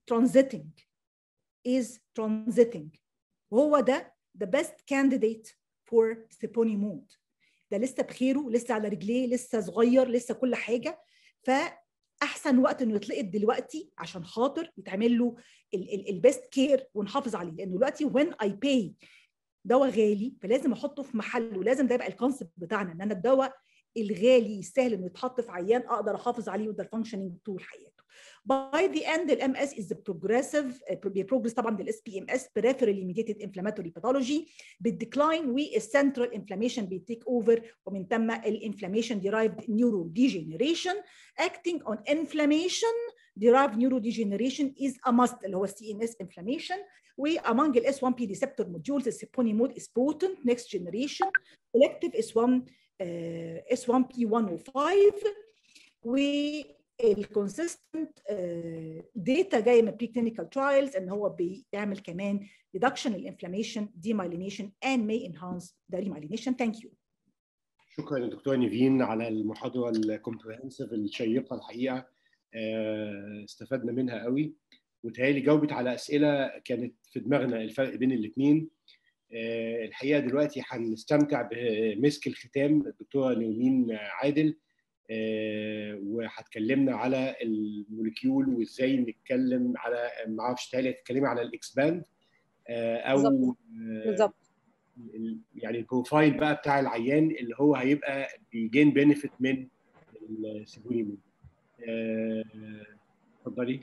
transiting وهو ده the best candidate for سيبوني مود. ده لسه بخيره، لسه على رجليه، لسه صغير، لسه كل حاجه. فاحسن وقت انه يتلقط دلوقتي عشان خاطر يتعمل له البيست كير ونحافظ عليه، لانه دلوقتي when I pay دواء غالي فلازم احطه في محله. لازم ده يبقى الكونسبت بتاعنا، ان انا الدواء الغالي يستاهل انه يتحط في عيان اقدر احافظ عليه وده الفانكشنينج طول حياته. By the end ال MS is the progressive بيبروجرس طبعا بال SPMS peripherally mediated inflammatory pathology بالديكلاين والسنترال انفلاميشن بيتيك اوفر، ومن ثم الانفلاميشن derived neurodegeneration acting on inflammation derived neurodegeneration is a must اللي هو CNS inflammation. وamong ال S1P receptor modules السيبونيمود is potent next generation selective S1P105 والconsistent data جايه من preclinical trials ان هو بيعمل كمان reduction in inflammation demyelination and may enhance the remyelination. Thank you. شكرا للدكتوره نيفين على المحاضره الكومبريهنسيف الشيقه الحقيقه. استفدنا منها قوي وتهيألي جاوبت على اسئله كانت في دماغنا الفرق بين الاثنين. الحقيقه دلوقتي هنستمتع بمسك الختام الدكتوره نيفين عادل، وهتكلمنا على الموليكيول وازاي نتكلم على ما اعرفش تهيألي هتتكلمي على الاكسباند او بالظبط يعني البروفايل بقى بتاع العيان اللي هو هيبقى بيجين بينفيت من السيبونيمود. اتفضلي.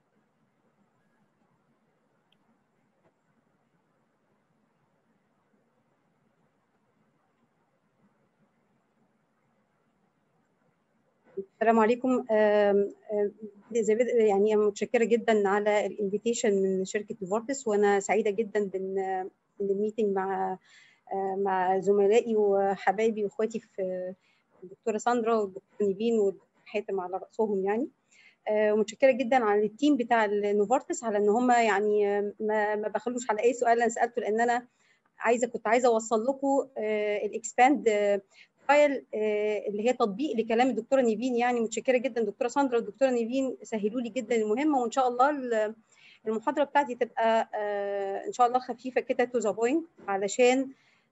السلام عليكم. يعني متشكره جدا على الانفيتيشن من شركه نوفارتس، وانا سعيده جدا بالميتنج مع زملائي وحبايبي واخواتي في الدكتوره ساندرا والدكتوره نيفين والدكتور حاتم على راسهم يعني. ومتشكره جدا على التيم بتاع نوفارتس على ان هم يعني ما بخلوش على اي سؤال انا سالته، لان انا كنت عايزه اوصل لكم الاكسباند ترايل اللي هي تطبيق لكلام الدكتوره نيفين. يعني متشكره جدا دكتوره ساندرا والدكتوره نيفين، سهلوا لي جدا المهمه، وان شاء الله المحاضره بتاعتي تبقى ان شاء الله خفيفه كده تو ذا بوينت علشان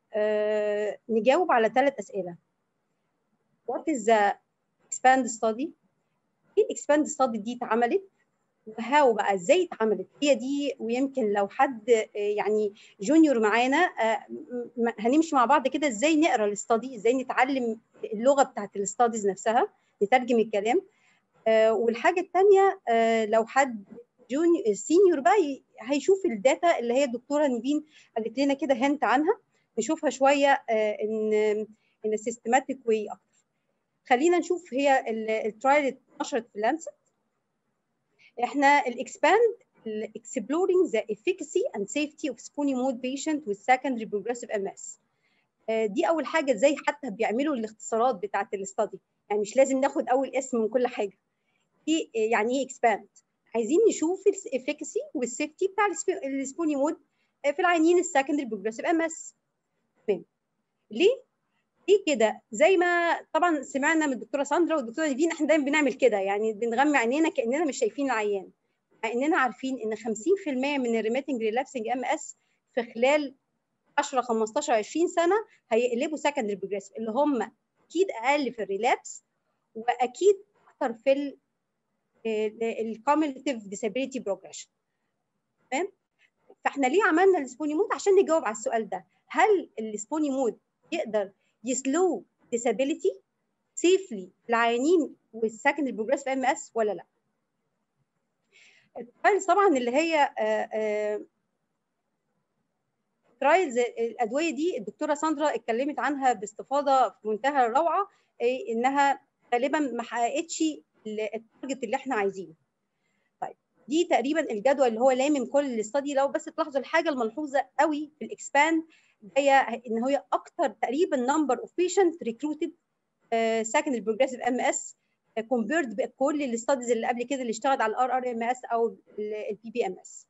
نجاوب على 3 اسئله. What is the expand study؟ ايه الاكسباند ستادي دي اتعملت؟ وهاو بقى ازاي اتعملت؟ هي دي، ويمكن لو حد يعني جونيور معانا هنمشي مع بعض كده ازاي نقرا الاستادي، ازاي نتعلم اللغه بتاعت الاستاديز نفسها، نترجم الكلام. والحاجه الثانيه لو حد سينيور بقى هيشوف الداتا اللي هي الدكتوره نيفين قالت لنا كده هنت عنها، نشوفها شويه ان سيستماتيك واي اكتر. خلينا نشوف هي الترايل اتنشرت في لانست. احنا الاكسباند exploring the efficacy and safety of Spony-Mode patient with secondary progressive MS. دي اول حاجه، ازاي حتى بيعملوا الاختصارات بتاعه الاستادي، يعني مش لازم ناخد اول اسم من كل حاجه. دي يعني ايه اكسباند؟ عايزين نشوف الافيكاسي والسيفتي بتاع السبوني مود في العيانين السكندري بروجريسيف ام اس. تمام. ليه كده؟ زي ما طبعا سمعنا من الدكتوره ساندرا والدكتوره نيفين، احنا دايما بنعمل كده، يعني بنغمي عينينا كاننا مش شايفين العيان، مع اننا عارفين ان 50% من الريميتنج ريلابسنج ام اس في خلال 10 15 20 سنه هيقلبوا سكندري بروجريسيف، اللي هم اكيد اقل في الريلابس واكيد اكتر في الكوميوليتيف ديسابيليتي بروجريشن. تمام؟ فاحنا ليه عملنا السبوني مود؟ عشان نجاوب على السؤال ده، هل السبوني مود يقدر يسلو ديسابيليتي سيفلي العيانين والسكندري بروجريسيف ام اس ولا لا؟ الترايلز طبعا اللي هي ترايلز الادويه دي الدكتوره ساندرا اتكلمت عنها باستفاضه في منتهى الروعه، انها غالبا ما حققتش التارجت اللي احنا عايزينه. طيب دي تقريبا الجدول اللي هو لامم كل الاستادي. لو بس تلاحظوا الحاجه الملحوظه قوي في الاكسباند جايه ان هي اكتر تقريبا نمبر اوف بيشنت ريكروتد سكندري بروجريسيف ام اس كومبيرد بكل الاستاديز اللي قبل كده اللي اشتغلت على الار ار ام اس او البي بي ام اس.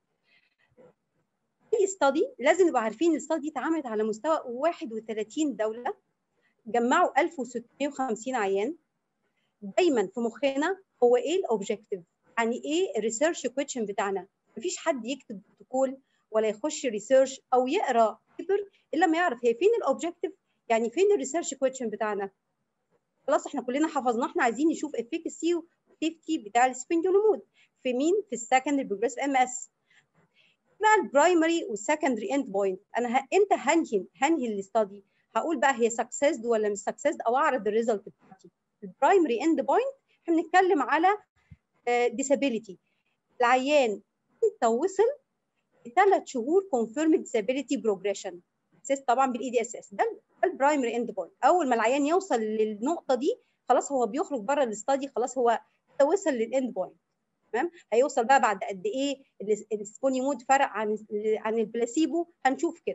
اي استادي لازم نبقى عارفين الاستادي اتعملت على مستوى 31 دوله، جمعوا 1650 عيان. دايما في مخنا هو ايه الاوبجكتيف، يعني ايه الريسيرش كويشن بتاعنا. مفيش حد يكتب بروتوكول ولا يخش ريسيرش او يقرا بيبر الا ما يعرف هي فين الاوبجكتيف، يعني فين الريسيرش كويشن بتاعنا. خلاص احنا كلنا حفظنا، احنا عايزين نشوف افيكاسي وسيفتي بتاع السبندولومود في مين؟ في السكندري بروجريسيف ام اس. بقى البرايمري والسكندري اند بوينت، انا امتى هنهي الاستادي؟ هقول بقى هي سكسسد ولا مش سكسسد او اعرض الريزلت بتاعتي. البرايمري اند بوينت احنا بنتكلم على disability، العيان انت وصل ل3 شهور confirmed disability progression طبعا بالاي دي اس اس. ده البرايمري اند بوينت. اول ما العيان يوصل للنقطه دي خلاص هو بيخرج بره الاستادي، خلاص هو وصل للاند بوينت. تمام. هيوصل بقى بعد قد ايه السبوني مود فرق عن البلاسيبو، هنشوف كده.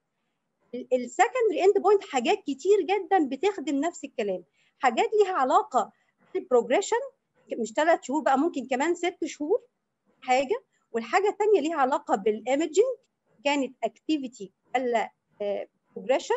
السكندري اند بوينت حاجات كتير جدا بتخدم نفس الكلام، حاجات ليها علاقه بالبروجريشن، مش 3 شهور بقى، ممكن كمان 6 شهور حاجه. والحاجه الثانيه ليها علاقه بالايمجنج، كانت اكتيفيتي ولا بروجريشن.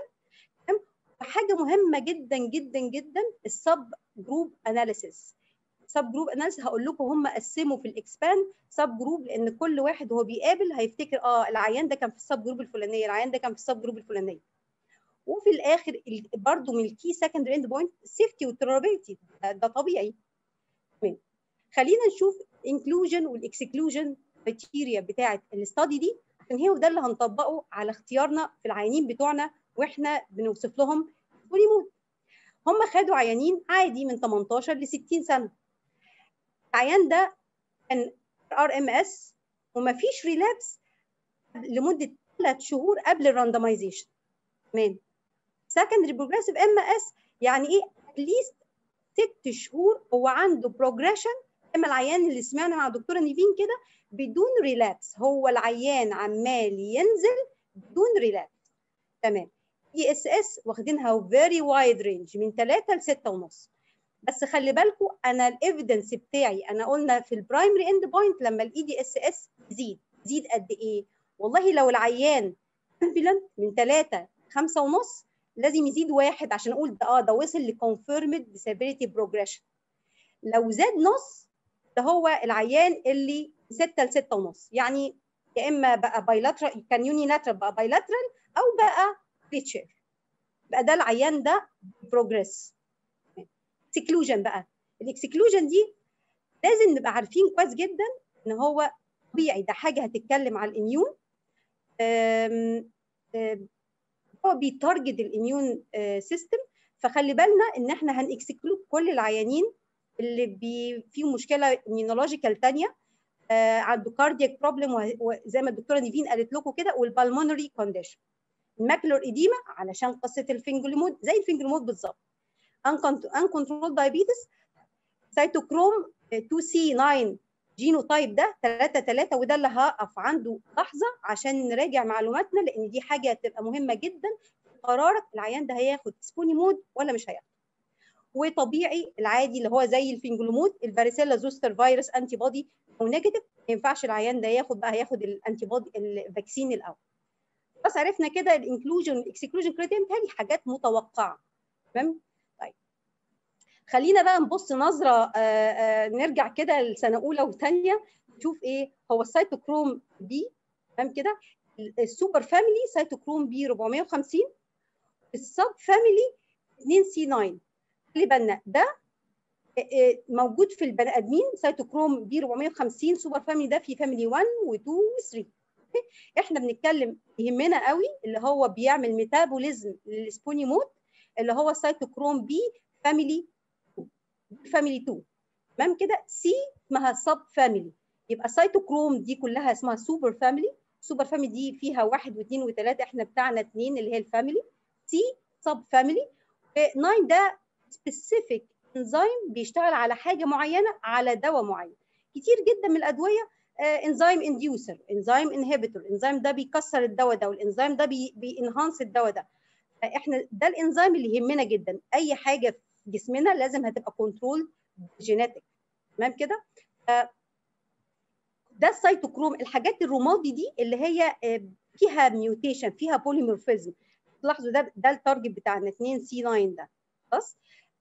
حاجه مهمه جدا جدا جدا السب جروب اناليسيس. سب جروب اناليسيس هقول لكم هم قسموا في الاكسباند سب جروب، لان كل واحد وهو بيقابل هيفتكر العيان ده كان في السب جروب الفلانيه، العيان ده كان في السب جروب الفلانيه. وفي الاخر برضو من الكي سكندري اند بوينت السيفتي والتولرابيلتي، ده طبيعي. تمام. خلينا نشوف انكلوجن والاكسكلوجن كرايتيريا بتاعه الاستادي دي، عشان هي وده اللي هنطبقه على اختيارنا في العيانين بتوعنا واحنا بنوصف لهم سبوني مود. هم خدوا عيانين عادي من 18 ل 60 سنه. العيان ده كان RMS ومفيش ريلابس لمده 3 شهور قبل الراندمايزيشن. تمام. سكندري بروجريسيف MS يعني ايه؟ اتليست 6 شهور هو عنده بروجريشن، اما العيان اللي سمعنا مع دكتوره نيفين كده بدون ريلابس، هو العيان عمال ينزل بدون ريلابس. تمام. ESS واخدينها فيري وايد رينج من 3 ل 6.5. بس خلي بالكم انا الايفيدنس بتاعي، انا قلنا في البرايمري اند بوينت لما الEDSS يزيد قد ايه؟ والله لو العيان امبيلنت من 3 ل 5.5 لازم يزيد 1 عشان اقول ده وصل لكونفيرمد ديسابيليتي بروجريشن. لو زاد نص ده هو العيان اللي 6 ل 6.5، يعني يا اما بقى بايلاترال، كان يونيلاترال بقى بايلاترال، او بقى فيتشر، بقى ده العيان ده بروجريس. اكسكلوجن بقى، الاكسكلوجن دي لازم نبقى عارفين كويس جدا ان هو طبيعي، ده حاجه هتتكلم على الاميون، هو بيتارجت الاميون سيستم. فخلي بالنا ان احنا هنكسكلود كل العيانين اللي فيهم مشكله immunological ثانيه، عنده كاردياك بروبلم وزي ما الدكتوره نيفين قالت لكم كده، والبالمونري كونديشن. الماكلور ايديما علشان قصه الفينجلمود زي الفينجلمود بالظبط. انكنترول دايابيتس، سيتوكروم 2C9 جينوتايب ده 3 وده اللي هقف عنده لحظه عشان نراجع معلوماتنا، لان دي حاجه هتبقى مهمه جدا في قرارك العيان ده هياخد سبوني مود ولا مش هياخد. وطبيعي العادي اللي هو زي الفينجلومود، الفاريسيلا زوستر فيروس انتي بودي او نيجاتيف، ما ينفعش العيان ده هياخد الانتي بودي الفاكسين الاول. بس عرفنا كده الانكلوجن والاكسكلوجن كريتيريا، دي حاجات متوقعه. تمام. طيب خلينا بقى نبص نظره نرجع كده لسنه اولى وثانيه نشوف ايه هو السيتوكروم بي. تمام كده. السوبر فاميلي سيتوكروم بي 450، السب فاميلي 2C9. خلي بالنا ده موجود في البني ادمين، سيتوكروم بي 450 سوبر فاميلي ده في فاميلي 1 و2 و3. احنا بنتكلم يهمنا قوي اللي هو بيعمل ميتابوليزم للسبوني مود، اللي هو سيتوكروم بي فاميلي 2. تمام كده. سي اسمها سب فاميلي، يبقى سيتوكروم دي كلها اسمها سوبر فاميلي. سوبر فاميلي دي فيها 1 و2 و3، احنا بتاعنا 2 اللي هي الفاميلي. سي سب فاميلي. 9 ده سبيسيفيك انزيم بيشتغل على حاجه معينه، على دواء معين. كتير جدا من الادويه انزيم انديوسر، انزيم انهبيتور، الانزيم ده بيكسر الدواء ده، والانزيم ده بينهانس الدواء ده. احنا ده الانزيم اللي يهمنا جدا. اي حاجه في جسمنا لازم هتبقى كنترول جينيتك. تمام كده. ده السيتوكروم. الحاجات الرمادي دي اللي هي فيها ميوتيشن، فيها بوليمورفيزم. لاحظوا ده التارجت بتاعنا 2C9 ده. خلاص.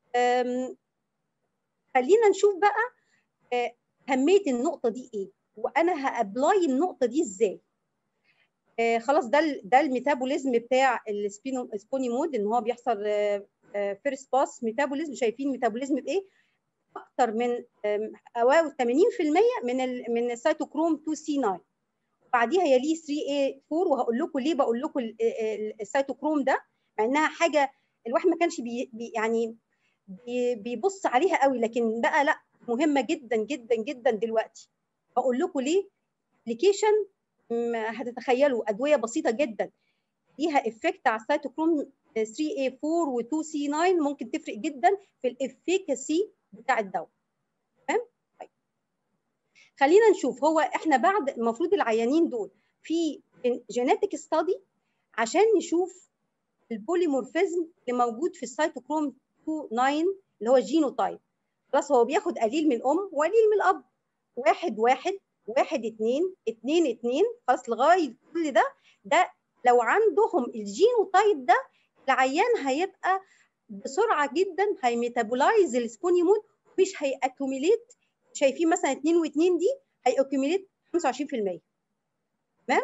خلينا نشوف بقى اهميه النقطه دي ايه، وانا هابلاي النقطه دي ازاي. خلاص ده الميتابوليزم بتاع السبوني مود، ان هو بيحصل فيرست باس ميتابوليزم. شايفين ميتابوليزم بايه؟ اكتر من 80% من السيتوكروم 2C9. بعديها يليه 3A4، وهقول لكم ليه بقول لكم السيتوكروم ده، مع انها حاجه الواحد ما كانش يعني بيبص عليها قوي، لكن بقى لا، مهمه جدا جدا جدا دلوقتي. هقول لكم ليه. ابلكيشن هتتخيلوا ادويه بسيطه جدا ليها افكت على السيتوكروم 3A4 و2C9، ممكن تفرق جدا في الافيكاسي بتاع الدواء. تمام. طيب خلينا نشوف هو احنا بعد المفروض العيانين دول في جينيتك ستادي عشان نشوف البوليمورفيزم اللي موجود في السيتوكروم 29 اللي هو الجينوتايب. خلاص هو بياخد قليل من الام وقليل من الاب، 1 1 1 2 2 2 خلاص لغايه كل ده لو عندهم الجينوتايب ده العيان هيبقى بسرعه جدا هيميتابولايز السبونيمود، مش هيأكوميليت. شايفين مثلا 2 و2 دي هيأكوميليت 25%. تمام؟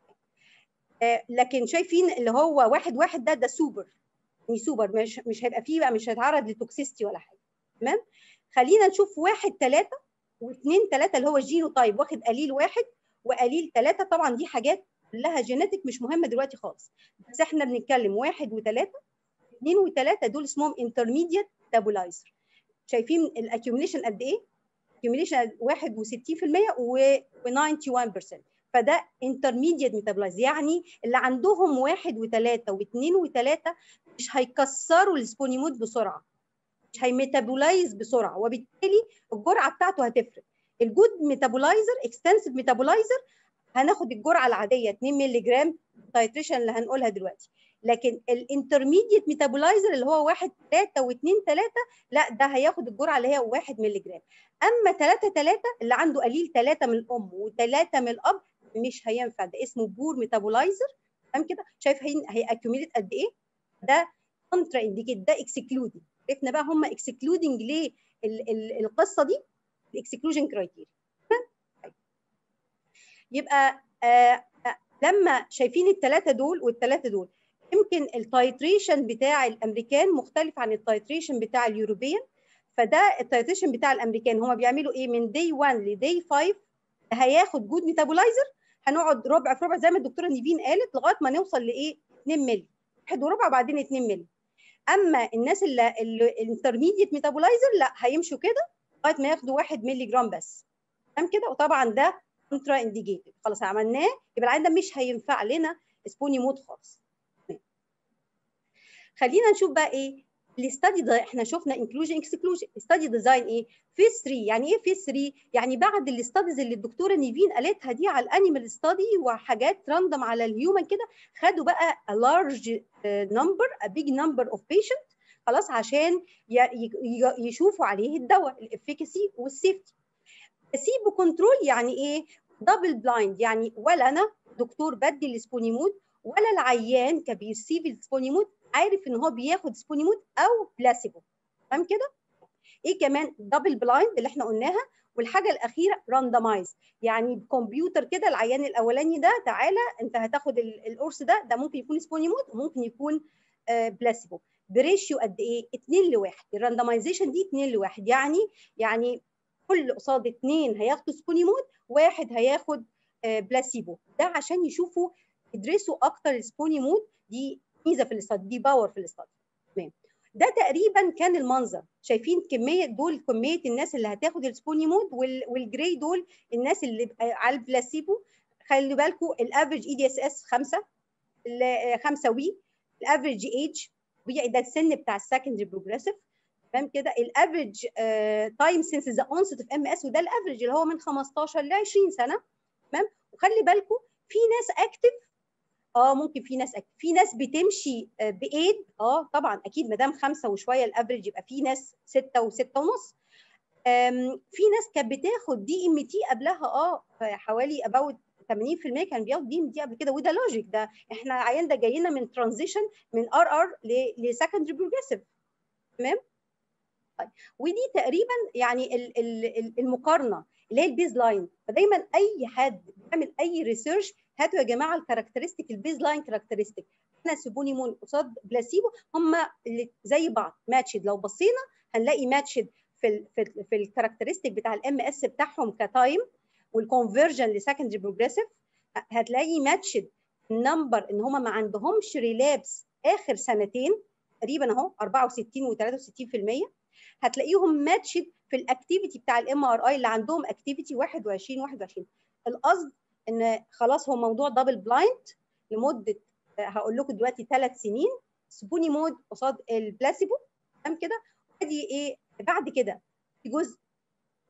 لكن شايفين اللي هو 1 1 ده سوبر، يعني سوبر مش هيبقى فيه بقى، مش هيتعرض لتوكسيستي ولا حاجه. تمام؟ خلينا نشوف 1 3 و2 3 اللي هو الجينوتايب واخد قليل 1 وقليل 3. طبعا دي حاجات كلها جينيتك مش مهمه دلوقتي خالص، بس احنا بنتكلم 1 و3 2 و3 دول اسمهم انترميديت ميتابولايزر. شايفين الاكيوميليشن قد ايه؟ اكيوميليشن 61% و91%. فده انترميديت ميتابولايزر، يعني اللي عندهم 1 و3 و2 و3 مش هيكسروا السبونيمود بسرعه، مش هيميتابولايز بسرعه، وبالتالي الجرعه بتاعته هتفرق. الجود ميتابولايزر اكستنسيف ميتابولايزر هناخد الجرعه العاديه 2 مللي جرام تايتريشن اللي هنقولها دلوقتي. لكن الانترميديت ميتابولايزر اللي هو 1 3 و2 3 لا ده هياخد الجرعه اللي هي 1 مللي جرام. اما 3 3 اللي عنده قليل 3 من الام و3 من الاب مش هينفع، ده اسمه بور ميتابولايزر. تمام كده؟ شايف هيأكيوميليت قد ايه؟ ده كونترا انديكيت، ده اكسكلودنج. عرفنا بقى هم اكسكلودنج ليه القصه دي؟ الاكسكلوجن كرايتيريا. يبقى لما شايفين الثلاثه دول والثلاثه دول، يمكن التايتريشن بتاع الامريكان مختلف عن التايتريشن بتاع اليوروبيان. فده التايتريشن بتاع الامريكان هم بيعملوا ايه؟ من داي 1 لداي 5 هياخد جود ميتابولايزر، هنقعد ربع في ربع زي ما الدكتوره نيفين قالت لغايه ما نوصل لايه؟ 2 مللي، 1 وربع وبعدين 2 مللي. اما الناس اللي الانترميديت ميتابولايزر لا هيمشوا كده لغايه ما ياخدوا 1 مللي جرام بس. تمام كده؟ وطبعا ده كونترا انديكيتد، خلاص عملناه يبقى العيان ده مش هينفع لنا سبونيمود خالص. خلينا نشوف بقى ايه الاستادي ده. احنا شفنا انكلوجن اكسكلوجن، استادي ديزاين ايه؟ فيز 3. يعني ايه فيز 3؟ يعني بعد الاستاديز اللي الدكتوره نيفين قالتها دي على الانيمال ستادي وحاجات راندوم على الهيومن كده، خدوا بقى a large number a big number of patient خلاص عشان يشوفوا عليه الدواء الافيكاسي والسيفتي. سيبو كنترول يعني ايه؟ دبل بلايند، يعني ولا انا دكتور بدي السبونيمود ولا العيان كبيرسيف السبونيمود عارف ان هو بياخد سبونيمود او بلاسيبو. تمام كده؟ ايه كمان؟ دبل بلايند اللي احنا قلناها. والحاجه الاخيره راندمايز، يعني بكمبيوتر كده العيان الاولاني ده تعالى انت هتاخد القرص ده ممكن يكون سبونيمود وممكن يكون بلاسيبو. بريشيو قد ايه؟ 2 ل1. الراندمايزيشن دي 2 ل1، يعني كل قصاد 2 هياخدوا سبونيمود، 1 هياخد بلاسيبو. ده عشان يشوفوا يدرسوا اكتر السبونيمود. دي ميزه في الاستادي، دي باور في الاستادي. تمام. ده تقريبا كان المنظر. شايفين كميه دول كميه الناس اللي هتاخد السبونيمود، والجراي دول الناس اللي على البلاسيبو. خلي بالكم الافريج اي دي اس اس 5 وي. الافريج ايج ده السن بتاع السكندري بروجريسيف. تمام كده؟ الافريج تايم سينس ذا اونست اوف ام اس، وده الافريج اللي هو من 15 ل 20 سنه. تمام؟ وخلي بالكم في ناس اكتف، ممكن في ناس اكتف، في ناس بتمشي بايد، طبعا اكيد ما دام 5 وشويه الافريج يبقى في ناس 6 و6 ونص. في ناس كانت بتاخد دي ام تي قبلها، حوالي اباوت 80% كان بياخد دي ام تي قبل كده، وده لوجيك. ده احنا العيان ده جاي لنا من ترانزيشن من ار لسكندري بروجريسيف. تمام؟ طيب ودي تقريبا يعني المقارنه اللي هي البيز لاين. فدايما اي حد بيعمل اي ريسيرش هاتوا يا جماعه الكاركترستيك البيز لاين كاركترستيك. احنا سيبونيمون قصاد بلاسيبو هم زي بعض ماتشد. لو بصينا هنلاقي ماتشد في الكاركترستيك بتاع الام اس بتاعهم كتايم والكونفرجن لسكندري بروجريسيف. هتلاقي ماتشد النمبر ان هم ما عندهمش ريلابس اخر سنتين تقريبا اهو 64 و63%. هتلاقيهم ماتشد في الاكتيفيتي بتاع الام ار اي اللي عندهم اكتيفيتي 21. القصد ان خلاص هو موضوع دبل بلايند لمده هقول لكم دلوقتي 3 سنين سبونيمود قصاد البلاسيبو. تمام كده؟ ادي ايه بعد كده؟ في جزء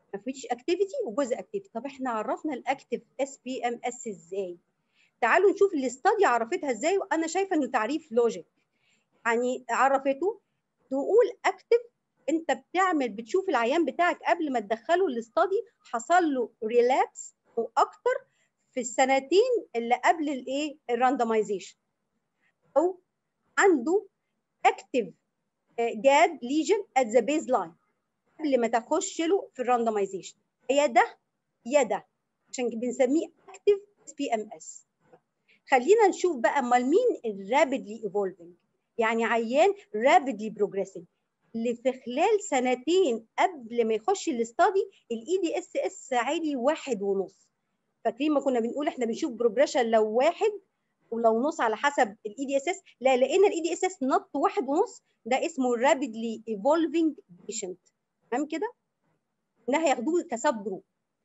ما فيش اكتيفيتي وجزء اكتيفيتي. طب احنا عرفنا الاكتيف SPMS ازاي؟ تعالوا نشوف الاستادي عرفتها ازاي، وانا شايفه انه تعريف لوجيك. يعني عرفته تقول اكتيف، انت بتشوف العيان بتاعك قبل ما تدخله الاستادي حصل له ريلابس واكتر في السنتين اللي قبل الايه الراندمايزيشن، او عنده اكتيف جاد ليجن ات ذا بيز لاين قبل ما تخش له في الراندمايزيشن، يا ده يا ده، عشان بنسميه اكتيف SPMS. خلينا نشوف بقى امال مين الرابيدلي ايفولفنج، يعني عيان رابيدلي بروجريسنج اللي في خلال سنتين قبل ما يخش الاستادي EDSS عالي 1.5. فاكرين ما كنا بنقول احنا بنشوف بروجريشن لو 1 ولو نص على حسب EDSS؟ لا، لقينا EDSS نط 1.5، ده اسمه رابيدلي ايفولفنج بيشنت. تمام كده؟ ده هياخدوه كسب جروب.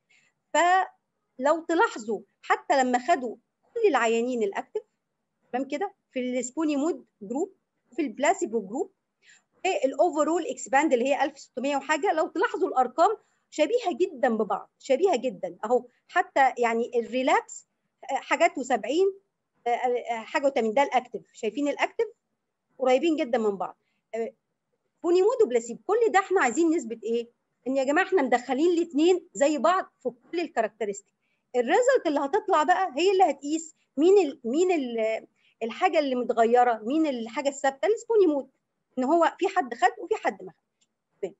فلو تلاحظوا حتى لما خدوا كل العيانين الاكتف، تمام كده، في السبوني مود جروب، في البلاسيبو جروب، الاوفرول اكسباند اللي هي 1600 وحاجه، لو تلاحظوا الارقام شبيهه جدا ببعض، شبيهه جدا اهو. حتى يعني الريلابس حاجات و70 حاجه و80، ده الاكتف. شايفين الاكتف قريبين جدا من بعض. سبوني مود وبلاسيبو، كل ده احنا عايزين نثبت ايه؟ ان يا جماعه احنا مدخلين الاثنين زي بعض في كل الكاركترستيك. الريزلت اللي هتطلع بقى هي اللي هتقيس مين الحاجه اللي متغيره، مين الحاجه الثابته. السبوني مود ان هو في حد خد وفي حد ما خدش.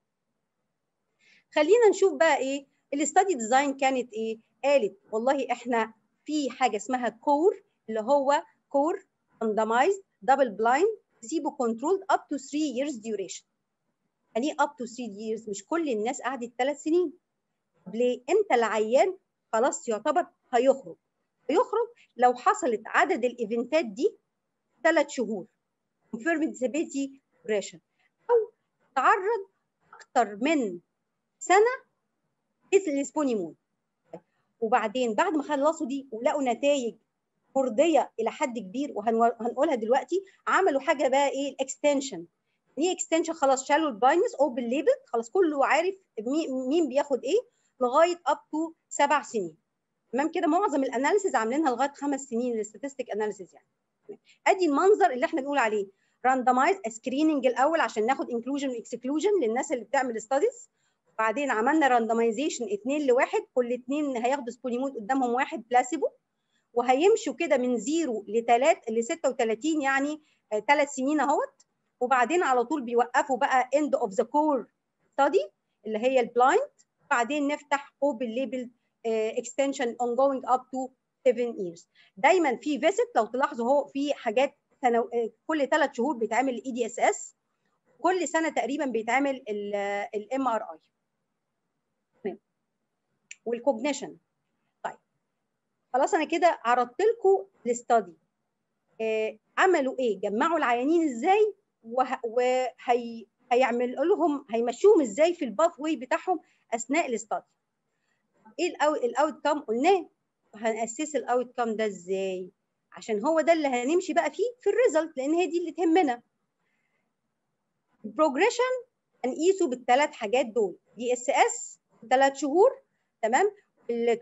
خلينا نشوف بقى ايه الاستادي ديزاين كانت ايه. قالت والله احنا في حاجه اسمها كور، اللي هو كور randomized double blind placebo controlled up to 3 years duration. يعني ايه up to 3 years؟ مش كل الناس قعدت 3 سنين. ليه؟ امتى العيان خلاص يعتبر هيخرج لو حصلت عدد الايفنتات دي 3 شهور confirmed disability progression، او تعرض اكتر من سنه للسبوني مود. وبعدين بعد ما خلصوا دي ولقوا نتائج مرضيه الى حد كبير، وهنقولها دلوقتي، عملوا حاجه بقى ايه الاكستنشن. ايه اكستنشن؟ خلاص شالوا البلايندنس اوبن ليبل، خلاص كله عارف مين بياخد ايه لغايه اب تو 7 سنين. تمام كده؟ معظم الاناليسيز عاملينها لغايه 5 سنين الاستاتستيك اناليسيز. يعني ادي المنظر اللي احنا بنقول عليه راندمايز سكريننج الاول عشان ناخد انكلوجن واكسكلوجن للناس اللي بتعمل ستاديز، وبعدين عملنا راندمايزيشن 2 ل1، كل 2 هياخدوا سبوني مود قدامهم 1 بلاسيبو، وهيمشوا كده من 0 ل 36، يعني 3 سنين اهوت. وبعدين على طول بيوقفوا بقى end of the core study اللي هي البلايند، بعدين نفتح open label extension ongoing up to 7 years. دايما في فيزيت، لو تلاحظوا هو في حاجات كل 3 شهور بيتعمل EDSS، كل سنه تقريبا بيتعمل MRI والكوجنيشن. طيب خلاص انا كده عرضت لكم الاستادي. عملوا ايه؟ جمعوا العيانين ازاي، وهيعملوا لهم هيمشوهم ازاي في الباث واي بتاعهم اثناء الاستادي. ايه الاوت كام؟ قلناه. هنأسس الاوت كام ده ازاي؟ عشان هو ده اللي هنمشي بقى فيه في الريزلت، لان هي دي اللي تهمنا. البروجريشن هنقيسه بالثلاث حاجات دول، DSS 3 شهور، تمام، ال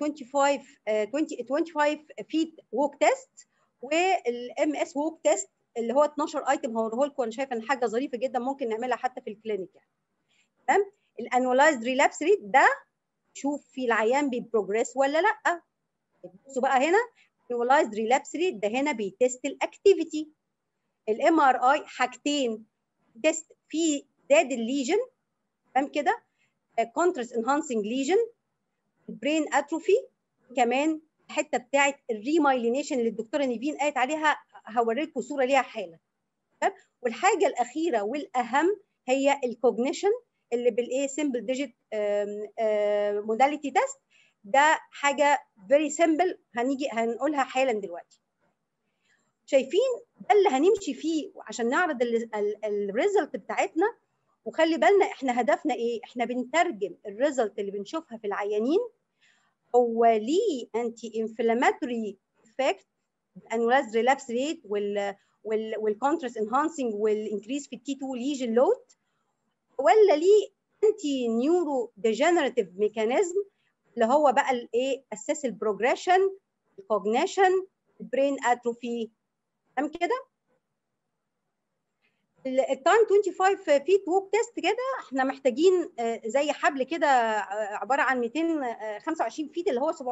25 فيت ووك تيست، والMS ووك تيست اللي هو 12 ايتم هوريه لكم. انا شايفه ان حاجه ظريفه جدا ممكن نعملها حتى في الكلينيك يعني. تمام. الانولايزد ريلابس ريت ده شوف في العيان بيبروجريس ولا لا. بصوا بقى هنا annualized relapse rate ده هنا بيتست الاكتيفيتي. الMRI حاجتين، تيست في زاد الليجن، تمام كده، contrast enhancing lesion، brain atrophy، كمان الحته بتاعه الريمايلينيشن اللي الدكتوره نيفين قالت عليها، هوريكم صوره ليها حالا. تمام. والحاجه الاخيره والاهم هي الكوجنيشن اللي بالايه سمبل ديجيت موداليتي تيست. ده حاجه فيري سمبل هنقولها حالا دلوقتي. شايفين ده اللي هنمشي فيه عشان نعرض الريزلت بتاعتنا. وخلي بالنا احنا هدفنا ايه؟ احنا بنترجم الريزلت اللي بنشوفها في العيانين هو ليه انتي انفلاماتوري افكت، انولايزد ريلابس ريت والكونتراست انهانسنج والانكريس في التي 2 ليجن لود، ولا ليه انتي نيورو ديجنراتيف ميكانيزم اللي هو بقى الايه اساس البروجريشن، الكوجنيشن، البرين اتروفي. تمام كده؟ التايم 25 فيت ووك تيست كده احنا محتاجين زي حبل كده عباره عن 225 فيت اللي هو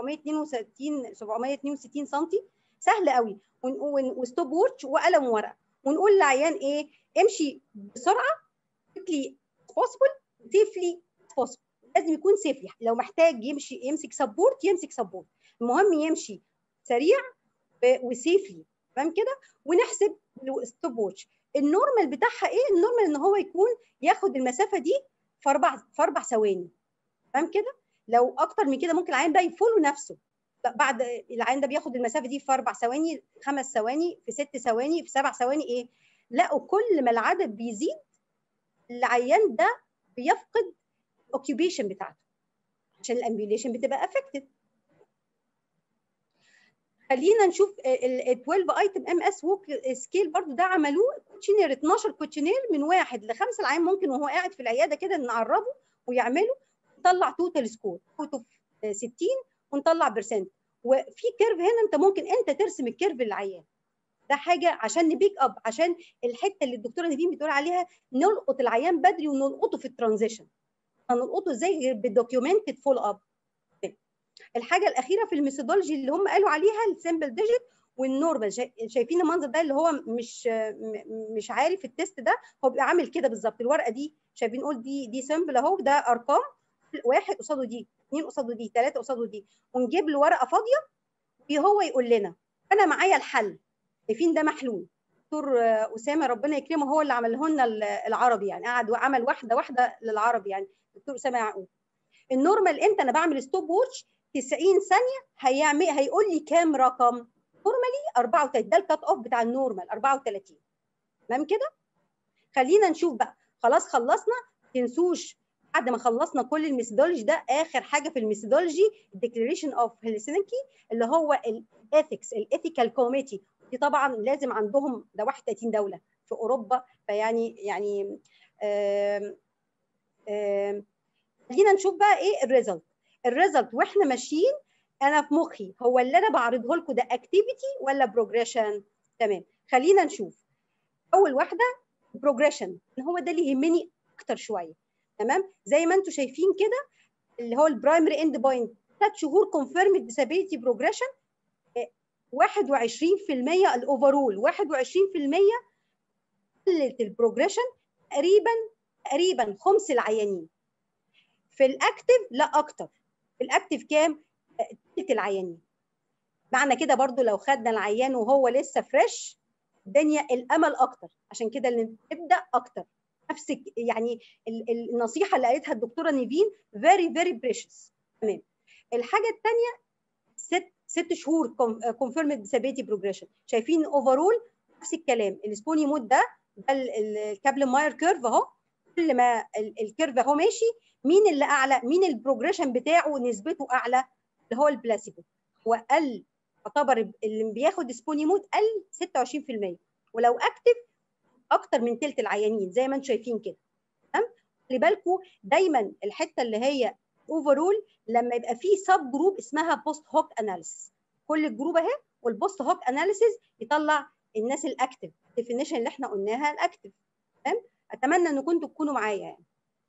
762 سم، سهل قوي، وستوب ووتش وقلم وورقه، ونقول للعيان ايه؟ امشي بسرعه quickly possible safely possible. لازم يكون سيفلي، لو محتاج يمشي يمسك سبورت يمسك سبورت، المهم يمشي سريع وسيفلي. تمام كده؟ ونحسب ستوب ووتش. النورمال بتاعها ايه؟ النورمال ان هو يكون ياخد المسافه دي في اربع ثواني. تمام كده؟ لو اكتر من كده ممكن العيان ده يفولو نفسه، بعد العيان ده بياخد المسافه دي في 4 ثواني، 5 ثواني، في 6 ثواني، في 7 ثواني. ايه؟ لقوا كل ما العدد بيزيد العيان ده بيفقد الاوكيوبيشن بتاعته عشان الامبيوليشن بتبقى افكتد. خلينا نشوف ال 12 ايتم ام اس ووك سكيل برضو ده عملوه كوتشينير، 12 كوتشينير من 1 ل 5 العيان ممكن وهو قاعد في العياده كده نعرضه ويعمله، نطلع توتال سكور اوت اوف 60 ونطلع برسنت. وفي كيرف هنا انت ممكن انت ترسم الكيرف للعيان ده، حاجه عشان نبيك اب، عشان الحته اللي الدكتوره نيفين بتقول عليها نلقط العيان بدري ونلقطه في الترانزيشن. هنلقطه ازاي غير بالدوكيومنتد فول اب. الحاجه الاخيره في الميثودولوجي اللي هم قالوا عليها السمبل ديجيت والنورمال. شايفين المنظر ده اللي هو مش عارف التست ده، هو بيبقى عامل كده بالظبط. الورقه دي شايفين نقول دي سمبل اهو، ده ارقام، 1 قصاده دي، 2 قصاده دي، 3 قصاده دي، ونجيب له ورقه فاضيه وهو يقول لنا انا معايا الحل. شايفين ده محلول. دكتور اسامه ربنا يكرمه هو اللي عمله لنا العربي، يعني قعد وعمل واحده للعربي، يعني دكتور اسامه يعقوب. النورمال امتى انا بعمل ستوب ووتش؟ 90 ثانيه هيقول لي كام رقم؟ نورمالي 34، ده الكات اوف بتاع النورمال 34. تمام كده؟ خلينا نشوف بقى. خلاص خلصنا، ما تنسوش بعد ما خلصنا كل الميثودولوجي ده اخر حاجه في الميثودولوجي الديكلاريشن اوف هلسنكي اللي هو الاثكس الايثيكال كوميتي. دي طبعا لازم عندهم، ده 31 دوله في اوروبا، فيعني خلينا نشوف بقى ايه الريزلت واحنا ماشيين. انا في مخي هو اللي انا بعرضه لكم ده اكتيفيتي ولا بروجريشن؟ تمام، خلينا نشوف. اول واحده بروجريشن، هو ده اللي يهمني اكتر شويه. تمام، زي ما انتم شايفين كده اللي هو البرايمري اند بوينت 3 شهور كونفيرمد ديسابيلتي بروجريشن 21%، الاوفرول 21% قلت البروجريشن تقريبا خمس العيانين. في الاكتف لا اكتر، في الاكتف كام؟ تلت العيانين. معنى كده برضو لو خدنا العيان وهو لسه فريش الدنيا الامل اكتر، عشان كده اللي نبدا اكتر. نفسك يعني النصيحه اللي قالتها الدكتوره نيفين فيري فيري بريشس. تمام. الحاجه الثانيه 6 شهور كونفيرمد ديسابيلتي بروجريشن. شايفين اوفرول نفس الكلام. السبوني مود ده الكابل ماير كيرف اهو، كل ما الكيرف اهو ماشي مين اللي اعلى، مين البروجريشن بتاعه نسبته اعلى؟ اللي هو البلاسيبو. هو قل، يعتبر اللي بياخد سبوني مود قل 26%، ولو اكتف اكتر من ثلث العيانين زي ما انتم شايفين كده. تمام. خلي بالكم دايما الحته اللي هي اوفرول لما يبقى في سب جروب اسمها بوست هوك اناليسيس، كل الجروب اهي والبوست هوك اناليسيس يطلع الناس الاكتف، الديفينيشن اللي احنا قلناها الاكتف. تمام. اتمنى ان كنتوا تكونوا معايا يعني.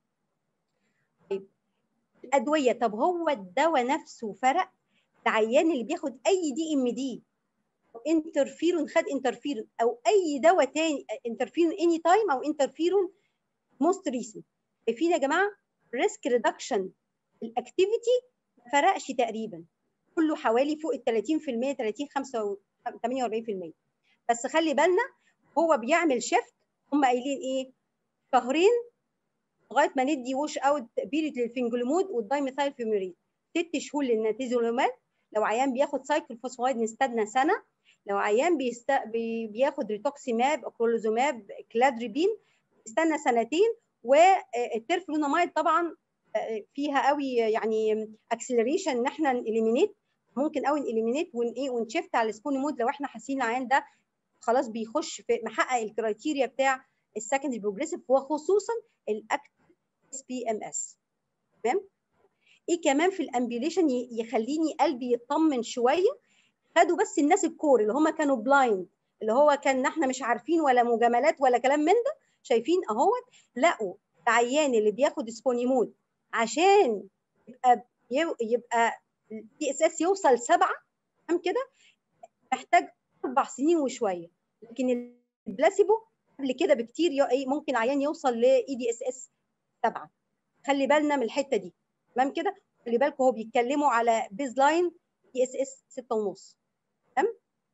طيب الادويه، طب هو الدواء نفسه فرق؟ العيان اللي بياخد اي دي ام دي انترفيرون، خد انترفيرون او اي دواء تاني انترفيرون اني تايم او انترفيرون موست ريسنت، شايفين يا جماعه ريسك ريدكشن الاكتيفيتي ما فرقش تقريبا، كله حوالي فوق ال 30%، 30 5 48%. بس خلي بالنا هو بيعمل شيفت، هم قايلين ايه؟ شهرين لغايه ما ندي ووش اوت بيريد للفينجوليمود والدايميثايل فيموريد، 6 شهور للناتيزولوماب. لو عيان بياخد سايكلوفوسفايد نستنى سنه، لو عيان بياخد ريتوكسيماب، اكرولوزوماب، كلادريبين نستنى سنتين. والترفلونامايد طبعا فيها قوي يعني اكسلريشن ان احنا نإليمينيت، ممكن قوي نإليمينيت ونشفت على السبوني مود لو احنا حاسين العيان ده خلاص بيخش في محقق الكرايتيريا بتاع السكندري بروجريسيف، وخصوصا الاكتف SPMS. تمام. ايه كمان في الامبيوليشن يخليني قلبي يطمن شويه؟ خدوا بس الناس الكور اللي هم كانوا بلايند، اللي هو كان احنا مش عارفين ولا مجاملات ولا كلام من ده، شايفين اهوت لقوا العيان اللي بياخد سبونيمود عشان يبقى PSS يوصل 7 كده محتاج 4 سنين وشويه، لكن البلاسيبو قبل كده بكتير ممكن عيان يوصل ل EDSS 7. خلي بالنا من الحته دي. تمام كده. خلي بالكم هو بيتكلموا على بيز لاين ESS 6.5. تمام.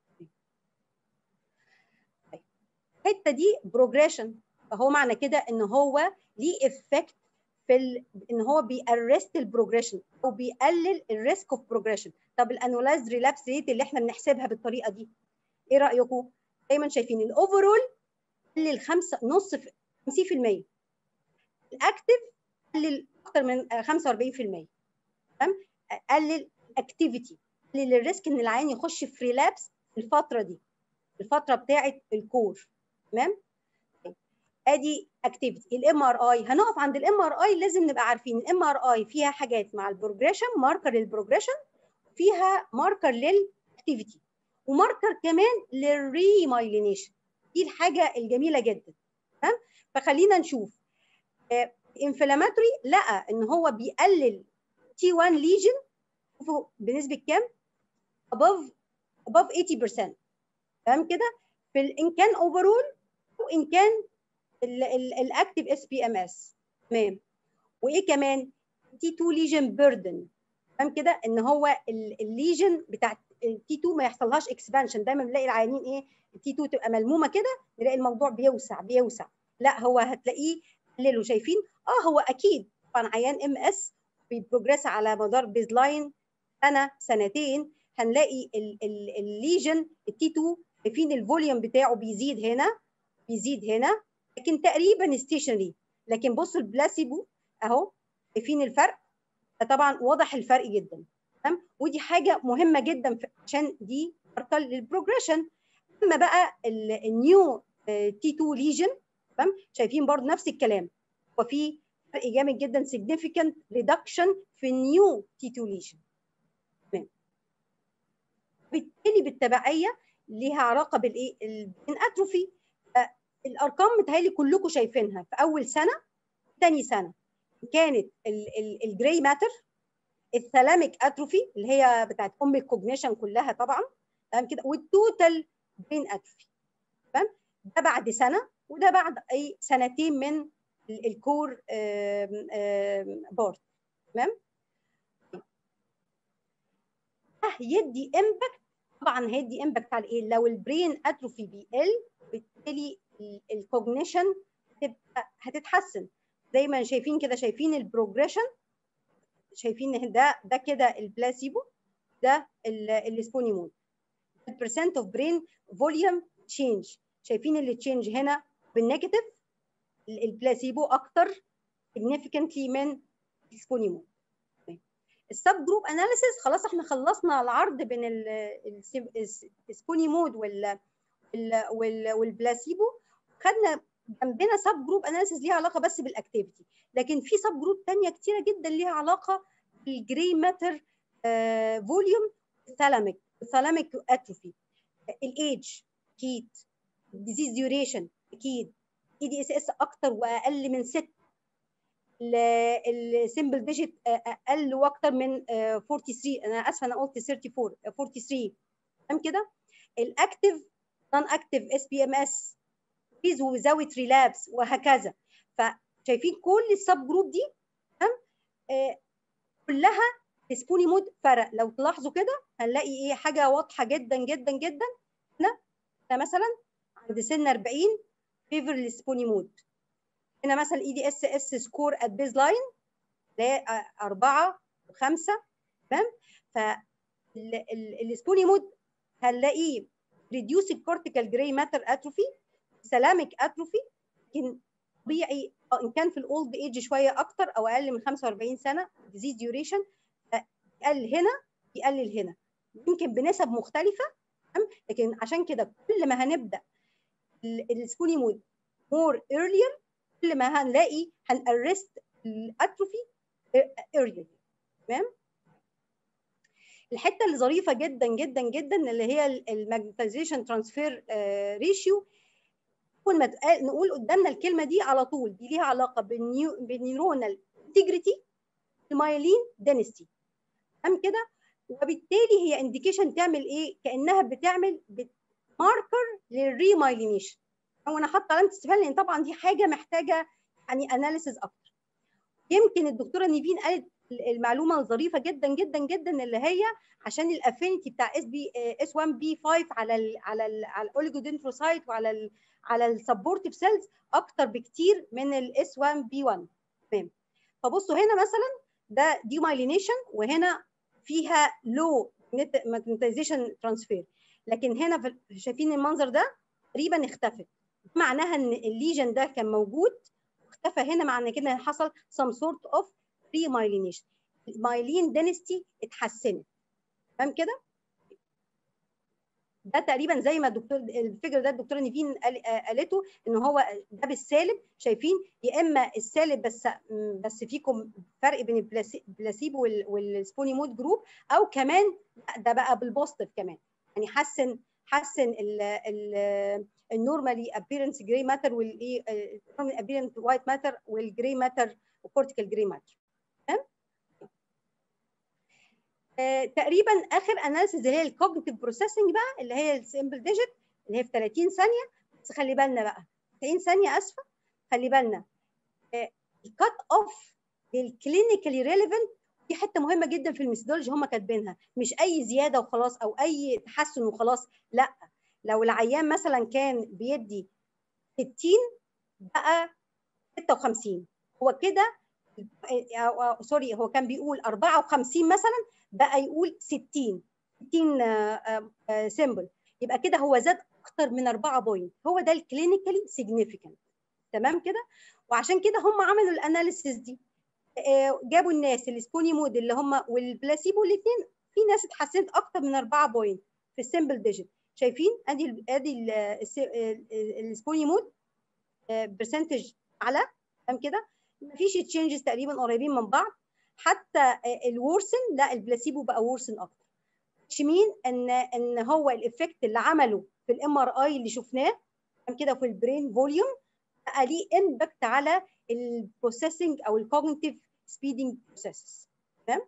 الحته دي بروجريشن، فهو معنى كده ان هو ليه افكت في ان هو بيأرست البروجريشن او بيقلل الريسك اوف بروجريشن. طب الانولايزد ريلابس ريت اللي احنا بنحسبها بالطريقه دي ايه رايكم؟ دايما شايفين الاوفرول قلل 50%، الاكتف قلل اكتر من 45%. تمام. قلل اكتيفيتي، قلل الريسك ان العيان يخش في ريلابس في الفتره دي، الفتره بتاعه الكور. تمام. ادي اكتيفيتي. الام ار اي هنقف عند الام ار اي، لازم نبقى عارفين الام ار اي فيها حاجات مع البروجريشن، ماركر للبروجريشن، فيها ماركر للاكتيفيتي، وماركر كمان للريمايلينيشن. دي الحاجه الجميله جدا. تمام. فخلينا نشوف انفلاماتوري لقى ان هو بيقلل تي 1 ليجن بنسبه كام؟ above 80%. تمام كده. ان كان اوفرول وان كان الاكتيف SPMS. تمام. وايه كمان؟ تي 2 ليجن بيردن. تمام كده. ان هو الليجن بتاعت التي 2 ما يحصلهاش اكسبانشن. دايما بنلاقي العيانين ايه؟ التي 2 تبقى ملمومه كده، نلاقي الموضوع بيوسع بيوسع. لا هو هتلاقيه قللوا. شايفين؟ هو اكيد طبعا عيان MS بيبروجريس على مدار بيز لاين سنه سنتين، هنلاقي الليجن التي 2 شايفين الفوليوم بتاعه بيزيد هنا بيزيد هنا، لكن تقريبا ستيشنري. لكن بصوا البلاسيبو اهو، شايفين الفرق؟ طبعا واضح الفرق جدا. تمام. ودي حاجه مهمه جدا عشان دي ماركر للبروجريشن. اما بقى النيو تي 2 ليجن، تمام، شايفين برضه نفس الكلام، وفي فرق جامد جدا significant reduction في النيو تي 2 ليجن. تمام. بالتالي بالتبعيه ليها علاقه بالايه؟ الاتروفي. الارقام متهيألي كلكم شايفينها في اول سنه ثاني سنه كانت الجراي ماتر، الثالاميك اتروفي اللي هي بتاعت الكوجنيشن كلها طبعا. تمام كده. والتوتال برين اتروفي. تمام. ده بعد سنه وده بعد اي سنتين من الكور بورد. تمام. يدي امباكت. طبعا هيدي امباكت على ايه؟ لو البرين اتروفي بيقل بالتالي الكوجنيشن هتتحسن. زي ما شايفين كده، شايفين البروجريشن، شايفين ده كده البلاسيبو، ده السبونيمود. البرسنت اوف برين فوليوم تشينج، شايفين اللي تشينج هنا بالنيجاتيف، البلاسيبو اكتر significantly من السبونيمود. السب جروب اناليسيس، خلاص احنا خلصنا العرض بين السبونيمود والبلاسيبو. خدنا جنبنا سب جروب اناليسيس ليها علاقه بس بالاكتيفيتي، لكن في سب جروب ثانيه كتيره جدا ليها علاقه بالجراي ماتر فوليوم، الثالاميك اتروفي، الايدج اكيد، الديزيز ديوريشن اكيد، EDSS اكتر واقل من 6، السمبل ديجيت اقل واكتر من 43. انا اسفه انا قلت 43. تمام كده. الاكتيف نون اكتيف SPMS with without relapse وهكذا. فشايفين كل السب جروب دي تمام كلها السبونيمود فرق. لو تلاحظوا كده هنلاقي ايه؟ حاجه واضحه جدا جدا جدا. هنا مثلا عند سن 40 فيفر للسبونيمود. هنا مثلا EDSS سكور ات بيز لاين 4 و5. تمام. فالسبونيمود هنلاقيه ريديوس الكورتيكال جراي ماتر اتروفي، سلاميك اتروفي، لكن طبيعي ان كان في الاولد ايج شويه اكتر او اقل من 45 سنه ديزيز ديوريشن يقل هنا يقلل هنا، يمكن بنسب مختلفه. لكن عشان كده كل ما هنبدا السبونيمود مور ايرلير كل ما هنلاقي هنأرست الاتروفي ايرلي. تمام. الحته اللي ظريفه جدا جدا جدا اللي هي الماجنتايزيشن ترانسفير ريشيو. كل ما نقول قدامنا الكلمه دي على طول، دي ليها علاقه بالنيورونال انتجريتي، المايلين دينستي. تمام كده. وبالتالي هي انديكيشن تعمل ايه؟ كانها بتعمل ماركر للريمايلينيشن. وانا حاطه علامه استفهام لان طبعا دي حاجه محتاجه يعني اناليسيز اكتر. يمكن الدكتوره نيفين قالت المعلومه الظريفه جدا جدا جدا اللي هي عشان الافينيتي بتاع S1B5 على الاوليجودندروسايت على السبورتيف سيلز اكتر بكتير من S1B1. تمام. فبصوا هنا مثلا ده ديمايلينيشن وهنا فيها لو ماجنتايزيشن ترانسفير، لكن هنا شايفين المنظر ده تقريبا اختفت. معناها ان الليجن ده كان موجود واختفى هنا، معنى كده حصل some sort of remyelination. المايلين دينستي اتحسنت. تمام كده. ده تقريبا زي ما الدكتور الفكر ده الدكتوره نيفين قالته ان هو ده بالسالب. شايفين يا اما السالب بس فيكم فرق بين البلاسيبو والسبوني مود جروب، او كمان ده بقى بالبوزيتيف كمان، يعني حسن النورمالي ابيرنس جراي ماتر والايه ابيرنس وايت ماتر والجراي ماتر وكورتيكال جراي ماتر. تمام. تقريبا اخر اناليسيز اللي هي الكوجنيتيف بروسيسنج بقى اللي هي السمبل ديجيت اللي هي في 30 ثانيه. بس خلي بالنا بقى 90 ثانيه اسفه، خلي بالنا الكات اوف للكلينيكالي ريليفنت دي حته مهمه جدا في الميثودولوجي هم كاتبينها، مش اي زياده وخلاص او اي تحسن وخلاص. لا، لو العيان مثلا كان بيدي 60 بقى 56 هو كده، سوري هو كان بيقول 54 مثلا بقى يقول 60 سيمبل، يبقى كده هو زاد اكتر من 4 بوينت. هو ده الكلينيكالي سيجنيفيكانت. تمام كده. وعشان كده هم عملوا الاناليسيس دي، جابوا الناس السبوني مود اللي هم والبلاسيبو الاثنين، في ناس اتحسنت اكتر من 4 بوينت في السيمبل ديجيت. شايفين ادي السبوني مود برسنتج اعلى. تمام كده. مفيش تشينجز تقريبا قريبين من بعض. حتى الورسن لا، البلاسيبو بقى ورسن اكتر. مين ان هو الايفكت اللي عمله في الام ار اي اللي شفناه كده في البرين فوليوم بقى ليه امباكت على البروسيسنج او الكوجنيتيف سبيدنج بروسيسز. تمام.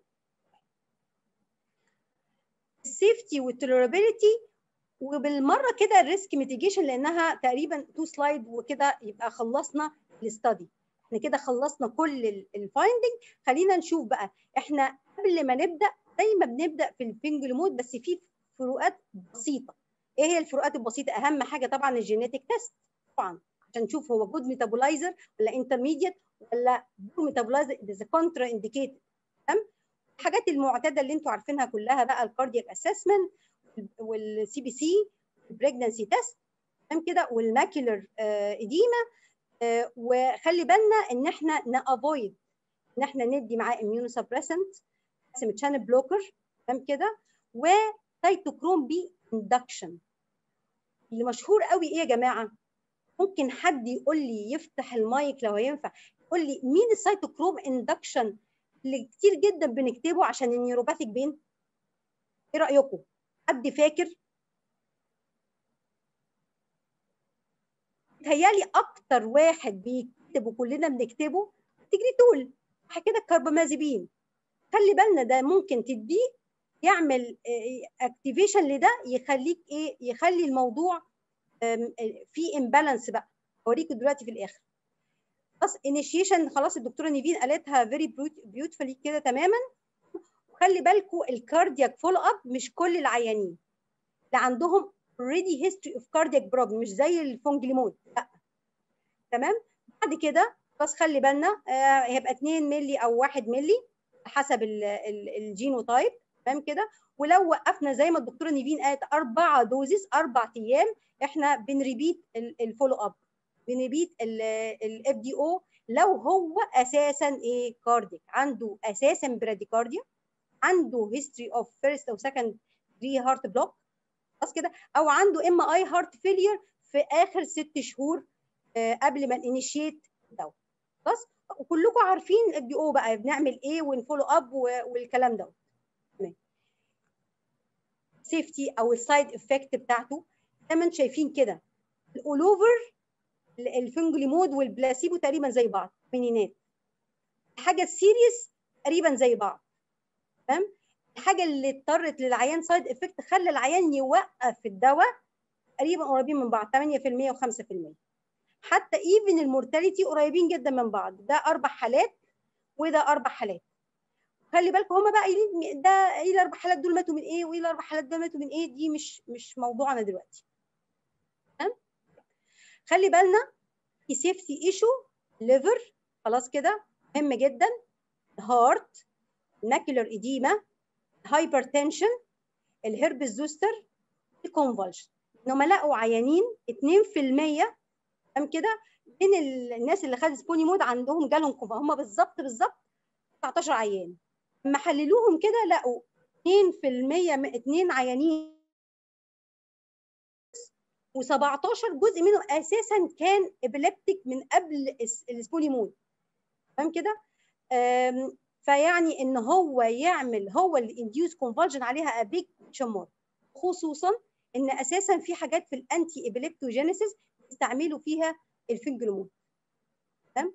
السيفتي والتوليرابيلتي وبالمره كده الريسك ميتيجيشن لانها تقريبا 2 سلايد وكده يبقى خلصنا الاستادي. احنا كده خلصنا كل الفايندنج. خلينا نشوف بقى احنا قبل ما نبدا زي ما بنبدا في الفينجل مود بس في فروقات بسيطه. ايه هي الفروقات البسيطه؟ اهم حاجه طبعا الجينيتك تيست طبعا عشان نشوف هو جود ميتابولايزر ولا انترميديت ولا بور ميتابولايزر اذا كونترا انديكيتد. تمام. الحاجات المعتاده اللي انتوا عارفينها كلها بقى الكاردياك اسسمنت والسي بي سي البريجنسي تيست. تمام كده. والماكيولر اديما. وخلي بالنا ان احنا نافويد ان احنا ندي معاه اميونو سبريسنت اسم تشانل بلوكر. تمام كده. وسيتوكروم بي اندكشن اللي مشهور قوي ايه يا جماعه؟ ممكن حد يقول لي يفتح المايك لو ينفع يقول لي مين السيتوكروم اندكشن اللي كتير جدا بنكتبه عشان النيوروباثيك بين؟ ايه رايكم؟ حد فاكر؟ متهيألي اكتر واحد بيكتب وكلنا بنكتبه تجريتول. صح كده. الكربامازيبين. خلي بالنا ده ممكن تديه يعمل اكتيفيشن لده يخليك ايه؟ يخلي الموضوع في امبالانس بقى. اوريكم دلوقتي في الاخر. خلاص انيشيشن خلاص الدكتوره نيفين قالتها فيري بيوتيفولي كده تماما. وخلي بالكم الكاردياك فولو اب مش كل العيانين اللي عندهم already history of cardiac problem مش زي الفونجليمود لا. تمام. بعد كده بس خلي بالنا هيبقى 2 مللي او 1 مللي حسب الجينوتايب. تمام كده. ولو وقفنا زي ما الدكتوره نيفين قالت 4 دوزز 4 ايام احنا بنريبيت الفولو اب بنريبيت الاف دي او لو هو اساسا ايه كارديك عنده اساسا براديكارديا عنده هيستوري اوف فيرست او سكند دي هارت بلوك خلاص كده او عنده ام اي هارت فيلير في اخر 6 شهور قبل ما انيشيت الدواء. خلاص. وكلكم عارفين البي او بقى بنعمل ايه ونفولو اب والكلام ده. تمام. سيفتي او السايد افكت بتاعته زي ما انتم شايفين كده، الاول اوفر الفنجليمود والبلاسيبو تقريبا زي بعض منينات. الحاجه السيريس تقريبا زي بعض. تمام. الحاجه اللي اضطرت للعيان سايد افكت خلى العيان يوقف الدواء تقريبا قريبين من بعض 8% و5%. حتى ايفن المورتاليتي قريبين جدا من بعض، ده 4 حالات وده 4 حالات. خلي بالكم هما بقى قايلين ده ايه ال4 حالات دول ماتوا من ايه وايه ال4 حالات دول ماتوا من ايه، دي مش موضوعنا دلوقتي. تمام. خلي بالنا في سيفتي ايشو ليفر، خلاص كده مهم جدا، هارت، ماكيولار ايديما، هايبرتنشن، الهربس زوستر، الكونفولجن. انهم لقوا عيانين 2% تمام كده من الناس اللي خدت سبوني مود عندهم جالهم كونفولجن، هم بالظبط 19 عيان. لما حللوهم كده لقوا 2% 2 عيانين و17 جزء منهم اساسا كان ابيليبتيك من قبل السبوني مود. تمام كده. فيعني ان هو يعمل هو اللي انديوس كونفولجن عليها بيج شمار، خصوصا ان اساسا في حاجات في الانتي ابيليبتوجينيسيس بيستعملوا فيها الفنجلومود. تمام.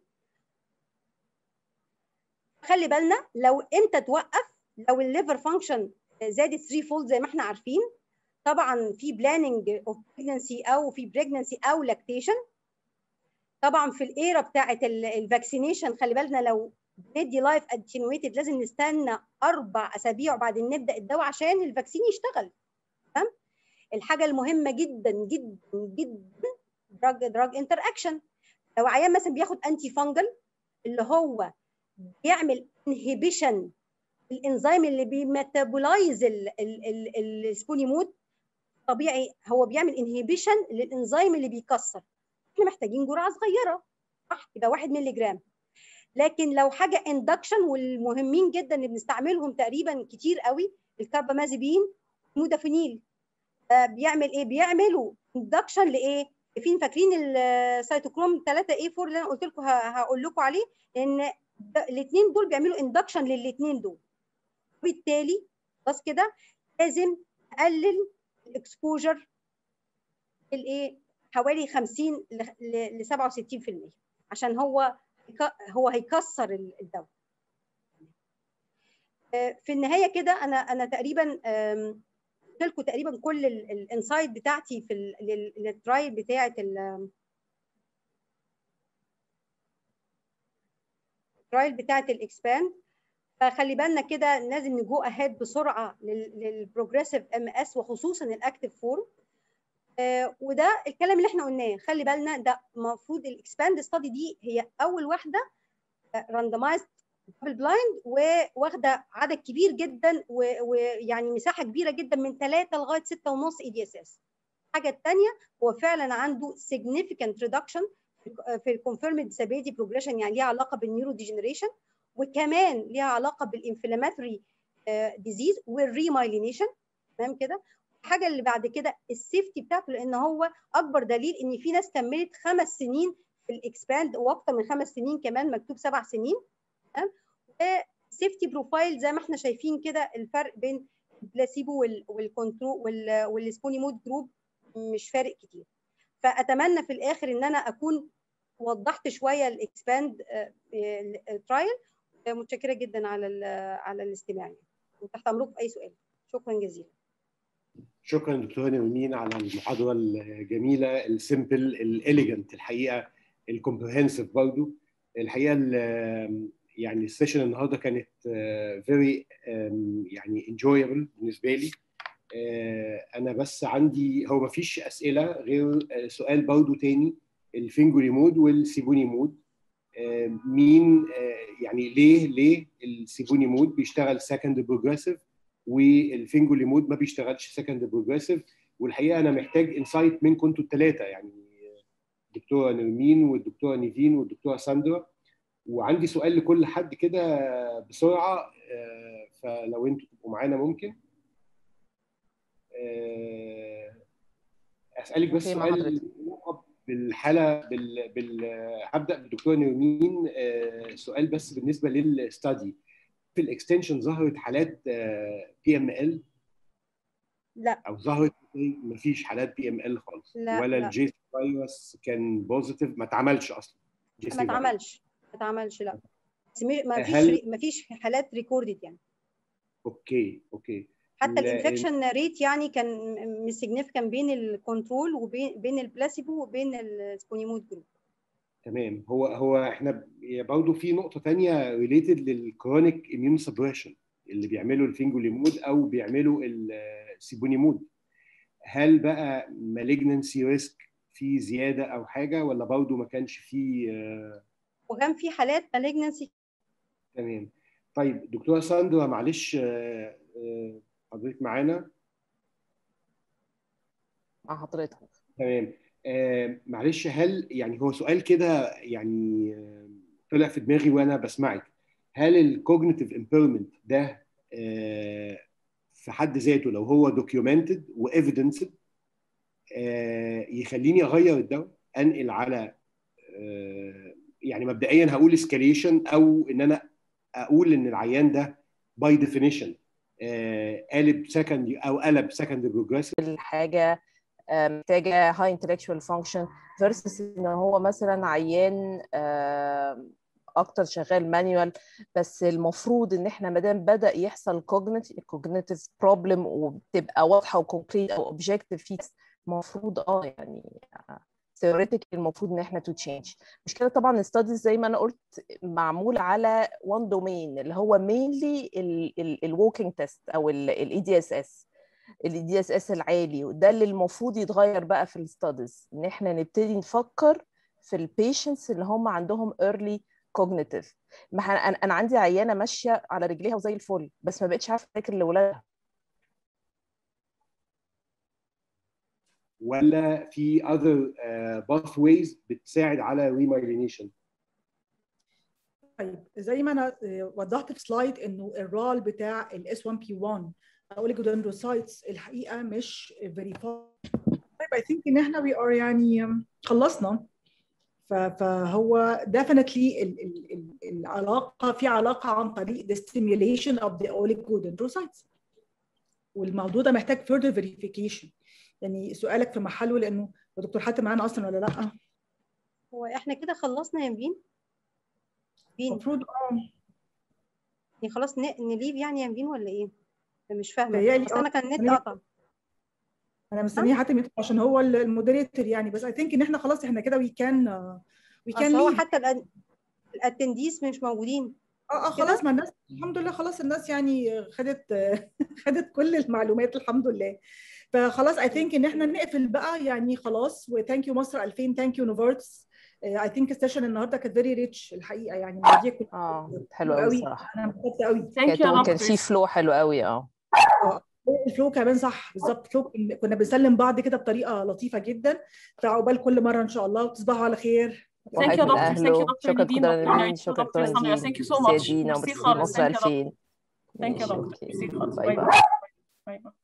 خلي بالنا لو امتى توقف، لو الليفر فانكشن زادت 3 فولد زي ما احنا عارفين، طبعا في بلاننج اوف بريجنسي او في بريجنسي او لاكتيشن. طبعا في الايرا بتاعه الفاكسينيشن خلي بالنا لو ندي لايف اتنويتد لازم نستنى 4 اسابيع وبعدين نبدا الدواء عشان الفاكسين يشتغل. تمام. الحاجه المهمه جدا جدا جدا دراج انتر اكشن. لو عيان مثلا بياخد انتي فانجل اللي هو بيعمل انهبيشن الانزيم اللي بيميتابولايز السبوني مود، طبيعي هو بيعمل انهبيشن للانزيم اللي بيكسر. احنا محتاجين جرعه صغيره صح يبقى 1 مللي جرام. لكن لو حاجه اندكشن والمهمين جدا اللي بنستعملهم تقريبا كتير قوي الكاربامازيبين مودافينيل، بيعمل ايه؟ بيعملوا اندكشن لايه؟ فاكرين السيتوكروم 3A4 اللي انا قلت لكم هقول لكم عليه، لان الاثنين دول بيعملوا اندكشن للاثنين دول. وبالتالي خلاص كده لازم نقلل الاكسبوجر الايه حوالي 50 ل 67% عشان هو هيكسر الدواء. في النهايه كده انا تقريبا قلت لكم تقريبا كل الانسايت بتاعتي في الترايل بتاعه الترايل بتاعه الاكسباند. فخلي بالنا كده لازم نجو اهيد بسرعه للبروجريسيف ام اس وخصوصا الاكتيف فورم. وده الكلام اللي احنا قلناه. خلي بالنا ده المفروض الاكسباند ستادي دي هي اول واحده راندمايزد دبل بلايند وواخده عدد كبير جدا ويعني مساحه كبيره جدا من 3 لغايه 6.5 اي دي اس اس. الحاجه الثانيه هو فعلا عنده significant reduction في الكونفيرمد disability progression، يعني ليها علاقه بالنيورو ديجنريشن وكمان ليها علاقه بالانفلاماتوري ديزيز والريمايلينيشن. تمام كده. الحاجه اللي بعد كده السيفتي بتاعته، لان هو اكبر دليل ان في ناس كملت 5 سنين في الاكسباند واكتر من 5 سنين كمان مكتوب 7 سنين. تمام. سيفتي بروفايل زي ما احنا شايفين كده الفرق بين البلاسيبو والكونترول والسبوني مود جروب مش فارق كتير. فاتمنى في الاخر ان انا اكون وضحت شويه الاكسباند ترايل. متشكره جدا على الاستماع وتحت امركم في اي سؤال. شكرا جزيلا. شكرا دكتوره نرمين على المحاضره الجميله السيمبل الاليجنت الحقيقه الكومبريهنسيف برضه. الحقيقه يعني السيشن النهارده كانت فيري يعني انجويبل بالنسبه لي. انا بس عندي هو ما فيش اسئله غير سؤال برضه تاني، الفينجولي مود والسيبوني مود. مين يعني ليه السيبوني مود بيشتغل سكند بروجريسيف والفينجولي مود ما بيشتغلش سكند بروجريسيف؟ والحقيقه انا محتاج انسايت منكم انتوا الثلاثه، يعني الدكتوره نرمين والدكتوره نيفين والدكتوره ساندرا. وعندي سؤال لكل حد كده بسرعه، فلو انتوا تبقوا معانا ممكن اسالك بس سؤال بالحاله هبدا بالدكتوره نرمين. سؤال بس بالنسبه للستادي، في الاكستنشن ظهرت حالات PML؟ لا او ظهرت مفيش حالات PML خالص؟ لا ولا لا الجي سي فيروس كان بوزيتيف؟ ما اتعملش اصلا ما اتعملش لا، بس هل ما فيش حالات ريكوردد يعني. اوكي حتى الانفكشن ريت يعني كان مش سيجنيفيكانت بين الكنترول وبين البلاسيبو وبين السبونيمود جروب. تمام. هو احنا برضه في نقطه ثانيه ريليتد للكرونيك اميون سبريشن اللي بيعملوا الفينجوليمود او بيعملوا السيبونيمود. هل بقى مالجنسي ريسك في زياده او حاجه، ولا برضه ما كانش فيه؟ وكان في حالات مالجنسي. تمام. طيب دكتوره ساندرا، معلش حضرتك معانا؟ مع حضرتك. تمام. معلش، هل يعني هو سؤال كده يعني طلع في دماغي وانا بسمعك، هل الكوجنيتيف امبيرمنت ده في حد ذاته لو هو دوكيومنتد وايفيدنسد يخليني اغير الدواء، انقل على يعني مبدئيا هقول اسكاليشن، او ان انا اقول ان العيان ده باي ديفينيشن قلب سكندري او قلب سكندري بروجريسيف؟ الحاجه محتاجه هاي انتلكشوال فانكشن فيرسس ان هو مثلا عيان اكتر شغال مانيوال. بس المفروض ان احنا ما دام بدا يحصل كوجنيتيف بروبلم وبتبقى واضحه وكونكريت او اوبجكتيف فيه، المفروض يعني ثيوريتيكلي المفروض ان احنا تو تشينج. مش كده طبعا. الستاديز زي ما انا قلت معمول على وان دومين اللي هو مينلي الووكينج تيست او الاي دي اس اس العالي، وده اللي المفروض يتغير بقى في الستاديز، ان احنا نبتدي نفكر في البيشنتس اللي هم عندهم early cognitive. ما انا عندي عيانه ماشيه على رجليها وزي الفل، بس ما بقتش عارفه اذاكر لاولادها. ولا في other pathways بتساعد على remyelination؟ طيب زي ما انا وضحت في سلايد انه الرول بتاع الاس 1 بي 1 اوليجودندروسايتس الحقيقه مش فيريفايد. طيب اي ثينك ان احنا وي ار يعني خلصنا. فهو definitely العلاقه في علاقه عن طريق the stimulation of the oligodendrocytes، والموضوع ده محتاج further verification. يعني سؤالك في محله، لانه دكتور حاتم معانا اصلا ولا لا؟ هو احنا كده خلصنا يا بين؟ المفروض يعني خلاص نليف يعني يا بين ولا ايه؟ انا مش فاهمه، اصل انا كان النت قطع. انا مستنيه حاتم يدخل عشان هو المودريتور يعني، بس اي ثينك ان احنا خلاص احنا كده وي كان هو حتى الاتنديس مش موجودين. خلاص، ما الناس الحمد لله خلاص الناس يعني خدت كل المعلومات الحمد لله. فخلاص اي ثينك ان احنا نقفل بقى يعني خلاص. وثانك يو مصر 2000، ثانك يو نوفارتس. اي ثينك السيشن النهارده كانت فيري ريتش الحقيقه، يعني المواضيع كلها حلوه قوي الصراحه. انا انبسطت قوي. كان في فلو حلو قوي. الفلو كمان صح بالظبط. فلو كنا بنسلم بعض كده بطريقه لطيفه جدا. فعقبال كل مره ان شاء الله، وتصبحوا على خير. ثانك يو دكتور. ثانك يو دكتور نيفين، شكرا دكتور نيفين. ثانك يو سو ماتش. مصر 2000. ثانك يو دكتور. ميرسي خالص. باي باي.